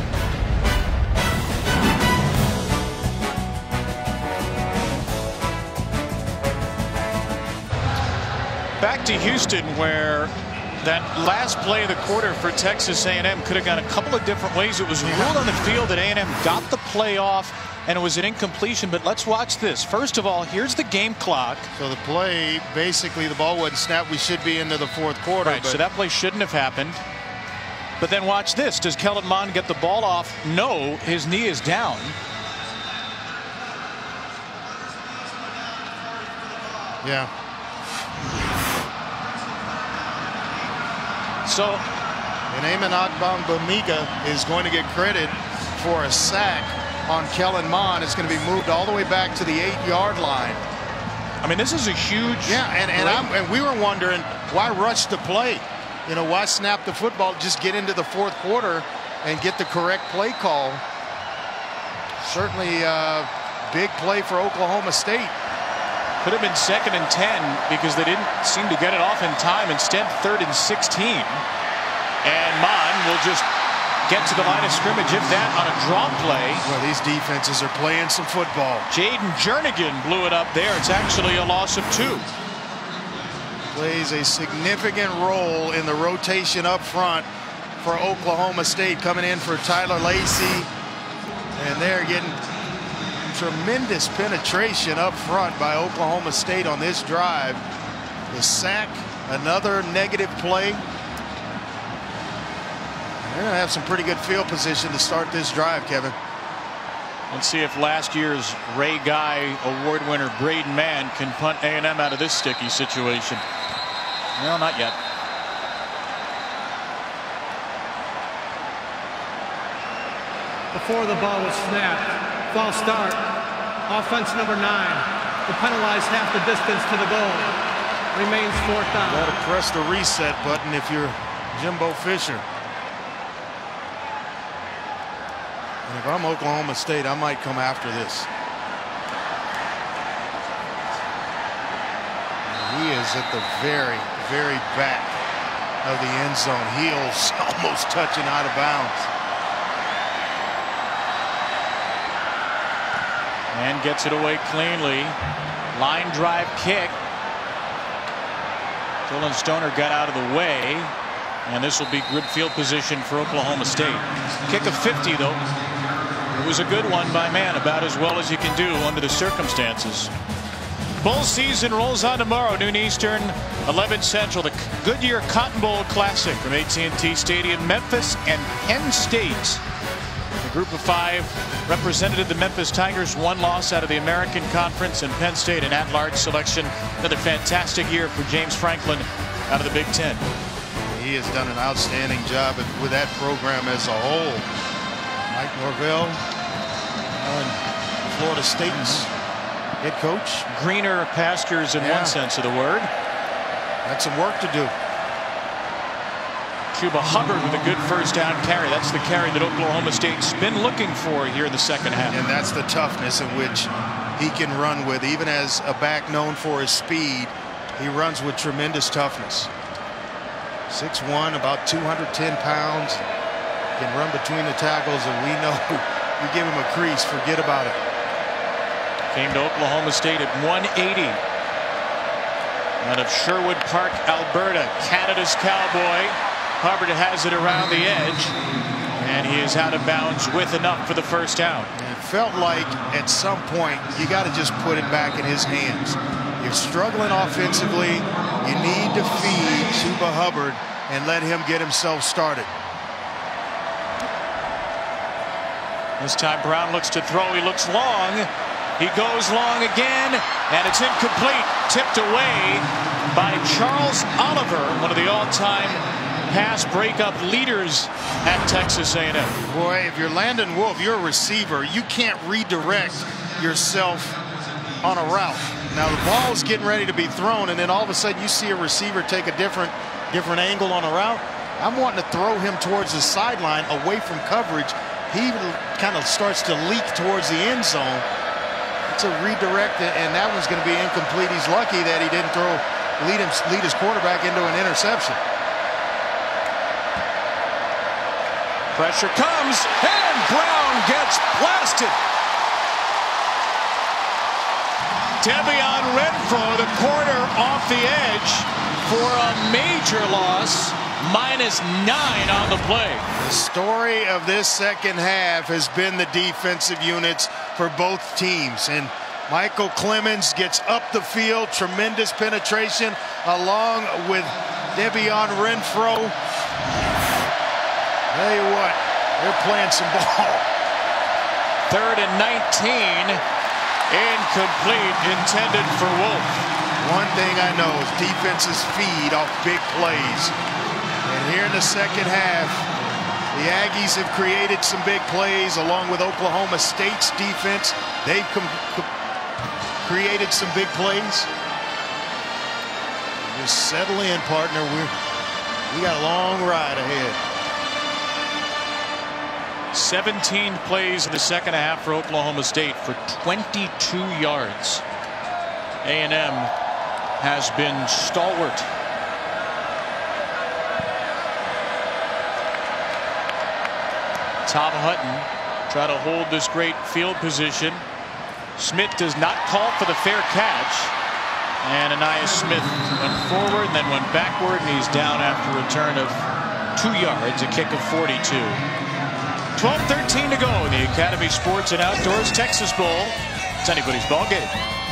Back to Houston, where that last play of the quarter for Texas A and M could have gone a couple of different ways. It was ruled on the field that A and M got the play off, and it was an incompletion. But let's watch this. First of all, here's the game clock. So the play, basically the ball wasn't snapped. We should be into the fourth quarter. Right, but so that play shouldn't have happened. But then watch this. Does Kellen Mond get the ball off? No, his knee is down. Yeah. So, and Amen Ogbongbemiga is going to get credit for a sack on Kellen Mond. It's going to be moved all the way back to the eight-yard line. I mean, this is a huge. Yeah, and and, I'm, and we were wondering why rush the play. You know, why snap the football? Just get into the fourth quarter and get the correct play call. Certainly a big play for Oklahoma State. Could have been second and ten because they didn't seem to get it off in time. Instead, third and sixteen. And Mond will just get to the line of scrimmage, if that, on a draw play. Well, these defenses are playing some football. Jaden Jernigan blew it up there. It's actually a loss of two. Plays a significant role in the rotation up front for Oklahoma State, coming in for Tyler Lacey, and they're getting tremendous penetration up front by Oklahoma State on this drive. The sack, another negative play. They're going to have some pretty good field position to start this drive, Kevin. Let's see if last year's Ray Guy award winner Braden Mann can punt A and M out of this sticky situation. No, not yet. Before the ball was snapped, false start. Offense number nine. The penalized half the distance to the goal. Remains fourth down. Got to press the reset button if you're Jimbo Fisher. And if I'm Oklahoma State, I might come after this. He is at the very, very back of the end zone. Heels almost touching out of bounds. And gets it away cleanly. Line drive kick. Dylan Stoner got out of the way. And this will be good field position for Oklahoma State. Kick of fifty, though. It was a good one by Mann, about as well as you can do under the circumstances. bowl season rolls on tomorrow, noon Eastern, eleven Central. The Goodyear Cotton Bowl Classic from A T and T Stadium. Memphis and Penn State. The group of five represented the Memphis Tigers. One loss out of the American Conference, and Penn State an at-large selection. Another fantastic year for James Franklin out of the Big Ten. He has done an outstanding job with that program as a whole. Mike Norvell, uh, Florida State's head coach. Greener pastures in yeah. one sense of the word. Got some work to do. Chuba Hubbard with a good first down carry. That's the carry that Oklahoma State's been looking for here in the second half. And that's the toughness in which he can run with. Even as a back known for his speed, he runs with tremendous toughness. six one, about two hundred ten pounds. Can run between the tackles, and we know you give him a crease, forget about it. Came to Oklahoma State at one eighty. Out of Sherwood Park, Alberta, Canada's cowboy. Hubbard has it around the edge, and he is out of bounds with enough for the first down. It felt like at some point you got to just put it back in his hands. You're struggling offensively. You need to feed Chuba Hubbard and let him get himself started. This time Brown looks to throw. He looks long. He goes long again, and it's incomplete. Tipped away by Charles Oliver, one of the all-time pass breakup leaders at Texas A and M. Boy, if you're Landon Wolf, you're a receiver. You can't redirect yourself on a route. Now the ball is getting ready to be thrown, and then all of a sudden you see a receiver take a different different angle on a route. I'm wanting to throw him towards the sideline away from coverage. He kind of starts to leak towards the end zone. It's a redirect, and that one's going to be incomplete. He's lucky that he didn't throw lead him lead his quarterback into an interception. Pressure comes, and Brown gets blasted. Devion Renfro, the corner, off the edge for a major loss. Minus nine on the play. The story of this second half has been the defensive units for both teams. And Michael Clemens gets up the field, tremendous penetration, along with Devion Renfro. Tell you what, they're playing some ball. Third and nineteen, incomplete, intended for Wolf. One thing I know is defenses feed off big plays. And here in the second half, the Aggies have created some big plays along with Oklahoma State's defense. They've created some big plays. Just settle in, partner. We're, we got a long ride ahead. seventeen plays in the second half for Oklahoma State for twenty-two yards. A and M has been stalwart. Tom Hutton try to hold this great field position. Smith does not call for the fair catch. And Ainias Smith went forward and then went backward, and he's down after a return of two yards, a kick of forty-two. twelve thirteen to go in the Academy Sports and Outdoors Texas Bowl. It's anybody's ball game.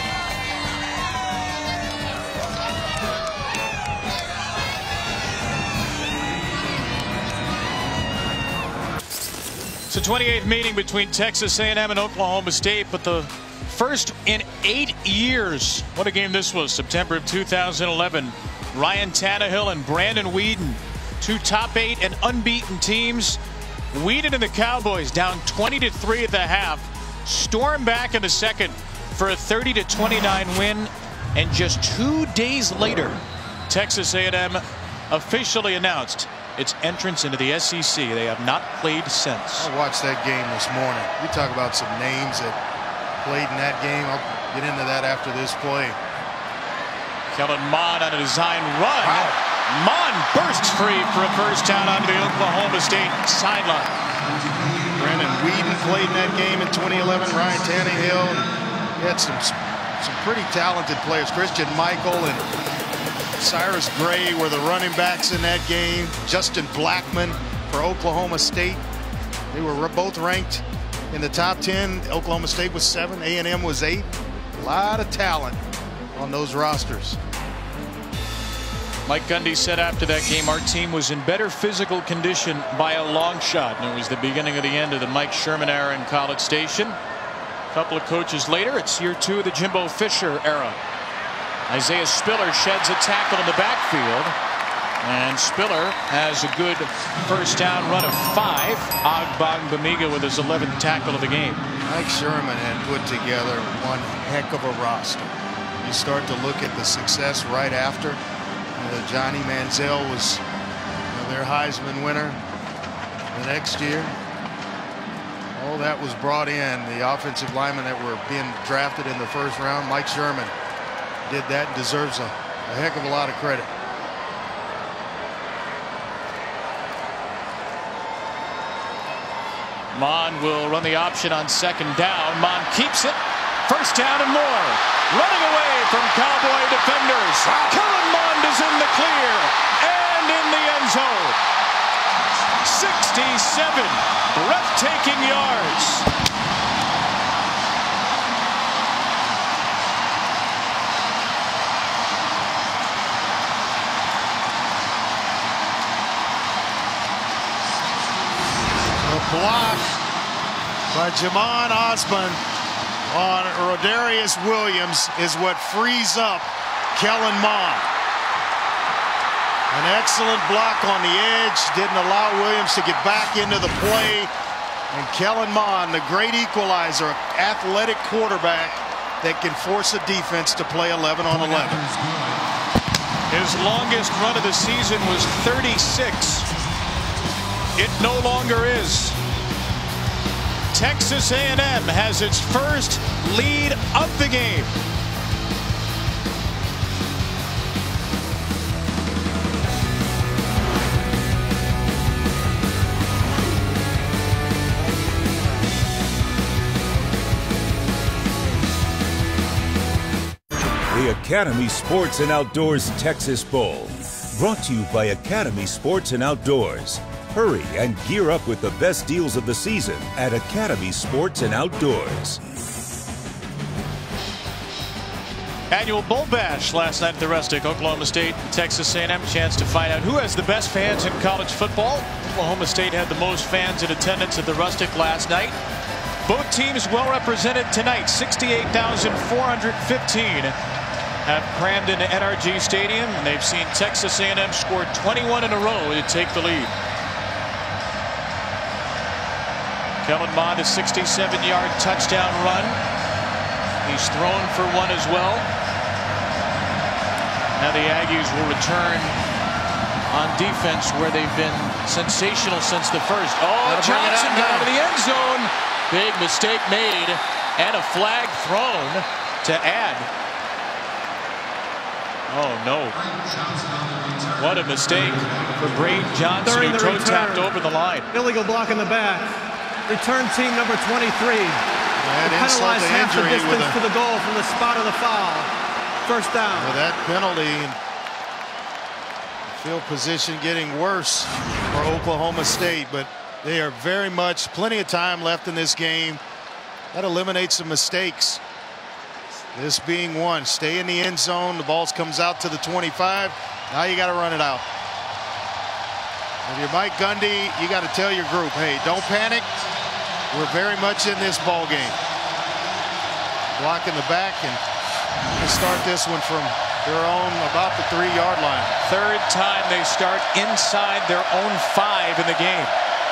It's the twenty-eighth meeting between Texas A and M and Oklahoma State, but the first in eight years. What a game this was. September of two thousand eleven. Ryan Tannehill and Brandon Weeden, two top eight and unbeaten teams. Weeden and the Cowboys down twenty to three at the half. Storm back in the second for a thirty to twenty-nine win. And just two days later, Texas A and M officially announced its entrance into the S E C. They have not played since. I watched that game this morning. We talk about some names that played in that game. I'll get into that after this play. Kellen Mond on a design run. Wow. Mond bursts free for a first down onto the Oklahoma State sideline. Brandon Weeden played in that game in twenty eleven. Ryan Tannehill. He had some, some pretty talented players. Christian Michael and Cyrus Gray were the running backs in that game. Justin Blackman for Oklahoma State. They were both ranked in the top ten. Oklahoma State was seven. A and M was eight. A lot of talent on those rosters. Mike Gundy said after that game, our team was in better physical condition by a long shot. And it was the beginning of the end of the Mike Sherman era in College Station. A couple of coaches later, it's year two of the Jimbo Fisher era. Isaiah Spiller sheds a tackle in the backfield. And Spiller has a good first down run of five. Ogbongbemiga with his eleventh tackle of the game. Mike Sherman had put together one heck of a roster. You start to look at the success right after. You know, Johnny Manziel was you know, their Heisman winner the next year. All that was brought in. The offensive linemen that were being drafted in the first round. Mike Sherman did that and deserves a, a heck of a lot of credit. Mond will run the option on second down. Mond keeps it. First down and more. Running away from Cowboy defenders. Kellen Mond is in the clear and in the end zone. sixty-seven breathtaking yards. Block by Jamon Osborne on Rodarius Williams is what frees up Kellen Mond. An excellent block on the edge, didn't allow Williams to get back into the play. And Kellen Mond, the great equalizer, athletic quarterback that can force a defense to play eleven on eleven. His longest run of the season was thirty-six. It no longer is. Texas A and M has its first lead of the game. The Academy Sports and Outdoors Texas Bowl. Brought to you by Academy Sports and Outdoors. Hurry and gear up with the best deals of the season at Academy Sports and Outdoors. Annual Bowl Bash last night at the Rustic. Oklahoma State, Texas A and M. Chance to find out who has the best fans in college football. Oklahoma State had the most fans in attendance at the Rustic last night. Both teams well represented tonight. sixty-eight thousand four hundred fifteen have crammed into N R G Stadium, and they've seen Texas A and M score twenty-one in a row to take the lead. Kellen Mond, a sixty-seven yard touchdown run. He's thrown for one as well. Now the Aggies will return on defense where they've been sensational since the first. Oh, Johnson down to the end zone. Big mistake made and a flag thrown to add. Oh no. What a mistake for Braden Johnson, who toe tapped over the line. Illegal block in the back. Return team number twenty-three. And penalized half the injury distance with a, to the goal from the spot of the foul. First down. With that penalty, field position getting worse for Oklahoma State, but they are very much plenty of time left in this game. That eliminates some mistakes. This being one. Stay in the end zone. The ball comes out to the twenty-five. Now you got to run it out. If you're Mike Gundy, you got to tell your group, hey, don't panic. We're very much in this ball game. Block in the back, and we'll start this one from their own about the three yard line. Third time they start inside their own five in the game.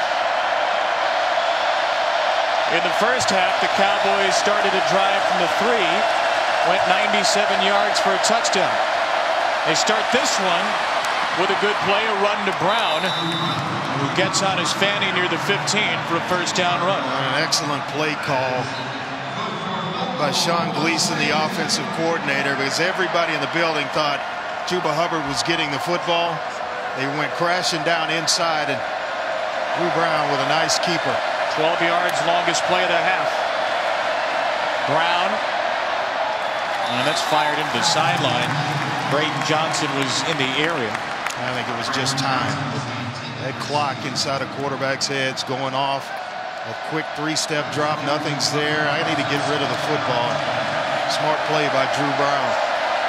In the first half, the Cowboys started a drive from the three, went ninety-seven yards for a touchdown. They start this one with a good play, a run to Brown, who gets on his fanny near the fifteen for a first down run. An excellent play call by Sean Gleason, the offensive coordinator, because everybody in the building thought Chuba Hubbard was getting the football. They went crashing down inside, and Drew Brown with a nice keeper. twelve yards, longest play of the half. Brown, and that's fired into the sideline. Braden Johnson was in the area. I think it was just time. That clock inside a quarterback's head's going off. A quick three-step drop, nothing's there. I need to get rid of the football. Smart play by Drew Brown.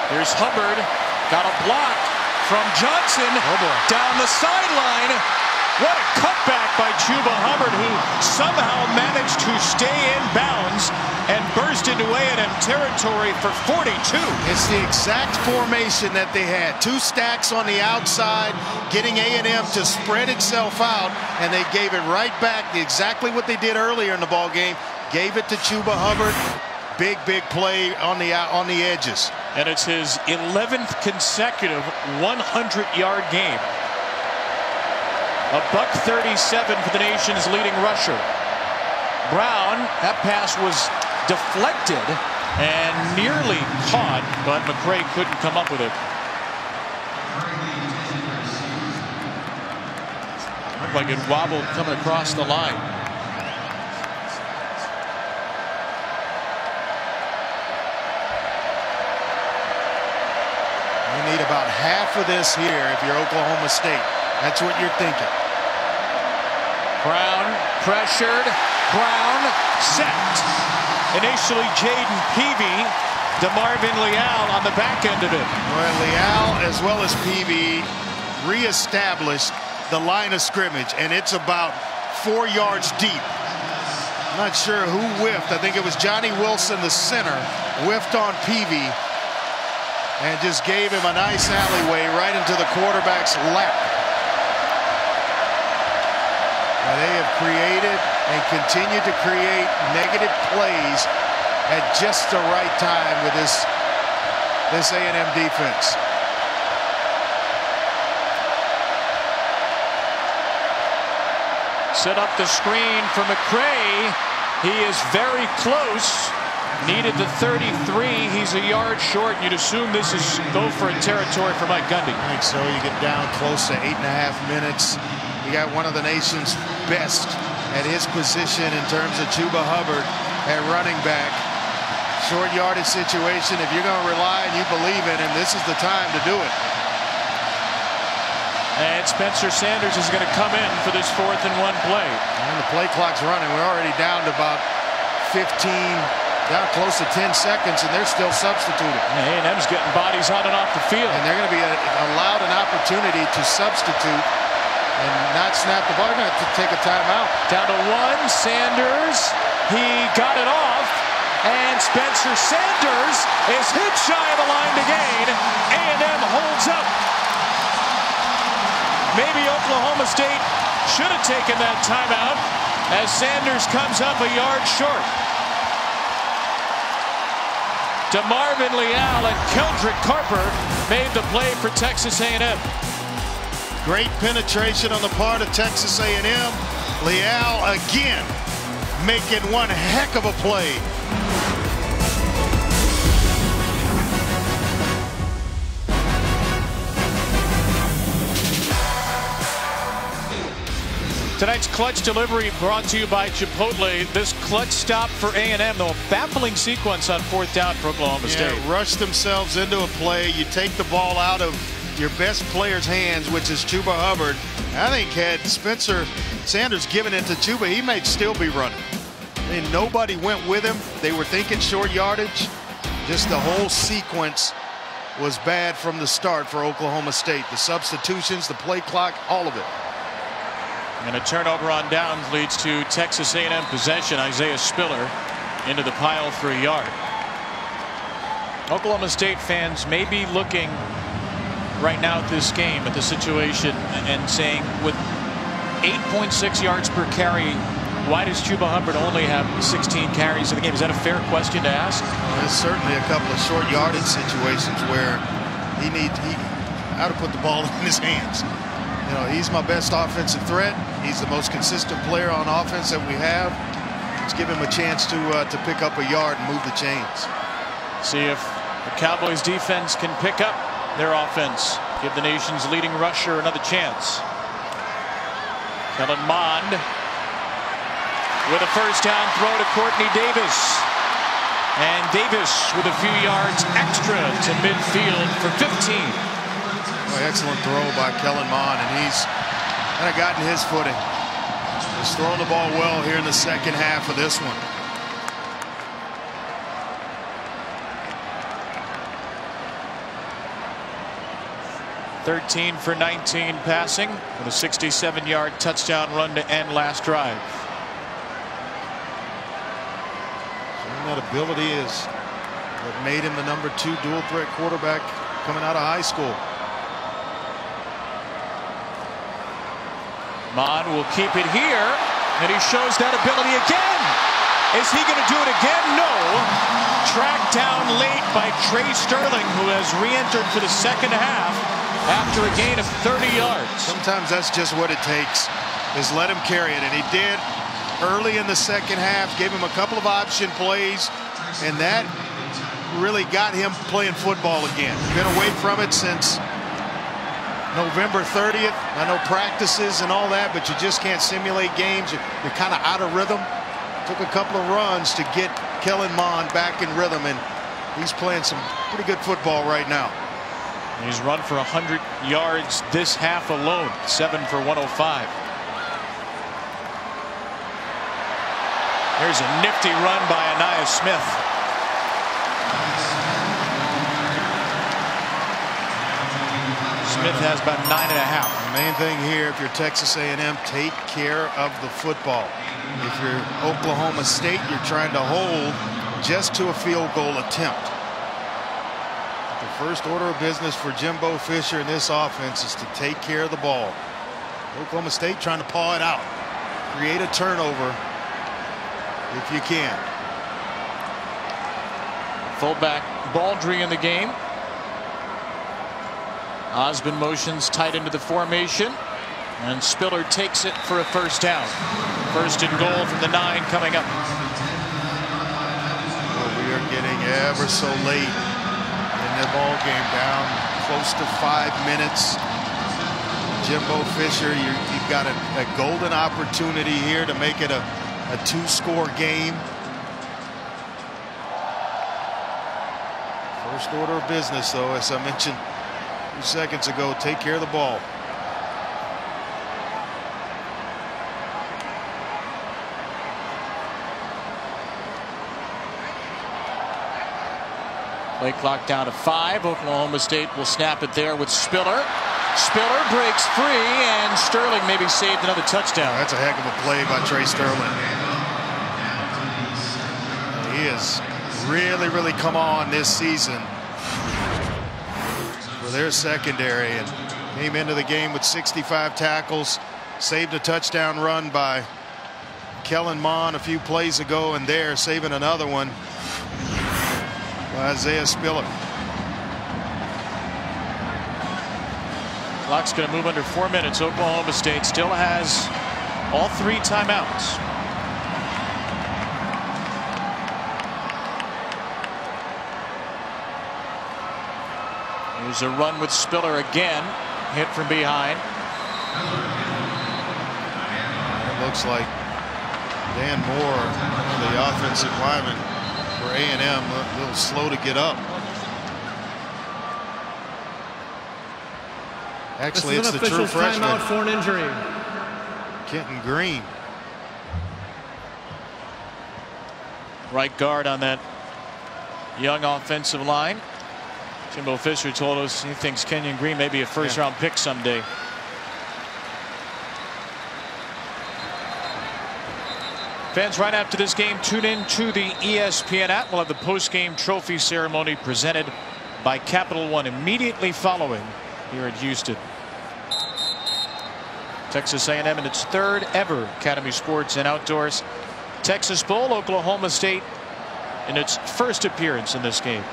Here's Hubbard, got a block from Johnson oh down the sideline. What a cutback by Chuba Hubbard, who somehow managed to stay in bounds and burst into A and M territory for forty-two. It's the exact formation that they had. Two stacks on the outside, getting A and M to spread itself out, and they gave it right back. Exactly what they did earlier in the ball game. Gave it to Chuba Hubbard. Big, big play on the on the edges. And it's his eleventh consecutive hundred yard game. A buck thirty-seven for the nation's leading rusher. Brown, that pass was deflected and nearly caught, but McCray couldn't come up with it. Looked like it wobbled coming across the line. You need about half of this here if you're Oklahoma State. That's what you're thinking. Brown pressured. Brown sacked. Initially Jaden Peavy. DeMarvin Leal on the back end of it. Well, Leal as well as Peavy reestablished the line of scrimmage, and it's about four yards deep. I'm not sure who whiffed. I think it was Johnny Wilson, the center, whiffed on Peavy and just gave him a nice alleyway right into the quarterback's lap. They have created and continue to create negative plays at just the right time with this this A and M defense. Set up the screen for McCray. He is very close. Needed the thirty-three. He's a yard short. You'd assume this is go for a territory for Mike Gundy. I think so. You get down close to eight and a half minutes. You got one of the nation's best at his position in terms of Chuba Hubbard at running back. Short yardage situation. If you're going to rely and you believe in him, this is the time to do it. And Spencer Sanders is going to come in for this fourth and one play. And the play clock's running. We're already down to about fifteen, down close to ten seconds, and they're still substituting. A and M's getting bodies on and off the field. And they're going to be a, allowed an opportunity to substitute and not snap the ball. They're going to have to take a timeout. Down to one. Sanders. He got it off. And Spencer Sanders is hit shy of the line to gain. A and M holds up. Maybe Oklahoma State should have taken that timeout as Sanders comes up a yard short. DeMarvin Leal and Keldrick Carper made the play for Texas A and M. Great penetration on the part of Texas A and M. Leal again making one heck of a play. Tonight's clutch delivery brought to you by Chipotle. This clutch stop for A and M, though, a baffling sequence on fourth down for Oklahoma yeah, State. Rushed themselves into a play. You take the ball out of your best player's hands, which is Chuba Hubbard. I think had Spencer Sanders given it to Chuba, he may still be running. I mean, nobody went with him. They were thinking short yardage. Just the whole sequence was bad from the start for Oklahoma State. The substitutions, the play clock, all of it. And a turnover on downs leads to Texas A and M possession. Isaiah Spiller into the pile for a yard. Oklahoma State fans may be looking right now at this game, at the situation, and saying with eight point six yards per carry, why does Chuba Hubbard only have sixteen carries in the game? Is that a fair question to ask? Well, there's certainly a couple of short yardage situations where he needs he ought to put the ball in his hands. You know, he's my best offensive threat. He's the most consistent player on offense that we have. Let's give him a chance to uh, to pick up a yard and move the chains. See if the Cowboys defense can pick up their offense. Give the nation's leading rusher another chance. Kellen Mond with a first down throw to Courtney Davis. And Davis with a few yards extra to midfield for fifteen. Boy, excellent throw by Kellen Mond, and he's kind of gotten his footing. He's throwing the ball well here in the second half of this one. thirteen for nineteen passing with a sixty-seven yard touchdown run to end last drive. And that ability is what made him the number two dual threat quarterback coming out of high school. Mond will keep it here, and he shows that ability again. Is he going to do it again? No. Tracked down late by Trey Sterling, who has re-entered for the second half after a gain of thirty yards. Sometimes that's just what it takes, is let him carry it, and he did early in the second half. Gave him a couple of option plays, and that really got him playing football again. Been away from it since November thirtieth. I know practices and all that, but you just can't simulate games. You're, you're kind of out of rhythm. Took a couple of runs to get Kellen Mond back in rhythm, and he's playing some pretty good football right now. He's run for one hundred yards this half alone, seven for one oh five. There's a nifty run by Ainias Smith. Smith has about nine and a half. The main thing here, if you're Texas A and M, take care of the football. If you're Oklahoma State, you're trying to hold just to a field goal attempt. The first order of business for Jimbo Fisher in this offense is to take care of the ball. Oklahoma State trying to paw it out, create a turnover if you can. Fullback Baldry in the game. Osmond motions tight into the formation, and Spiller takes it for a first down. First and goal from the nine coming up. Well, we are getting ever so late in the ball game, down close to five minutes. Jimbo Fisher, you, you've got a, a golden opportunity here to make it a, a two-score game. First order of business, though, as I mentioned a few seconds ago, take care of the ball. Play clock down to five. Oklahoma State will snap it there with Spiller. Spiller breaks free, and Sterling maybe saved another touchdown. That's a heck of a play by Trey Sterling. He has really, really come on this season for their secondary, and came into the game with sixty-five tackles, saved a touchdown run by Kellen Mond a few plays ago, and there saving another one by Isaiah Spiller. Clock's going to move under four minutes. Oklahoma State still has all three timeouts. There's a run with Spiller again, hit from behind. It looks like Dan Moore, the offensive lineman for A and M, a little slow to get up. Actually, it's the true freshman, timeout for an injury. Kenton Green. Right guard on that young offensive line. Jimbo Fisher told us he thinks Kenyon Green may be a first yeah. round pick someday. Fans, right after this game, tune in to the E S P N app. We'll have the post-game trophy ceremony presented by Capital One immediately following here at Houston. Texas A and M in its third ever Academy Sports and Outdoors Texas Bowl. Oklahoma State in its first appearance in this game.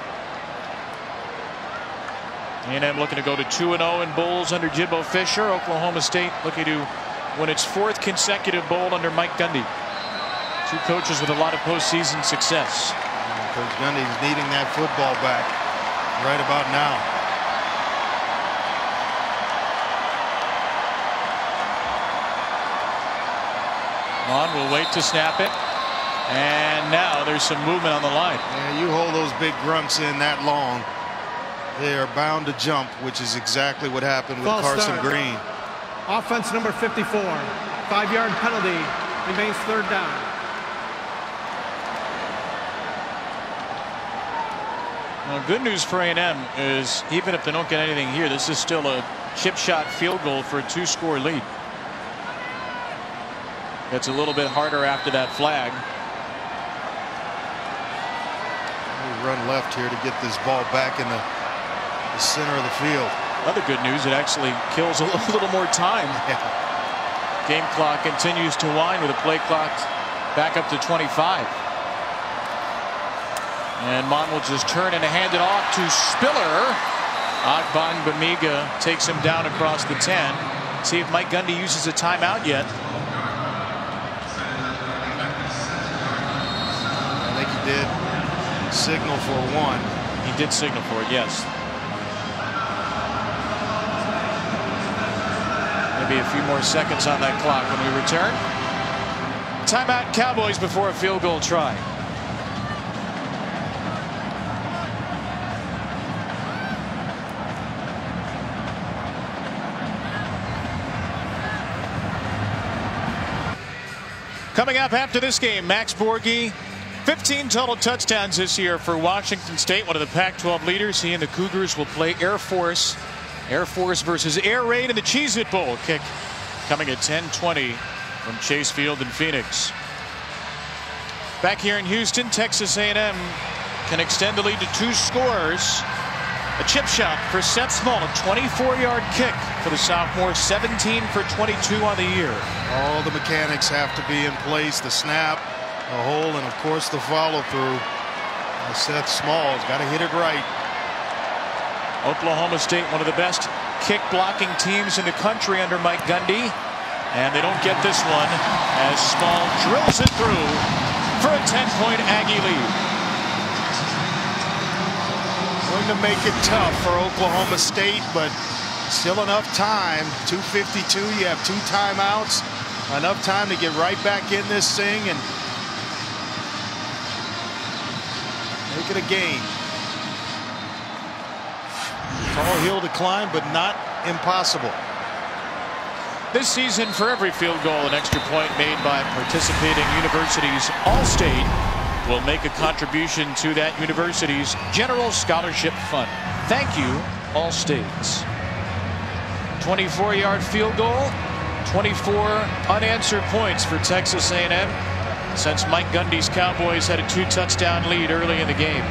A and M looking to go to two and oh in bowls under Jimbo Fisher. Oklahoma State looking to win its fourth consecutive bowl under Mike Gundy. Two coaches with a lot of postseason success. Coach Gundy is needing that football back right about now. Mond will wait to snap it, and now there's some movement on the line. Yeah, you hold those big grunts in that long, they are bound to jump, which is exactly what happened with False Carson start. Green. Offense number fifty-four, five yard penalty, remains third down. Well, good news for A and M is even if they don't get anything here, this is still a chip shot field goal for a two score lead. It's a little bit harder after that flag. We run left here to get this ball back in the, the center of the field. Other good news, it actually kills a little more time. Yeah. Game clock continues to wind with a play clock back up to twenty-five. And Mon will just turn and hand it off to Spiller. Agban-Bamiga takes him down across the ten. See if Mike Gundy uses a timeout yet. I think he did signal for one. He did signal for it, yes. Maybe a few more seconds on that clock when we return. Timeout Cowboys before a field goal try. Coming up after this game, Max Borghi, fifteen total touchdowns this year for Washington State, one of the Pac twelve leaders. He and the Cougars will play Air Force. Air Force versus Air Raid in the Cheez-It Bowl. Kick coming at ten twenty from Chase Field in Phoenix. Back here in Houston, Texas A and M can extend the lead to two scores. A chip shot for Seth Small, a twenty-four yard kick for the sophomore, seventeen for twenty-two on the year. All the mechanics have to be in place, the snap, the hole, and of course the follow through. Uh, Seth Small's got to hit it right. Oklahoma State, one of the best kick blocking teams in the country under Mike Gundy, and they don't get this one as Small drills it through for a ten point Aggie lead. Going to make it tough for Oklahoma State, but still enough time. two fifty-two, you have two timeouts, enough time to get right back in this thing and make it a game. Tall hill to climb, but not impossible. This season, for every field goal, an extra point made by participating universities, All-State will make a contribution to that university's general scholarship fund. Thank you, All-State. twenty-four yard field goal, twenty-four unanswered points for Texas A and M since Mike Gundy's Cowboys had a two touchdown lead early in the game.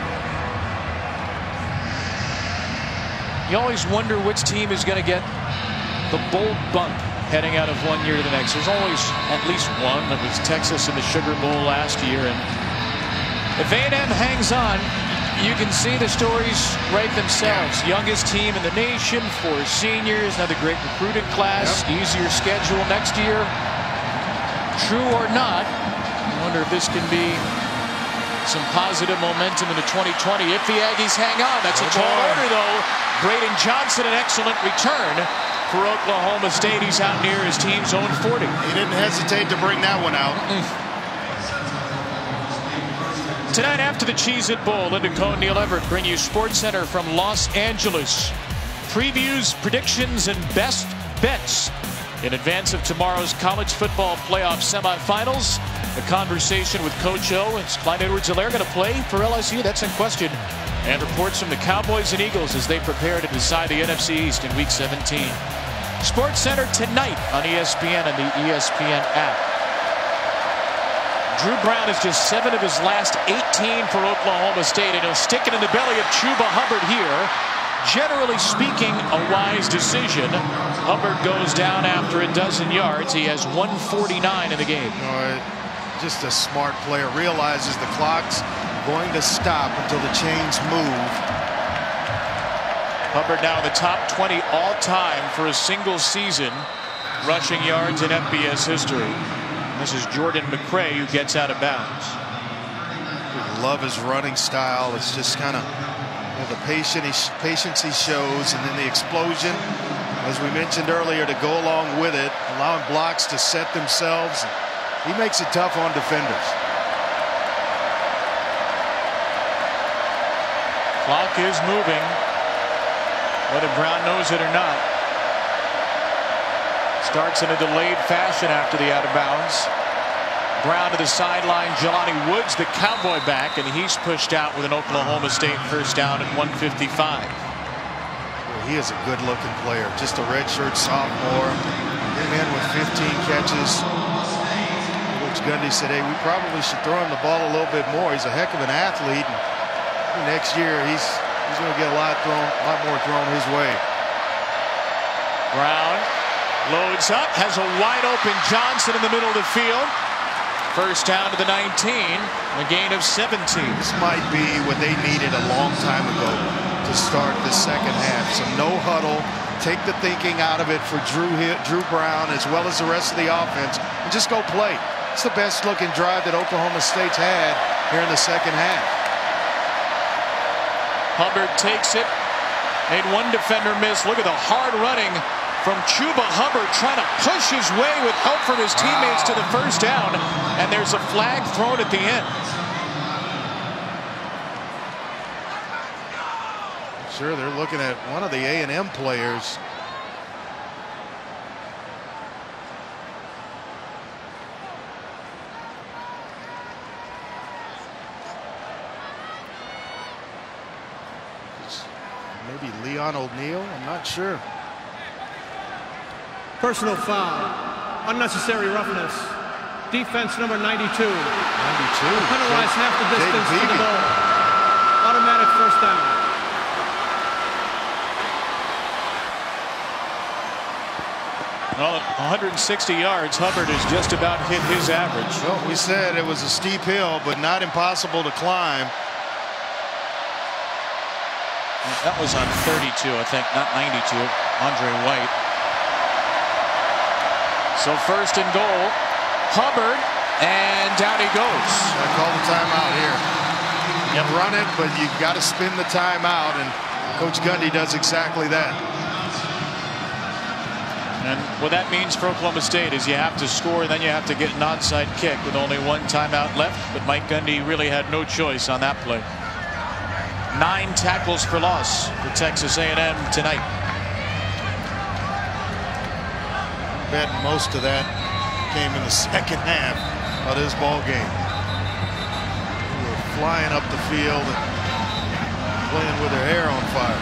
You always wonder which team is going to get the bold bump heading out of one year to the next. There's always at least one. That was Texas in the Sugar Bowl last year. And if A and M hangs on, you can see the stories write themselves. Youngest team in the nation, four seniors, another great recruiting class, yep. Easier schedule next year. True or not, I wonder if this can be some positive momentum into twenty twenty if the Aggies hang on. That's a tall order, though. Braden Johnson, an excellent return for Oklahoma State. He's out near his team's own forty. He didn't hesitate to bring that one out. Mm-mm. Tonight after the Cheez-It Bowl, Linda Cohn, Neil Everett bring you SportsCenter from Los Angeles. Previews, predictions, and best bets in advance of tomorrow's college football playoff semifinals. A conversation with Coach O. Is Clyde Edwards-Helaire going to play for L S U? That's in question. And reports from the Cowboys and Eagles as they prepare to decide the N F C East in Week seventeen. SportsCenter tonight on E S P N and the E S P N app. Drew Brown is just seven of his last eighteen for Oklahoma State, and he'll stick it in the belly of Chuba Hubbard here. Generally speaking, a wise decision. Hubbard goes down after a dozen yards. He has one forty-nine in the game. Uh, just a smart player. Realizes the clock's going to stop until the chains move. Hubbard now in the top twenty all-time for a single season rushing yards in F B S history. This is Jordan McCray who gets out of bounds. Love his running style. It's just kind of, you know, the patient he, patience he shows, and then the explosion, as we mentioned earlier, to go along with it, allowing blocks to set themselves. He makes it tough on defenders. Clock is moving, whether Brown knows it or not. Starts in a delayed fashion after the out of bounds. Brown to the sideline. Jelani Woods, the Cowboy back, and he's pushed out with an Oklahoma State first down at one fifty-five. Well, he is a good-looking player. Just a redshirt sophomore. Came in with fifteen catches. Coach Gundy said, hey, we probably should throw him the ball a little bit more. He's a heck of an athlete. And next year, he's he's going to get a lot thrown, a lot more thrown his way. Brown loads up, has a wide-open Johnson in the middle of the field. First down to the nineteen, a gain of seventeen. This might be what they needed a long time ago to start the second half. Some no huddle, take the thinking out of it for Drew Drew Brown as well as the rest of the offense, and just go play. It's the best looking drive that Oklahoma State's had here in the second half. Hubbard takes it, made one defender miss. Look at the hard running from Chuba Hubbard, trying to push his way with help from his teammates to the first down, and there's a flag thrown at the end. Sure, they're looking at one of the A and M players. Maybe Leon O'Neal, I'm not sure. Personal foul. Unnecessary roughness. Defense number ninety-two. ninety-two. Penalized half the distance to the ball. Automatic first down. Well, one hundred sixty yards, Hubbard has just about hit his average. Well, we said it was a steep hill, but not impossible to climb. That was on thirty-two, I think, not ninety-two. Andre White. So first and goal, Hubbard, and down he goes. I call the timeout here. You run it, but you've got to spin the timeout, and Coach Gundy does exactly that. And what that means for Oklahoma State is you have to score, and then you have to get an onside kick with only one timeout left. But Mike Gundy really had no choice on that play. Nine tackles for loss for Texas A and M tonight. I bet most of that came in the second half of this ball game. They were flying up the field and playing with their hair on fire.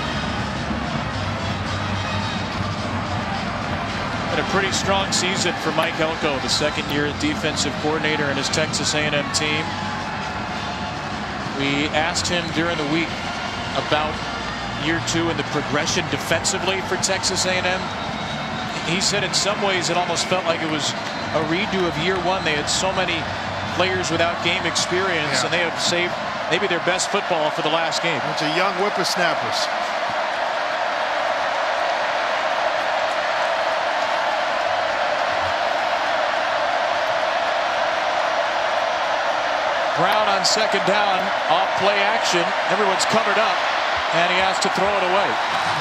And a pretty strong season for Mike Elko, the second-year defensive coordinator in his Texas A and M team. We asked him during the week about year two and the progression defensively for Texas A and M. He said in some ways it almost felt like it was a redo of year one. They had so many players without game experience, yeah. and they have saved maybe their best football for the last game. Bunch of young whippersnappers. Brown on second down, off play action. Everyone's covered up, and he has to throw it away.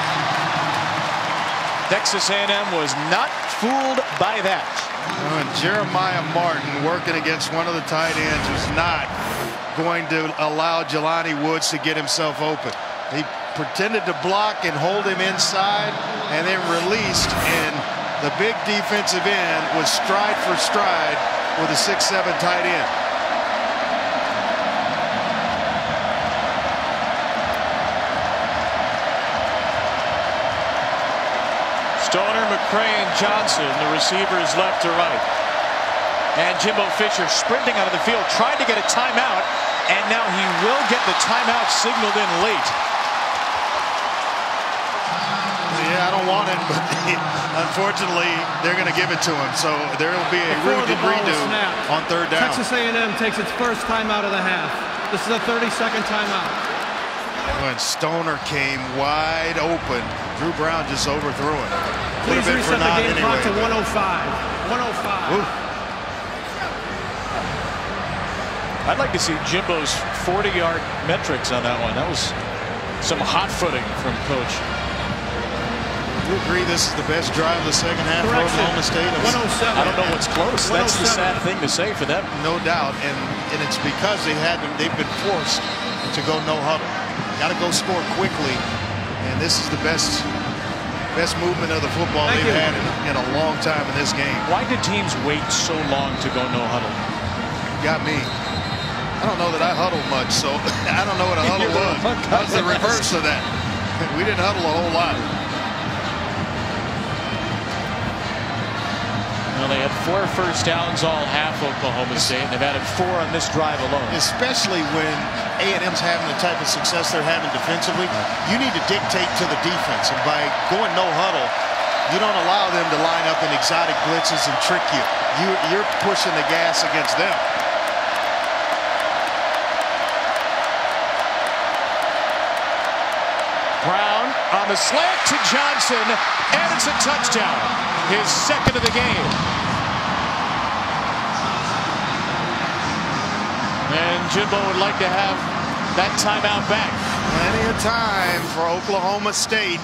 Texas A and M was not fooled by that. Oh, and Jeremiah Martin working against one of the tight ends was not going to allow Jelani Woods to get himself open. He pretended to block and hold him inside, and then released, and the big defensive end was stride for stride with a six seven tight end. Stoner, McCray, and Johnson, the receivers left to right. And Jimbo Fisher sprinting out of the field, trying to get a timeout, and now he will get the timeout signaled in late. Yeah, I don't want it, but unfortunately, they're going to give it to him. So there will be a redo on third down. Texas A and M takes its first timeout of the half. This is a thirty second timeout. When Stoner came wide open, Drew Brown just overthrew it. Please reset the game clock to one oh five. one oh five. Ooh. I'd like to see Jimbo's forty yard metrics on that one. That was some hot footing from Coach. Do you agree this is the best drive of the second half for Oklahoma State? one oh seven. I don't know what's close. That's the sad thing to say for them. No doubt, and and it's because they had they've been forced to go no huddle. Got to go score quickly, and this is the best best movement of the football Thank they've you. had in, in a long time in this game. Why did teams wait so long to go no huddle? got me. I don't know that I huddled much, so I don't know what a huddle was. That was the reverse of that. We didn't huddle a whole lot. Well, they had four first downs all half Oklahoma State, and they've added four on this drive alone. Especially when A and M's having the type of success they're having defensively, you need to dictate to the defense, and by going no huddle, you don't allow them to line up in exotic blitzes and trick you. you you're pushing the gas against them. Brown on the slant to Johnson, and it's a touchdown. His second of the game. And Jimbo would like to have that timeout back. Plenty of time for Oklahoma State.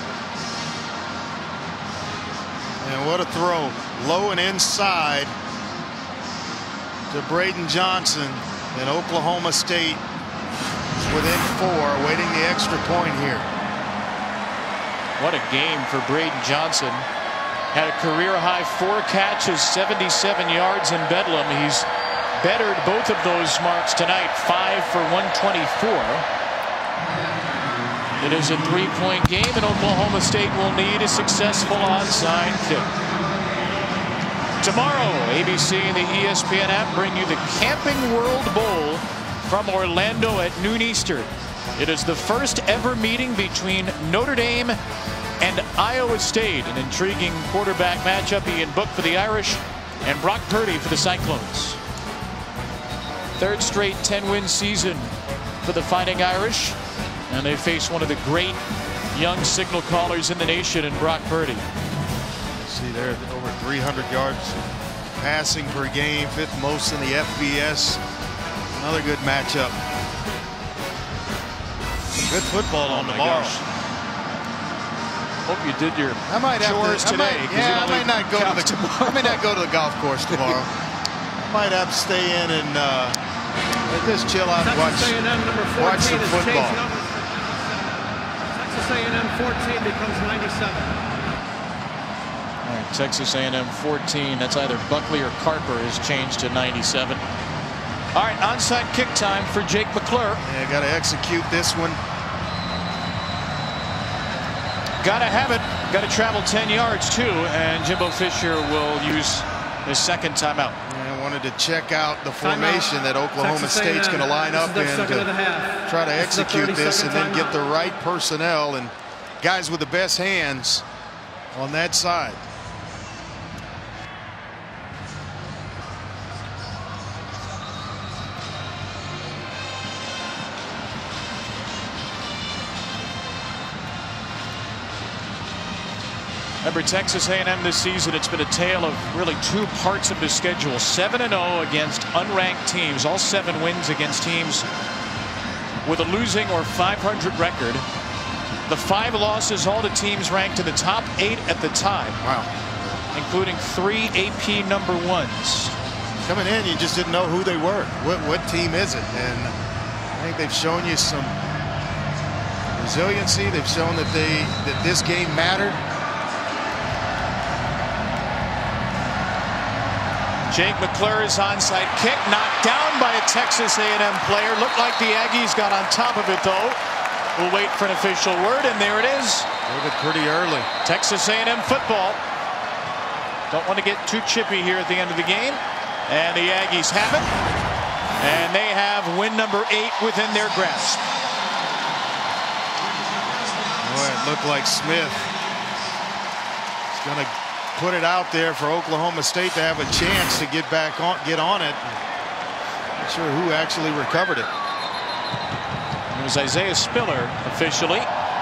And what a throw. Low and inside to Braden Johnson. And Oklahoma State within four, waiting the extra point here. What a game for Braden Johnson. Had a career high four catches, seventy-seven yards in Bedlam. He's bettered both of those marks tonight, five for one twenty-four. It is a three-point game, and Oklahoma State will need a successful onside kick. Tomorrow, A B C and the E S P N app bring you the Camping World Bowl from Orlando at noon Eastern. It is the first ever meeting between Notre Dame and Iowa State. An intriguing quarterback matchup. Ian Book for the Irish and Brock Purdy for the Cyclones. Third straight ten win season for the Fighting Irish. And they face one of the great young signal callers in the nation in Brock Purdy. See there, over three hundred yards passing per game, fifth most in the F B S. Another good matchup. Good football on oh tomorrow. Gosh. Hope you did your I might have chores to, I today. Might, yeah, I might not go to the. I may not go to the golf course tomorrow. I might have to stay in and uh, just chill out and watch, watch some football. Texas A and M fourteen becomes ninety-seven. All right, Texas A and M fourteen. That's either Buckley or Carper is changed to ninety-seven. All right, onside kick time for Jake McClure. Yeah, got to execute this one. Got to have it. Got to travel ten yards too, and Jimbo Fisher will use his second timeout. Yeah, I wanted to check out the formation that Oklahoma Texas State's going to line up in to try to This execute this and then get timeout. the right personnel and guys with the best hands on that side. Remember, Texas A and M this season, it's been a tale of really two parts of the schedule. seven and oh against unranked teams. All seven wins against teams with a losing or five hundred record. The five losses all to teams ranked in the top eight at the time. Wow. Including three A P number ones. Coming in, you just didn't know who they were. What, what team is it? And I think they've shown you some resiliency. They've shown that they that this game mattered. Jake McClure's onside kick knocked down by a Texas A and M player. Looked like the Aggies got on top of it, though. We'll wait for an official word, and there it is. Move it pretty early. Texas A and M football. Don't want to get too chippy here at the end of the game. And the Aggies have it. And they have win number eight within their grasp. Boy, it looked like Smith is going to put it out there for Oklahoma State to have a chance to get back on, get on it. Not sure who actually recovered it. It was Isaiah Spiller officially.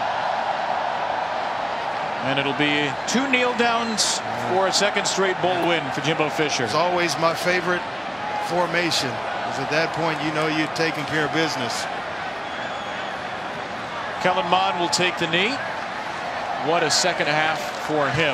And it'll be two kneel downs for a second straight bowl win for Jimbo Fisher. It's always my favorite formation, because at that point you know you've taken care of business. Kellen Mond will take the knee. What a second half for him.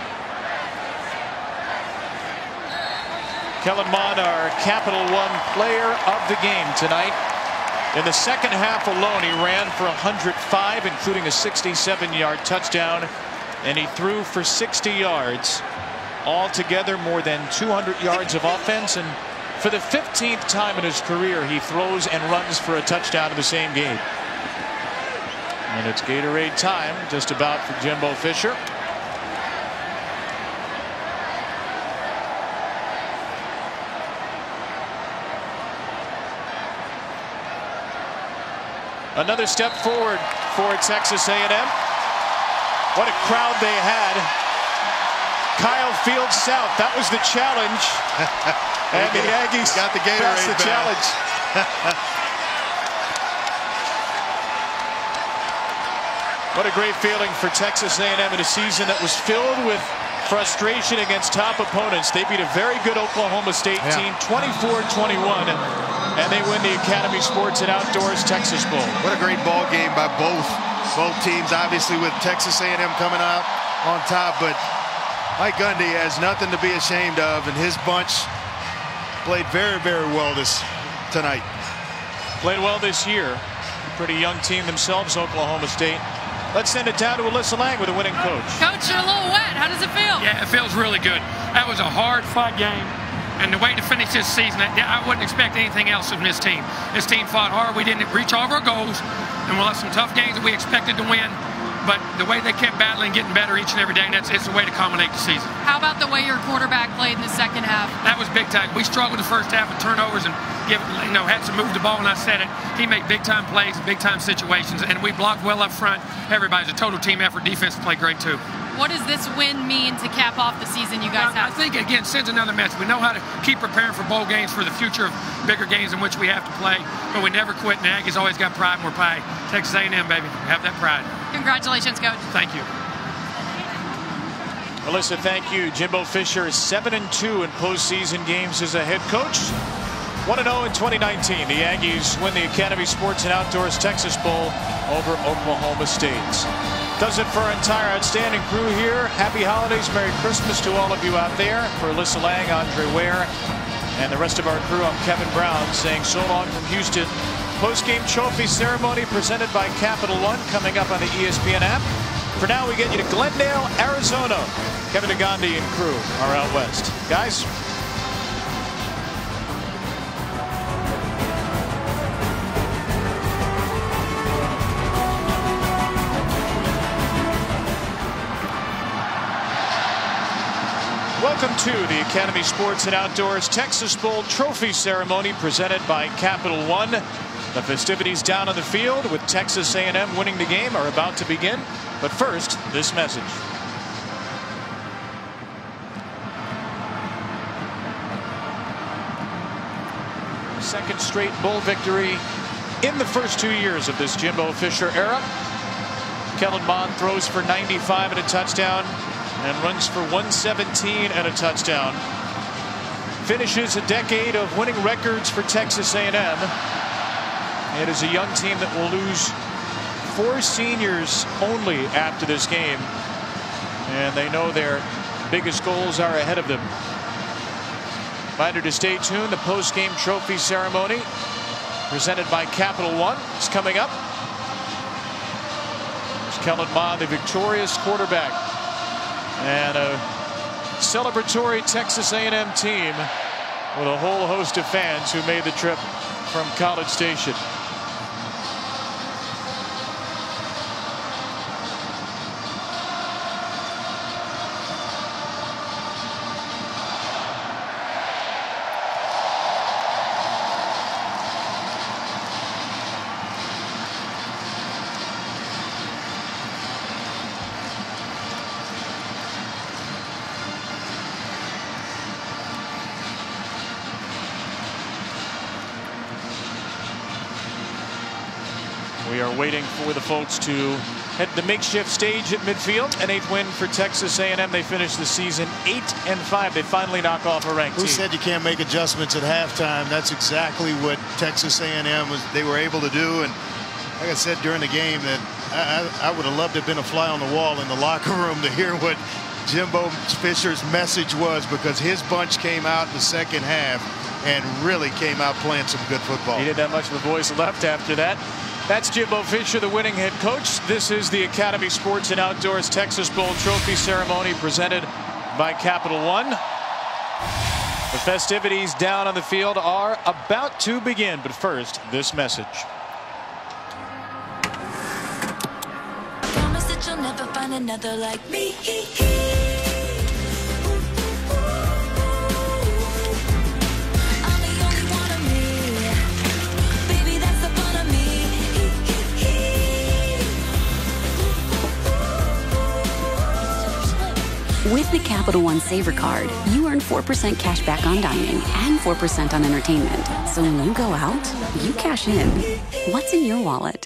Kellen Mond, our Capital One player of the game tonight. In the second half alone, he ran for one hundred five, including a sixty-seven yard touchdown, and he threw for sixty yards. Altogether, more than two hundred yards of offense and For the fifteenth time in his career, he throws and runs for a touchdown in the same game. And it's Gatorade time, just about, for Jimbo Fisher. Another step forward for Texas A and M. What a crowd they had. Kyle Field South, that was the challenge. And the Aggies got the Gatorade passed the back. challenge. What a great feeling for Texas A and M in a season that was filled with frustration against top opponents. They beat a very good Oklahoma State yeah. team, twenty-four twenty-one, and they win the Academy Sports and Outdoors Texas Bowl. What a great ball game by both both teams. Obviously, with Texas A and M coming out on top, but Mike Gundy has nothing to be ashamed of, and his bunch played very, very well this tonight. Played well this year. Pretty young team themselves, Oklahoma State. Let's send it down to Alyssa Lang with a winning coach. Coach, you're a little wet. How does it feel? Yeah, it feels really good. That was a hard-fought game. And the way to finish this season, I wouldn't expect anything else from this team. This team fought hard. We didn't reach all of our goals. And we lost some tough games that we expected to win. But the way they kept battling, getting better each and every day, and that's it's the way to culminate the season. How about the way your quarterback played in the second half? That was big time. We struggled the first half with turnovers and give, you know, had to move the ball, and I said it. He made big-time plays, big-time situations, and we blocked well up front. Everybody's a total team effort. Defense played great, too. What does this win mean to cap off the season you guys I, have? I think, again, sends another message. We know how to keep preparing for bowl games, for the future of bigger games in which we have to play, but we never quit, and the Aggies always got pride, and we're pride. Texas A and M, baby. Have that pride. Congratulations, Coach. Thank you. Alyssa, thank you. Jimbo Fisher is seven and two in postseason games as a head coach. one and oh in twenty nineteen. The Aggies win the Academy Sports and Outdoors Texas Bowl over Oklahoma State. Does it for our entire outstanding crew here. Happy holidays, Merry Christmas to all of you out there. For Alyssa Lang, Andre Ware, and the rest of our crew, I'm Kevin Brown saying so long from Houston. Post-game trophy ceremony presented by Capital One coming up on the E S P N app. For now, we get you to Glendale, Arizona. Kevin Agandi and crew are out west. Guys. Welcome to the Academy Sports and Outdoors Texas Bowl Trophy Ceremony presented by Capital One. The festivities down on the field with Texas A and M winning the game are about to begin. But first, this message. Second straight bowl victory in the first two years of this Jimbo Fisher era. Kellen Mond throws for ninety-five and a touchdown and runs for one seventeen and a touchdown. Finishes a decade of winning records for Texas A and M. It is a young team that will lose four seniors only after this game, and they know their biggest goals are ahead of them. Reminder to stay tuned. The post-game trophy ceremony presented by Capital One is coming up. It's Kellen Mond, the victorious quarterback, and a celebratory Texas A and M team with a whole host of fans who made the trip from College Station. We are waiting for the folks to head to the makeshift stage at midfield. An eighth win for Texas A and M. They finished the season eight and five. They finally knock off a ranked Who team. said you can't make adjustments at halftime? That's exactly what Texas A and M was. They were able to do. And like I said during the game, that I, I, I would have loved to have been a fly on the wall in the locker room to hear what Jimbo Fisher's message was, because his bunch came out in the second half and really came out playing some good football. He didn't have much of a voice left after that. That's Jimbo Fisher, the winning head coach. This is the Academy Sports and Outdoors Texas Bowl Trophy Ceremony presented by Capital One. The festivities down on the field are about to begin, but first, this message. Promise that you'll never find another like me. I'm the only one of me. Baby, that's the fun of me. With the Capital One Saver Card, you earn four percent cash back on dining and four percent on entertainment. So when you go out, you cash in. What's in your wallet?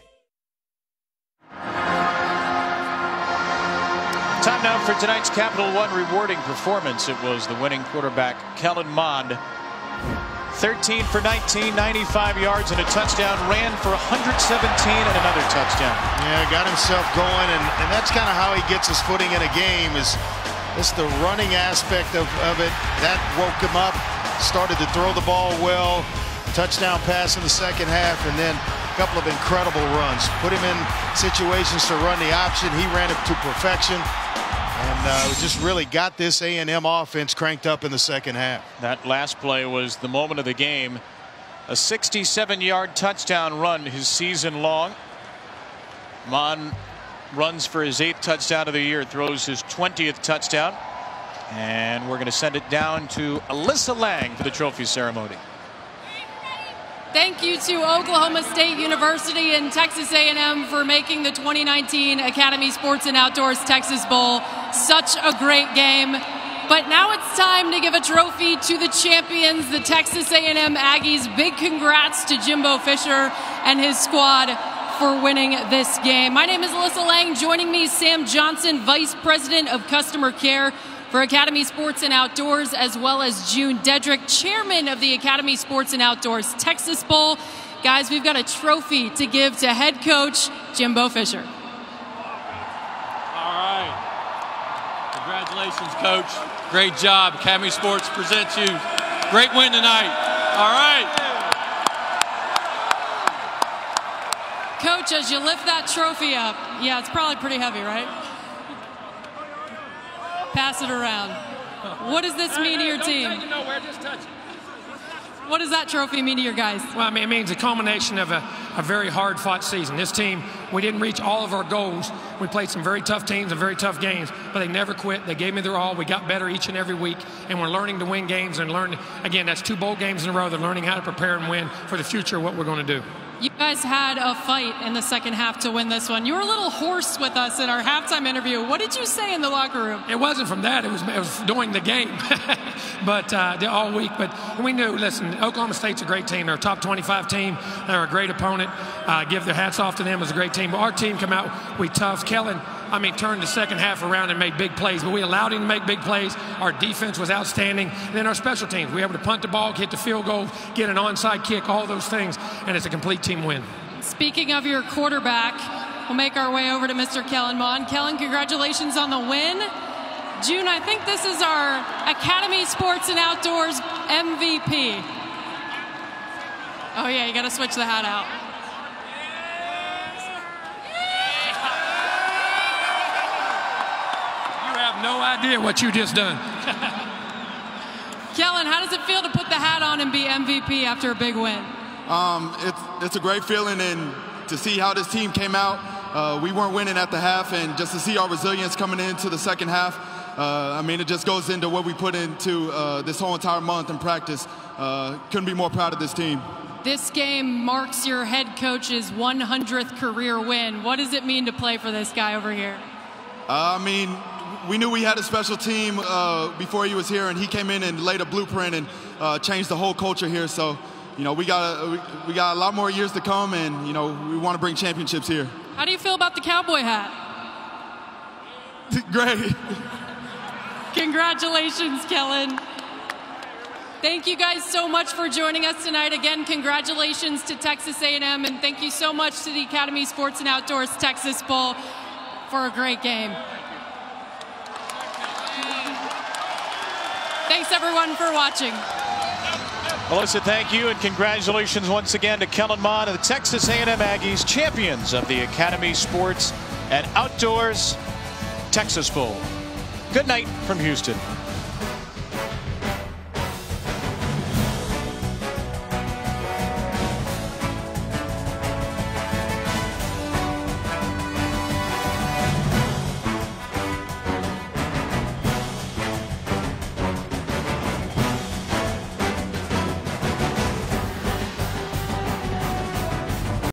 Time now for tonight's Capital One rewarding performance. It was the winning quarterback, Kellen Mond. thirteen for nineteen, ninety-five yards and a touchdown. Ran for one hundred seventeen and another touchdown. Yeah, got himself going, and, and that's kind of how he gets his footing in a game, is it's the running aspect of, of it. That woke him up, started to throw the ball well, touchdown pass in the second half, and then a couple of incredible runs. Put him in situations to run the option. He ran it to perfection, and uh, just really got this A and M offense cranked up in the second half. That last play was the moment of the game. A sixty-seven yard touchdown run his season long. Mond runs for his eighth touchdown of the year, throws his twentieth touchdown. And we're going to send it down to Alyssa Lang for the trophy ceremony. Thank you to Oklahoma State University and Texas A and M for making the twenty nineteen Academy Sports and Outdoors Texas Bowl such a great game. But now it's time to give a trophy to the champions, the Texas A and M Aggies. Big congrats to Jimbo Fisher and his squad for winning this game. My name is Alyssa Lang. Joining me, Sam Johnson, Vice President of Customer Care for Academy Sports and Outdoors, as well as June Dedrick, Chairman of the Academy Sports and Outdoors Texas Bowl. Guys, we've got a trophy to give to head coach Jimbo Fisher. All right. Congratulations, Coach. Great job. Academy Sports presents you. Great win tonight. All right. Coach, as you lift that trophy up, yeah, it's probably pretty heavy, right? Pass it around. What does this mean to your team? Don't take it nowhere, just touch it. What does that trophy mean to your guys? Well, I mean, it means a culmination of a, a very hard-fought season. This team, we didn't reach all of our goals. We played some very tough teams and very tough games, but they never quit. They gave me their all. We got better each and every week, and we're learning to win games and learn. Again, that's two bowl games in a row. They're learning how to prepare and win for the future, what we're going to do. You guys had a fight in the second half to win this one. You were a little hoarse with us in our halftime interview. What did you say in the locker room? It wasn't from that. It was, it was during the game, but uh, all week. But we knew, listen, Oklahoma State's a great team. They're a top twenty-five team. They're a great opponent. Uh, give their hats off to them. It was a great team. But our team come out, we tough. Kellen, I mean, turned the second half around and made big plays, but we allowed him to make big plays. Our defense was outstanding. And then our special teams, we were able to punt the ball, hit the field goal, get an onside kick, all those things, and it's a complete team win. Speaking of your quarterback, we'll make our way over to Mister Kellen Mond. Kellen, congratulations on the win. June, I think this is our Academy Sports and Outdoors M V P. Oh yeah, you got to switch the hat out. No idea what you just done. Kellen, how does it feel to put the hat on and be M V P after a big win? Um, it's, it's a great feeling, and to see how this team came out. Uh, we weren't winning at the half, and just to see our resilience coming into the second half, uh, I mean, it just goes into what we put into uh, this whole entire month in practice. Uh, couldn't be more proud of this team. This game marks your head coach's one hundredth career win. What does it mean to play for this guy over here? Uh, I mean, we knew we had a special team uh, before he was here, and he came in and laid a blueprint and uh, changed the whole culture here. So, you know, we got a, we, we got a lot more years to come, and you know, we want to bring championships here. How do you feel about the cowboy hat? Great. Congratulations, Kellen. Thank you guys so much for joining us tonight. Again, congratulations to Texas A and M, and thank you so much to the Academy Sports and Outdoors Texas Bowl for a great game. Thanks, everyone, for watching. Alyssa, thank you, and congratulations once again to Kellen Mond and the Texas A and M Aggies, champions of the Academy Sports and Outdoors Texas Bowl. Good night from Houston.